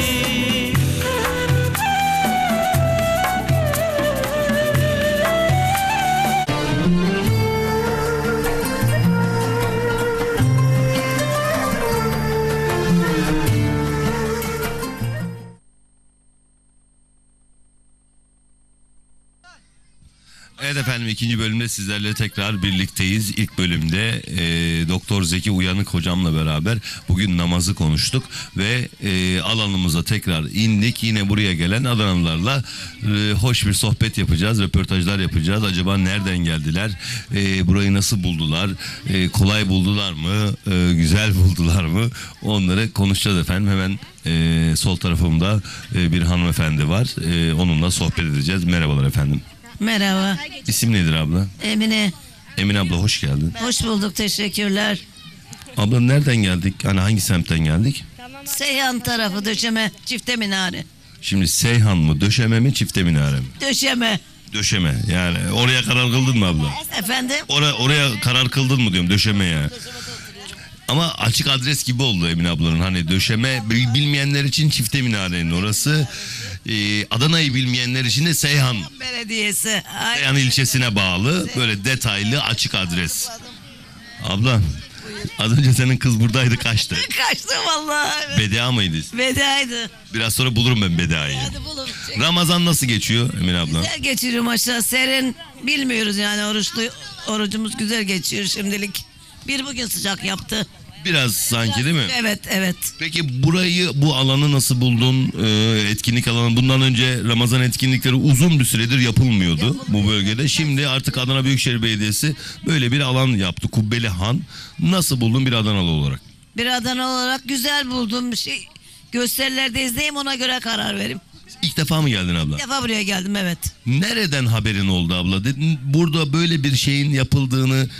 Speaker 1: Evet efendim, ikinci bölümde sizlerle tekrar birlikteyiz. İlk bölümde Doktor Zeki Uyanık hocamla beraber bugün namazı konuştuk ve alanımıza tekrar indik. Yine buraya gelen Adanalılarla hoş bir sohbet yapacağız, röportajlar yapacağız. Acaba nereden geldiler, burayı nasıl buldular, kolay buldular mı, güzel buldular mı, onları konuşacağız efendim. Hemen sol tarafımda bir hanımefendi var, onunla sohbet edeceğiz. Merhabalar efendim.
Speaker 14: Merhaba.
Speaker 1: İsim nedir abla?
Speaker 14: Emine.
Speaker 1: Emine abla hoş geldin.
Speaker 14: Hoş bulduk, teşekkürler.
Speaker 1: Abla nereden geldik? Hani hangi semtten geldik?
Speaker 14: Seyhan tarafı Döşeme, Çifte Minare.
Speaker 1: Şimdi Seyhan mı, Döşeme mi, Çifte Minare mi?
Speaker 14: Döşeme.
Speaker 1: Döşeme, yani oraya karar kıldın mı abla?
Speaker 14: Efendim?
Speaker 1: Oraya karar kıldın mı diyorum, Döşeme ya. Ama açık adres gibi oldu Emine ablanın. Hani Döşeme, bilmeyenler için Çifte Minare'nin orası. Adana'yı bilmeyenler için de Seyhan.
Speaker 14: Belediyesi.
Speaker 1: Seyhan ilçesine bağlı. Böyle detaylı açık adres. Abla, az önce senin kız buradaydı, kaçtı.
Speaker 14: Kaçtı vallahi. Evet.
Speaker 1: Beda mıydı?
Speaker 14: Vedaydı.
Speaker 1: Biraz sonra bulurum ben Beda'yı.
Speaker 14: Hadi bulun.
Speaker 1: Ramazan nasıl geçiyor Emine abla?
Speaker 14: Güzel geçiriyor maşallah. Serin bilmiyoruz yani, orucumuz güzel geçiyor şimdilik. Bir bugün sıcak yaptı.
Speaker 1: Biraz sanki değil mi?
Speaker 14: Evet, evet.
Speaker 1: Peki burayı, bu alanı nasıl buldun? Etkinlik alanı. Bundan önce Ramazan etkinlikleri uzun bir süredir yapılmıyordu bu bölgede. Şimdi artık Adana Büyükşehir Belediyesi böyle bir alan yaptı. Kubbeli Han. Nasıl buldun bir Adanalı olarak?
Speaker 14: Bir Adana olarak güzel buldum. Gösterilerde izleyeyim, ona göre karar vereyim.
Speaker 1: İlk defa mı geldin abla?
Speaker 14: İlk defa buraya geldim, evet.
Speaker 1: Nereden haberin oldu abla? Burada böyle bir şeyin yapıldığını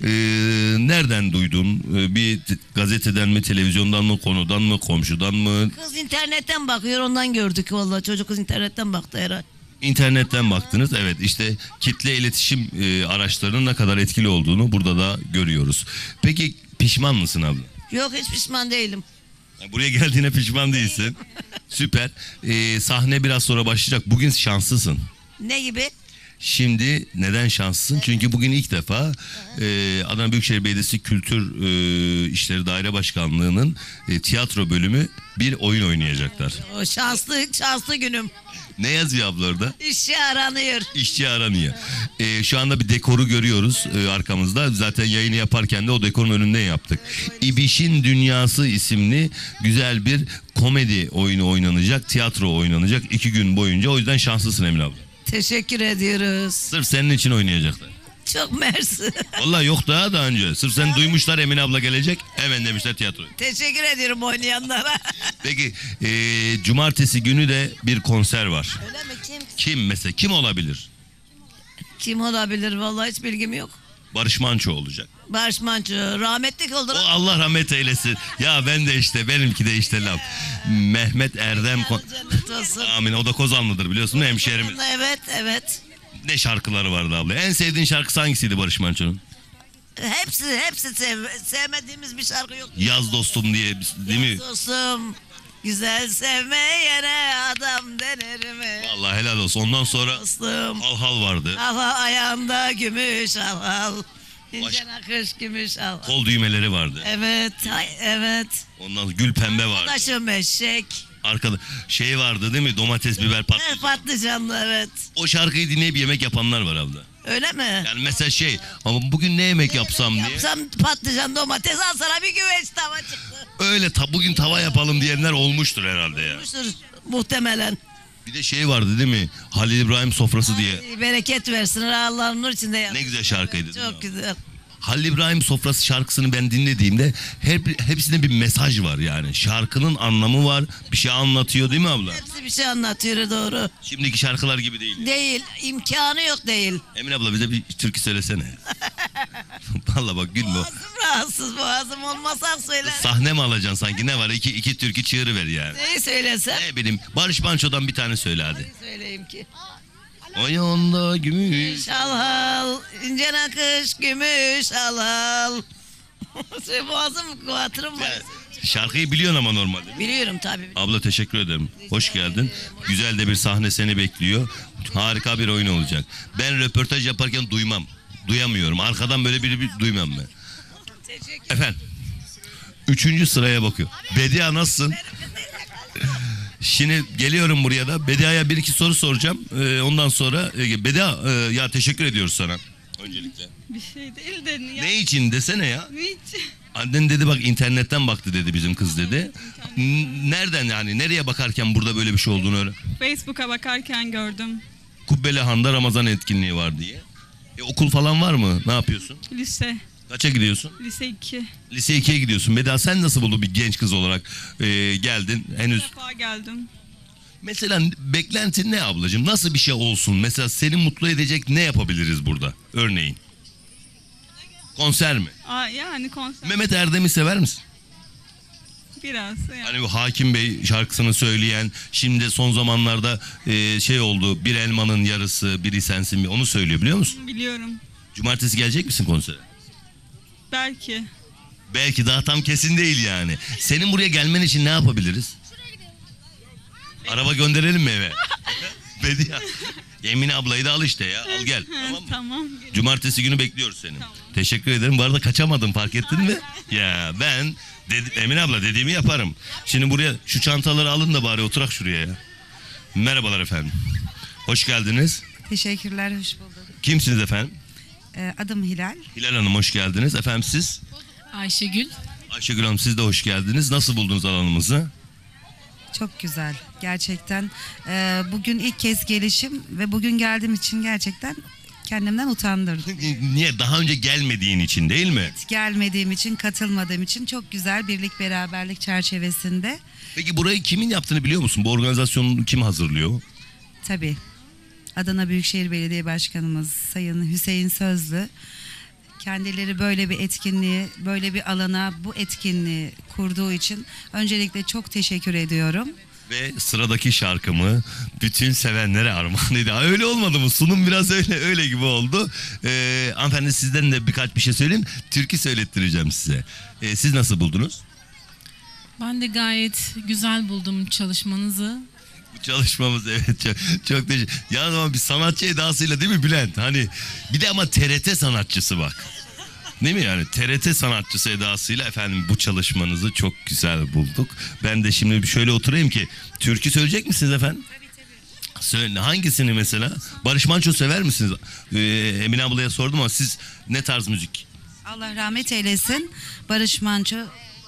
Speaker 1: nereden duydun? Bir gazeteden mi, televizyondan mı, konudan mı, komşudan mı?
Speaker 14: Kız internetten bakıyor, ondan gördük vallahi. Çocuk kız internetten baktı herhalde.
Speaker 1: İnternetten baktınız. Evet, işte kitle iletişim araçlarının ne kadar etkili olduğunu burada da görüyoruz. Peki pişman mısın abla?
Speaker 14: Yok, hiç pişman değilim.
Speaker 1: Buraya geldiğine pişman değilsin. Süper. Sahne biraz sonra başlayacak. Bugün şanslısın.
Speaker 14: Ne gibi?
Speaker 1: Şimdi neden şanslısın? Çünkü bugün ilk defa Adana Büyükşehir Belediyesi Kültür İşleri Daire Başkanlığı'nın tiyatro bölümü bir oyun oynayacaklar.
Speaker 14: O şanslı günüm.
Speaker 1: Ne yazıyor abla orada?
Speaker 14: İşçi aranıyor.
Speaker 1: İşçi aranıyor. Şu anda bir dekoru görüyoruz arkamızda. Zaten yayını yaparken de o dekorun önünden yaptık. İbiş'in Dünyası isimli güzel bir komedi oyunu oynanacak. Tiyatro oynanacak 2 gün boyunca. O yüzden şanslısın Emine abla.
Speaker 14: Teşekkür ediyoruz.
Speaker 1: Sırf senin için oynayacaklar.
Speaker 14: Çok mersi.
Speaker 1: Vallahi yok daha önce. Sırf sen duymuşlar Emine abla gelecek. Hemen demişler tiyatro.
Speaker 14: Teşekkür ediyorum oynayanlara.
Speaker 1: Peki cumartesi günü de bir konser var.
Speaker 14: Öyle mi?
Speaker 1: Kim mesela? Kim olabilir?
Speaker 14: Kim olabilir? Vallahi hiç bilgim yok.
Speaker 1: Barış Manço olacak.
Speaker 14: Barış Manço. Rahmetlik oldu.
Speaker 1: O Allah rahmet eylesin. Ya ben de işte, benimki de işte laf. Mehmet Erdem. Amin. O da Kozanlıdır biliyorsun, hemşehrimiz.
Speaker 14: Evet, evet.
Speaker 1: Ne şarkıları vardı abla? En sevdiğin şarkısı hangisiydi Barış Manço'nun?
Speaker 14: Hepsi sevmediğimiz bir şarkı yok.
Speaker 1: Yaz dostum diye, değil mi?
Speaker 14: Yaz dostum, güzel sevmeyene adam denir mi?
Speaker 1: Vallahi helal olsun. Ondan sonra
Speaker 14: dostum,
Speaker 1: Hal Hal vardı.
Speaker 14: Hal ayağında gümüş hal hal. İnce nakış gümüş al.
Speaker 1: Kol düğmeleri vardı.
Speaker 14: Evet, evet.
Speaker 1: Ondan gül pembe vardı.
Speaker 14: Taşım eşek.
Speaker 1: Arkada şey vardı değil mi? Domates, biber, patlıcan.
Speaker 14: Patlıcanlı evet.
Speaker 1: O şarkıyı dinleyip yemek yapanlar var abla.
Speaker 14: Öyle mi?
Speaker 1: Yani mesela şey, ama bugün ne yemek yapsam diye.
Speaker 14: Yapsam patlıcan, domates al sana bir güveç tava çıktı.
Speaker 1: Öyle bugün tava yapalım diyenler olmuştur herhalde ya.
Speaker 14: Olmuştur muhtemelen.
Speaker 1: Bir de şey vardı değil mi? Halil İbrahim sofrası diye.
Speaker 14: Bereket versin Allah'ın nur içinde yat.
Speaker 1: Ne güzel şarkıydı.
Speaker 14: Çok güzel.
Speaker 1: Halil İbrahim sofrası şarkısını ben dinlediğimde hepsinde bir mesaj var yani. Şarkının anlamı var. Bir şey anlatıyor değil mi abla?
Speaker 14: Hepsi bir şey anlatıyor doğru.
Speaker 1: Şimdiki şarkılar gibi değil.
Speaker 14: Değil. İmkanı yok değil.
Speaker 1: Emine abla bize bir türkü söylesene. Vallahi bak gülme.
Speaker 14: Boğazım rahatsız, boğazım olmasa söyler.
Speaker 1: Sahne mi alacaksın sanki, ne var? İki türkü çığırıver yani.
Speaker 14: Neyi söylesem?
Speaker 1: Ne bileyim, Barış Manço'dan bir tane söyle hadi.
Speaker 14: Neyi söyleyeyim ki?
Speaker 1: Ayağında gümüş.
Speaker 14: Al al, ince nakış gümüş al al. Boğazım, hatırım var.
Speaker 1: Şarkıyı biliyorsun ama normalde.
Speaker 14: Biliyorum tabii.
Speaker 1: Abla teşekkür ederim. Hoş geldin. Güzel de bir sahne seni bekliyor. Harika bir oyun olacak. Ben röportaj yaparken duyamıyorum. Arkadan böyle biri duymam ben. Efendim. 3. sıraya bakıyor. Bedia nasılsın? Şimdi geliyorum buraya da. Bedia'ya bir iki soru soracağım. Ondan sonra Bedia ya teşekkür ediyoruz sana. Öncelikle.
Speaker 15: Bir şey değil de niye?
Speaker 1: Ne için desene ya?
Speaker 15: Hiç.
Speaker 1: Annen dedi bak internetten baktı dedi bizim kız dedi. Nereden yani? Nereye bakarken burada böyle bir şey olduğunu öyle?
Speaker 15: Facebook'a bakarken gördüm.
Speaker 1: Kubbelihan'da Ramazan etkinliği var diye. Okul falan var mı? Ne yapıyorsun?
Speaker 15: Lise.
Speaker 1: Kaça gidiyorsun?
Speaker 15: Lise 2.
Speaker 1: Lise 2'ye gidiyorsun. Beda sen nasıl buldun bir genç kız olarak geldin? Henüz.
Speaker 15: Bir defa geldim.
Speaker 1: Mesela beklentin ne ablacığım? Nasıl bir şey olsun? Mesela seni mutlu edecek ne yapabiliriz burada? Örneğin. Konser mi?
Speaker 15: Yani konser.
Speaker 1: Mehmet Erdem'i sever misin?
Speaker 15: Biraz. Yani.
Speaker 1: Hani bu Hakim Bey şarkısını söyleyen, şimdi son zamanlarda şey oldu, bir elmanın yarısı, biri sensin, onu söylüyor biliyor musun?
Speaker 15: Biliyorum.
Speaker 1: Cumartesi gelecek misin konsere?
Speaker 15: Belki.
Speaker 1: Belki, daha tam kesin değil yani. Senin buraya gelmen için ne yapabiliriz? Araba gönderelim mi eve? Bediye. Emine ablayı da al işte ya. Al gel. Tamam mı?
Speaker 15: Tamam.
Speaker 1: Cumartesi günü bekliyoruz seni. Tamam. Teşekkür ederim. Bu arada kaçamadım, fark ettin mi? Ya ben Emine abla dediğimi yaparım. Şimdi buraya şu çantaları alın da bari oturak şuraya ya. Merhabalar efendim. Hoş geldiniz.
Speaker 16: Teşekkürler, hoş bulduk.
Speaker 1: Kimsiniz efendim?
Speaker 16: Adım Hilal.
Speaker 1: Hilal Hanım hoş geldiniz. Efendim siz?
Speaker 16: Ayşegül.
Speaker 1: Ayşegül Hanım siz de hoş geldiniz. Nasıl buldunuz alanımızı?
Speaker 16: Çok güzel. Gerçekten bugün ilk kez gelişim ve bugün geldiğim için gerçekten kendimden utandım.
Speaker 1: Niye? Daha önce gelmediğin için değil mi?
Speaker 16: Gelmediğim için, katılmadığım için çok güzel birlik beraberlik çerçevesinde.
Speaker 1: Peki burayı kimin yaptığını biliyor musun? Bu organizasyonu kim hazırlıyor?
Speaker 16: Tabii. Adana Büyükşehir Belediye Başkanımız Sayın Hüseyin Sözlü. Kendileri böyle bir etkinliği, böyle bir alana bu etkinliği kurduğu için öncelikle çok teşekkür ediyorum.
Speaker 1: Ve sıradaki şarkımı bütün sevenlere armağan ediyor. Öyle olmadı mı? Sunum biraz öyle gibi oldu. Hanımefendi sizden de birkaç bir şey söyleyeyim. Türkü söylettireceğim size. Siz nasıl buldunuz?
Speaker 17: Ben de gayet güzel buldum çalışmanızı.
Speaker 1: Bu çalışmamız evet çok teşekkür. Ya zaman bir sanatçı edasıyla değil mi Bülent? Hani bir de ama TRT sanatçısı bak. Değil mi yani? TRT sanatçısı edasıyla efendim bu çalışmanızı çok güzel bulduk. Ben de şimdi bir şöyle oturayım ki türkü söyleyecek misiniz efendim? Tabii. Söyle, hangisini mesela? Barış Manço sever misiniz? Emine ablaya sordum ama siz ne tarz müzik?
Speaker 16: Allah rahmet eylesin. Barış Manço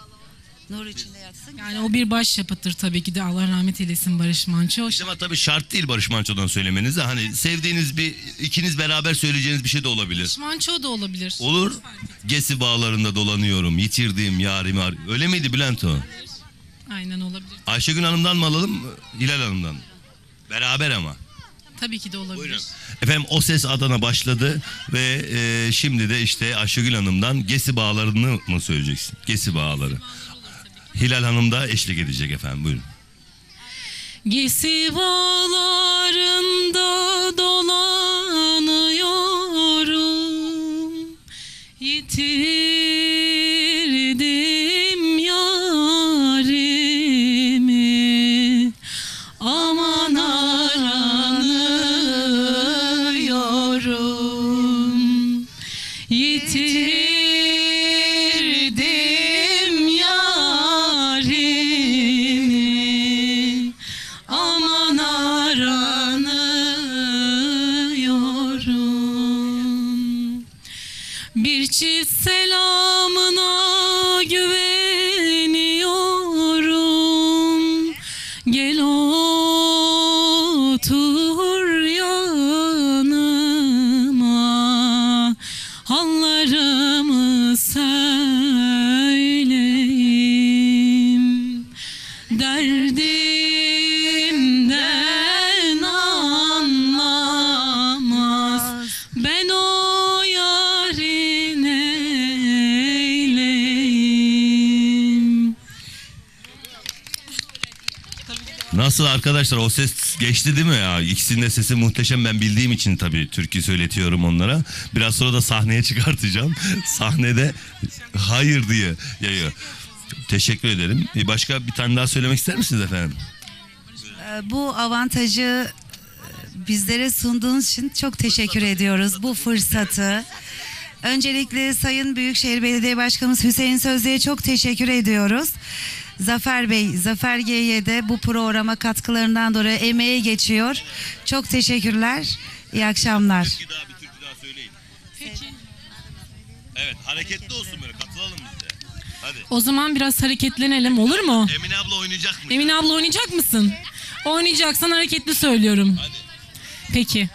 Speaker 16: nur içinde yatsın.
Speaker 17: Yani o bir başyapıttır tabii ki de, Allah rahmet eylesin Barış Manço.
Speaker 1: Ama tabii şart değil Barış Manço'dan söylemeniz de, hani sevdiğiniz bir ikiniz beraber söyleyeceğiniz bir şey de olabilir.
Speaker 17: Barış Manço da olabilir.
Speaker 1: Olur. Gesi bağlarında dolanıyorum, yitirdiğim yarimi arıyorum. Öyle miydi Bülent o?
Speaker 17: Aynen olabilir.
Speaker 1: Ayşegül Hanım'dan mı alalım, Hilal Hanım'dan mı? Beraber ama.
Speaker 17: Tabii ki de olabilir.
Speaker 1: Buyurun. Efendim O Ses Adana başladı ve şimdi de işte Ayşegül Hanım'dan Gesi Bağlarını mı söyleyeceksin? Gesi Bağları. Hilal Hanım da eşlik edecek efendim, buyurun.
Speaker 17: Gesi bağlarında dolanıyorum, yitirdim yarimi, aman aranıyorum, yitirdim derdimden anlamaz. Ben o yarın eyleyim.
Speaker 1: Nasıl arkadaşlar, o ses geçti değil mi ya? İkisinin de sesi muhteşem, ben bildiğim için tabii türkü söyletiyorum onlara. Biraz sonra da sahneye çıkartacağım. Sahnede hayır diye yayıyor. Teşekkür ederim. Başka bir tane daha söylemek ister misiniz efendim?
Speaker 16: Bu avantajı bizlere sunduğunuz için çok teşekkür ediyoruz. Bu fırsatı. Öncelikle Sayın Büyükşehir Belediye Başkanımız Hüseyin Sözlü'ye çok teşekkür ediyoruz. Zafer Bey, Zafer G'ye de bu programa katkılarından dolayı emeği geçiyor. Çok teşekkürler. İyi akşamlar.
Speaker 1: Bir türkü daha söyleyin.
Speaker 17: Peki.
Speaker 1: Evet, hareketli olsun böyle, katılalım biz de. Hadi.
Speaker 17: O zaman biraz hareketlenelim, olur mu?
Speaker 1: Emine abla oynayacak mı?
Speaker 17: Emine abla oynayacak mısın? Oynayacaksan hareketli söylüyorum.
Speaker 1: Hadi.
Speaker 17: Peki.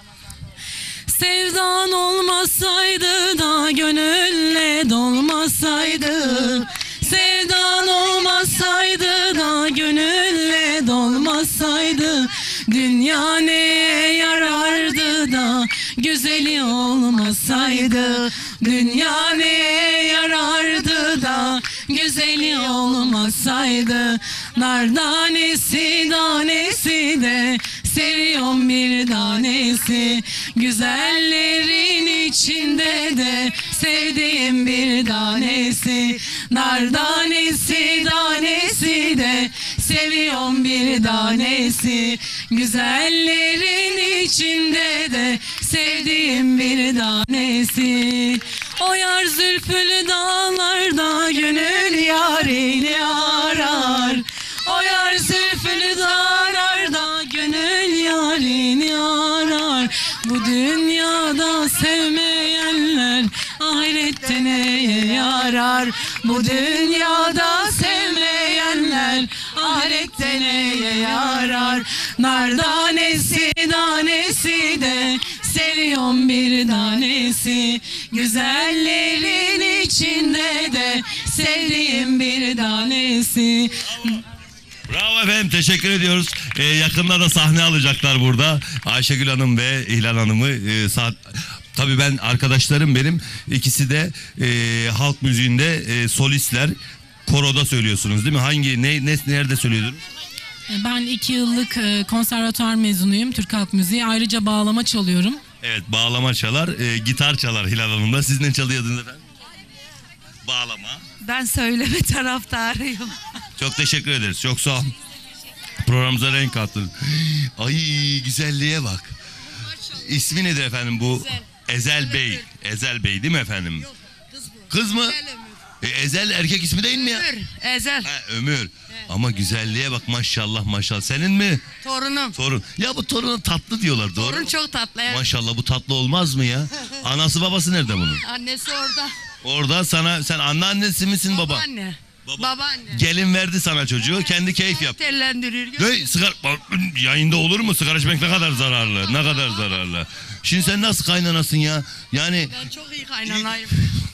Speaker 17: Sevdan olmasaydı da gönülle dolmasaydı. Sevdan olmasaydı da gönülle dolmasaydı. Dünya neye yarardı da güzeli olmasaydı. Dünya neye yarardı da güzeli olmasaydı. Nar tanesi tanesi de seviyorum bir tanesi. Güzellerin içinde de sevdiğim bir tanesi. Nar tanesi tanesi de seviyorum bir tanesi. Güzellerin içinde de sevdiğim bir tanesi. O yar zülfülü dağlarda gönül yârini arar. O yar zülfülü dağlarda gönül yârini arar. Bu dünyada sevmeyenler ahirette neye yarar? Bu dünyada sevmeyenler ahirette neye yarar? Nar tanesi tanesi de seviyorum bir tanesi. Güzellerin içinde de sevdiğim bir tanesi.
Speaker 1: Bravo efendim, teşekkür ediyoruz. Yakında da sahne alacaklar burada. Ayşegül Hanım ve İhlan Hanım'ı tabii ben arkadaşlarım benim, ikisi de halk müziğinde solistler. Koroda söylüyorsunuz değil mi? Nerede söylüyordunuz?
Speaker 17: Ben 2 yıllık konservatuar mezunuyum, Türk Halk Müziği. Ayrıca bağlama çalıyorum.
Speaker 1: Evet, bağlama çalar, gitar çalar Hilal Hanım da. Siz ne çalıyordunuz efendim? Bağlama.
Speaker 16: Ben söyleme taraftarıyım.
Speaker 1: Çok teşekkür ederiz. Çok sağ olun. Programımıza renk kattın. Ay, güzelliğe bak. İsmi nedir efendim bu? Ezel Bey. Ezel Bey değil mi efendim?
Speaker 14: Yok, kız bu.
Speaker 1: Kız mı? Ezel erkek ismi değil mi ya?
Speaker 14: Ömür, Ezel.
Speaker 1: Ömür. Evet. Ama güzelliğe bak, maşallah maşallah. Senin mi?
Speaker 14: Torunum.
Speaker 1: Torun. Ya bu toruna tatlı diyorlar, doğru.
Speaker 14: Torun çok tatlı. Evet.
Speaker 1: Maşallah, bu tatlı olmaz mı ya? Anası babası nerede bunun?
Speaker 14: Annesi orada.
Speaker 1: Orada sen anneannesi misin baba?
Speaker 14: Babaanne. Babaanne.
Speaker 1: Gelin verdi sana çocuğu, kendi keyif yap.
Speaker 14: Tellendiriyor.
Speaker 1: Sigara yayında olur mu? Sigara içmek ne kadar zararlı, ne kadar zararlı. Şimdi sen nasıl kaynanasın ya? Yani
Speaker 14: Ben çok iyi kaynanayım.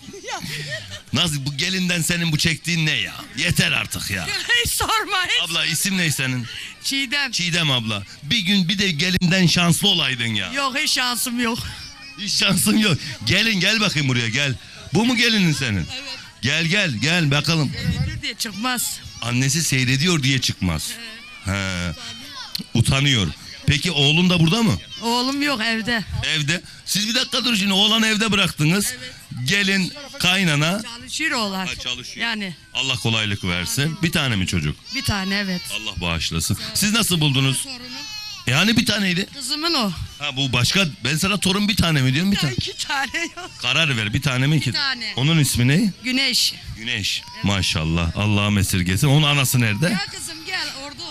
Speaker 1: nasıl, bu gelinden senin bu çektiğin ne ya? Yeter artık ya.
Speaker 14: Hiç sorma hiç.
Speaker 1: Abla isim ne senin?
Speaker 14: Çiğdem.
Speaker 1: Çiğdem abla. Bir gün bir de gelinden şanslı olaydın ya.
Speaker 14: Yok, hiç şansım yok.
Speaker 1: Hiç şansın yok. Gelin, gel bakayım buraya, gel. Bu mu gelinin senin? Evet. Gel bakalım.
Speaker 14: Seyrediyor diye çıkmaz.
Speaker 1: Annesi seyrediyor diye çıkmaz. He. Utanıyor. Peki oğlun da burada mı?
Speaker 14: Oğlum yok, evde.
Speaker 1: Evde. Siz bir dakika dur, şimdi oğlanı evde bıraktınız. Evet. Gelin, kaynana.
Speaker 14: Çalışıyor oğlan.
Speaker 1: Çalışıyor.
Speaker 14: Yani.
Speaker 1: Allah kolaylık versin. Bir tane mi çocuk?
Speaker 14: Bir tane, evet.
Speaker 1: Allah bağışlasın. Siz nasıl buldunuz? Yani bir taneydi.
Speaker 14: Kızımın o.
Speaker 1: Ha, bu başka. Ben sana torun bir tane mi diyorum, bir tane.
Speaker 14: 2 tane yok.
Speaker 1: Karar ver, bir tane mi iki?
Speaker 14: Bir tane.
Speaker 1: Onun ismi ne?
Speaker 14: Güneş.
Speaker 1: Güneş. Evet. Maşallah. Allah'ım esirgesin. Onun anası nerede?
Speaker 14: Gel kızım gel, orada.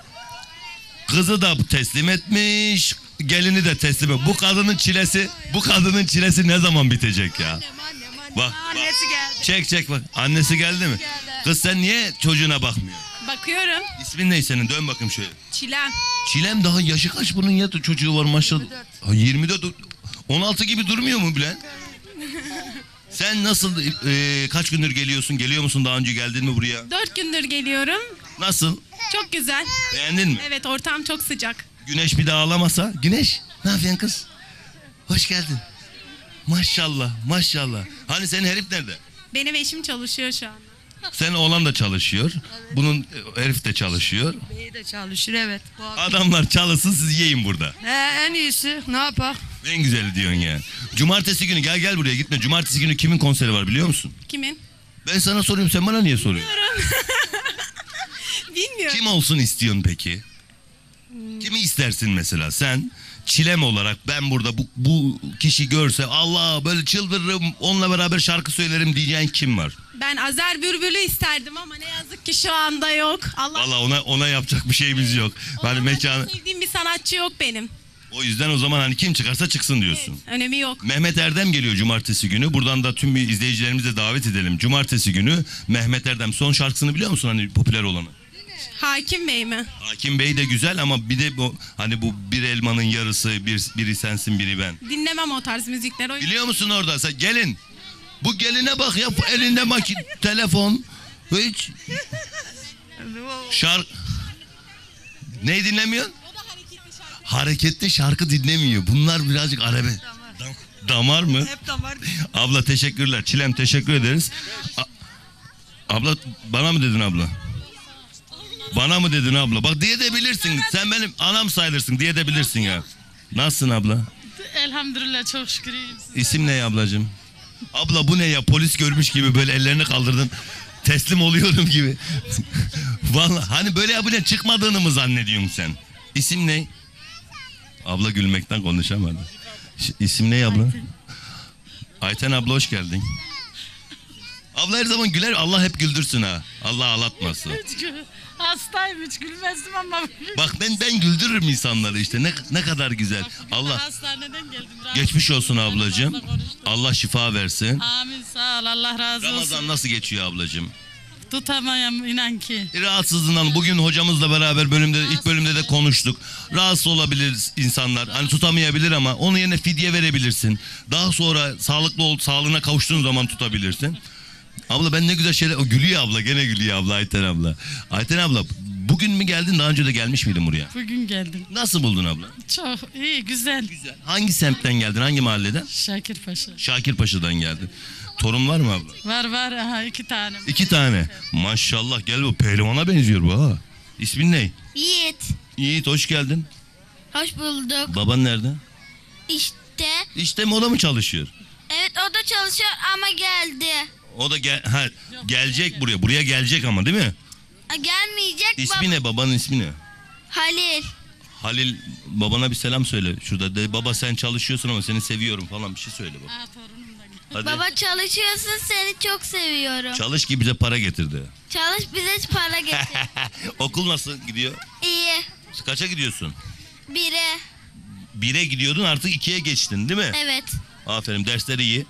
Speaker 1: Kızı da teslim etmiş. Gelini de teslim etmiş. Bu kadının çilesi ne zaman bitecek ya?
Speaker 14: Annem.
Speaker 1: Bak.
Speaker 14: Annesi geldi.
Speaker 1: Çek bak. Annesi geldi mi? Kız sen niye çocuğuna bakmıyorsun?
Speaker 17: Bakıyorum.
Speaker 1: İsmin ne senin? Dön bakayım şöyle.
Speaker 17: Çilem.
Speaker 1: Çilem, daha yaşı kaç bunun ya? Çocuğu var maşallah. 24. 16 gibi durmuyor mu Bülent? Sen nasıl, kaç gündür geliyorsun? Geliyor musun? Daha önce geldin mi buraya?
Speaker 17: 4 gündür geliyorum.
Speaker 1: Nasıl?
Speaker 18: Çok güzel.
Speaker 1: Beğendin mi?
Speaker 18: Evet, ortam çok sıcak.
Speaker 1: Güneş bir de ağlamasa. Güneş ne yapıyorsun kız? Hoş geldin. Maşallah maşallah. Hani senin herif nerede?
Speaker 18: Benim eşim çalışıyor şu an.
Speaker 1: Senin oğlan da çalışıyor. Bunun herif de çalışıyor.
Speaker 19: Beyi de çalışır evet.
Speaker 1: Adamlar çalışsın siz yiyin burada.
Speaker 19: En iyisi ne yapar?
Speaker 1: En güzeli diyorsun ya. Cumartesi günü gel buraya gitme. Cumartesi günü kimin konseri var biliyor musun?
Speaker 18: Kimin?
Speaker 1: Ben sana soruyorum sen bana niye soruyorsun?
Speaker 18: Bilmiyorum.
Speaker 1: Kim olsun istiyorsun peki? Kimi istersin mesela sen? Çilem olarak ben burada bu kişi görse Allah böyle çıldırırım onunla beraber şarkı söylerim diyeceğin kim var?
Speaker 18: Ben Azer Bülbül'ü isterdim ama ne yazık ki şu anda yok.
Speaker 1: Valla ona yapacak bir şeyimiz yok. Yani mekanı
Speaker 18: Sevdiğim bir sanatçı yok benim.
Speaker 1: o yüzden o zaman hani kim çıkarsa çıksın diyorsun.
Speaker 18: Önemi yok.
Speaker 1: Mehmet Erdem geliyor cumartesi günü. Buradan da tüm izleyicilerimizi de davet edelim. Cumartesi günü Mehmet Erdem son şarkısını biliyor musun hani popüler olanı?
Speaker 18: Hakim Bey mi?
Speaker 1: Hakim Bey de güzel ama bir de bu hani bu bir elmanın yarısı biri sensin biri ben.
Speaker 18: Dinlemem o tarz müzikler. O
Speaker 1: Biliyor musun orada sen gelin. Bu geline bak ya elinde telefon. Hiç. Ne dinlemiyorsun? Hareketli şarkı dinlemiyor. Bunlar birazcık arabe. Damar mı?
Speaker 19: Hep damar.
Speaker 1: Abla teşekkürler. Çilem teşekkür ederiz. Abla bana mı dedin abla? Bana mı dedin abla? Bak diye de bilirsin. Sen benim anam sayılırsın diye de bilirsin ya. Nasılsın abla?
Speaker 17: Elhamdülillah çok şükür iyiyim.
Speaker 1: İsim ne ablacığım? Abla bu ne ya? Polis görmüş gibi böyle ellerini kaldırdın. Teslim oluyorum gibi. Vallahi hani böyle yapınca çıkmadığını mı zannediyorsun sen? İsim ne? Abla gülmekten konuşamadı. İsim ne abla? Ayten abla hoş geldin. Abla her zaman güler. Allah hep güldürsün ha. Allah ağlatmasın.
Speaker 17: Hastayım hiç gülmezdim ama.
Speaker 1: Bak ben güldürürüm insanları işte. Ne kadar güzel. Allah
Speaker 17: Hastaneden geldim.
Speaker 1: geçmiş olsun ablacığım. Allah şifa versin.
Speaker 17: Amin sağ ol Allah razı olsun.
Speaker 1: Ramazan nasıl geçiyor ablacığım?
Speaker 17: Tutamayam inan ki.
Speaker 1: Rahatsızlığından bugün hocamızla beraber ilk bölümde de konuştuk. Rahatsız olabilir insanlar. Hani tutamayabilir ama onun yerine fidye verebilirsin. Daha sonra sağlığına kavuştuğun zaman tutabilirsin. Abla ben ne güzel şeyler... O gülüyor abla, gene gülüyor abla Ayten abla. Ayten abla bugün mü geldin daha önce de gelmiş miydin buraya?
Speaker 17: Bugün geldim.
Speaker 1: Nasıl buldun abla?
Speaker 17: Çok iyi güzel.
Speaker 1: Hangi semtten geldin, hangi mahalleden?
Speaker 17: Şakirpaşa.
Speaker 1: Şakirpaşa'dan geldin. Torun var mı abla?
Speaker 17: Var aha 2 tane.
Speaker 1: 2 tane. Maşallah gel bu pehlivana benziyor bu ha. İsmin ne?
Speaker 20: Yiğit.
Speaker 1: Yiğit hoş geldin.
Speaker 20: Hoş bulduk.
Speaker 1: Baban nerede?
Speaker 20: İşte.
Speaker 1: İşte mi o da mı çalışıyor?
Speaker 20: Evet o da çalışıyor ama geldi.
Speaker 1: O da gelecek buraya. Buraya gelecek ama değil mi?
Speaker 20: Gelmeyecek.
Speaker 1: İsmi ne babanın ismi ne?
Speaker 20: Halil.
Speaker 1: Halil babana bir selam söyle. Şurada de baba sen çalışıyorsun ama seni seviyorum falan bir şey söyle baba. Hadi.
Speaker 20: Baba çalışıyorsun seni çok seviyorum.
Speaker 1: Çalış ki bize para getirdi.
Speaker 20: Çalış bize para getir.
Speaker 1: Okul nasıl gidiyor?
Speaker 20: İyi.
Speaker 1: Kaça gidiyorsun?
Speaker 20: 1'e.
Speaker 1: 1'e gidiyordun artık 2'ye geçtin değil mi?
Speaker 20: Evet.
Speaker 1: Aferin dersleri iyi.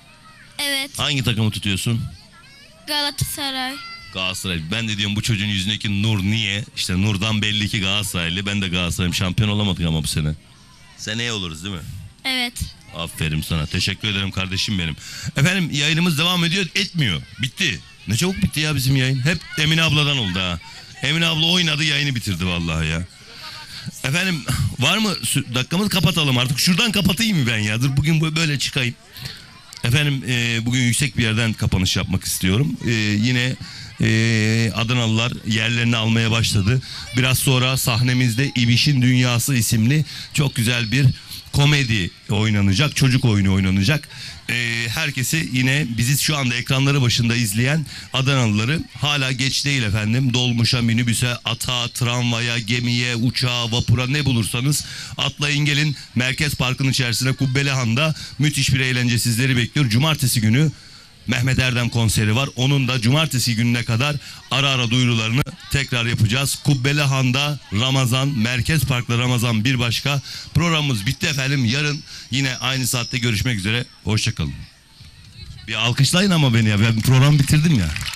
Speaker 20: Evet.
Speaker 1: Hangi takımı tutuyorsun?
Speaker 20: Galatasaray.
Speaker 1: Galatasaray. Ben de diyorum bu çocuğun yüzündeki nur niye? İşte nurdan belli ki Galatasaraylı. Ben de Galatasaray'ım. Şampiyon olamadık ama bu sene. Seneye oluruz değil mi?
Speaker 20: Evet.
Speaker 1: Aferin sana. Teşekkür ederim kardeşim benim. Efendim yayınımız devam ediyor. Etmiyor. Bitti. Ne çabuk bitti ya bizim yayın. Hep Emine abladan oldu ha. Emine abla oynadı yayını bitirdi vallahi ya. Efendim var mı dakikamızı kapatalım artık. Şuradan kapatayım mı ben ya? Dur bugün böyle çıkayım. Efendim bugün yüksek bir yerden kapanış yapmak istiyorum. Yine Adanalılar yerlerini almaya başladı. Biraz sonra sahnemizde İbiş'in Dünyası isimli çok güzel bir komedi oynanacak. Çocuk oyunu oynanacak. Herkesi yine bizi şu anda ekranları başında izleyen Adanalıları hala geç değil efendim. Dolmuşa, minibüse, ata, tramvaya, gemiye, uçağa, vapura ne bulursanız atlayın gelin. Merkez Park'ın içerisine Kubbelihan'da müthiş bir eğlence sizleri bekliyor. Cumartesi günü Mehmet Erdem konseri var. Onun da cumartesi gününe kadar ara duyurularını tekrar yapacağız. Kubbelihan'da Ramazan, Merkez Park'ta Ramazan bir başka. Programımız bitti efendim. Yarın yine aynı saatte görüşmek üzere. Hoşçakalın. Bir alkışlayın ama beni ya. Ben programı bitirdim ya.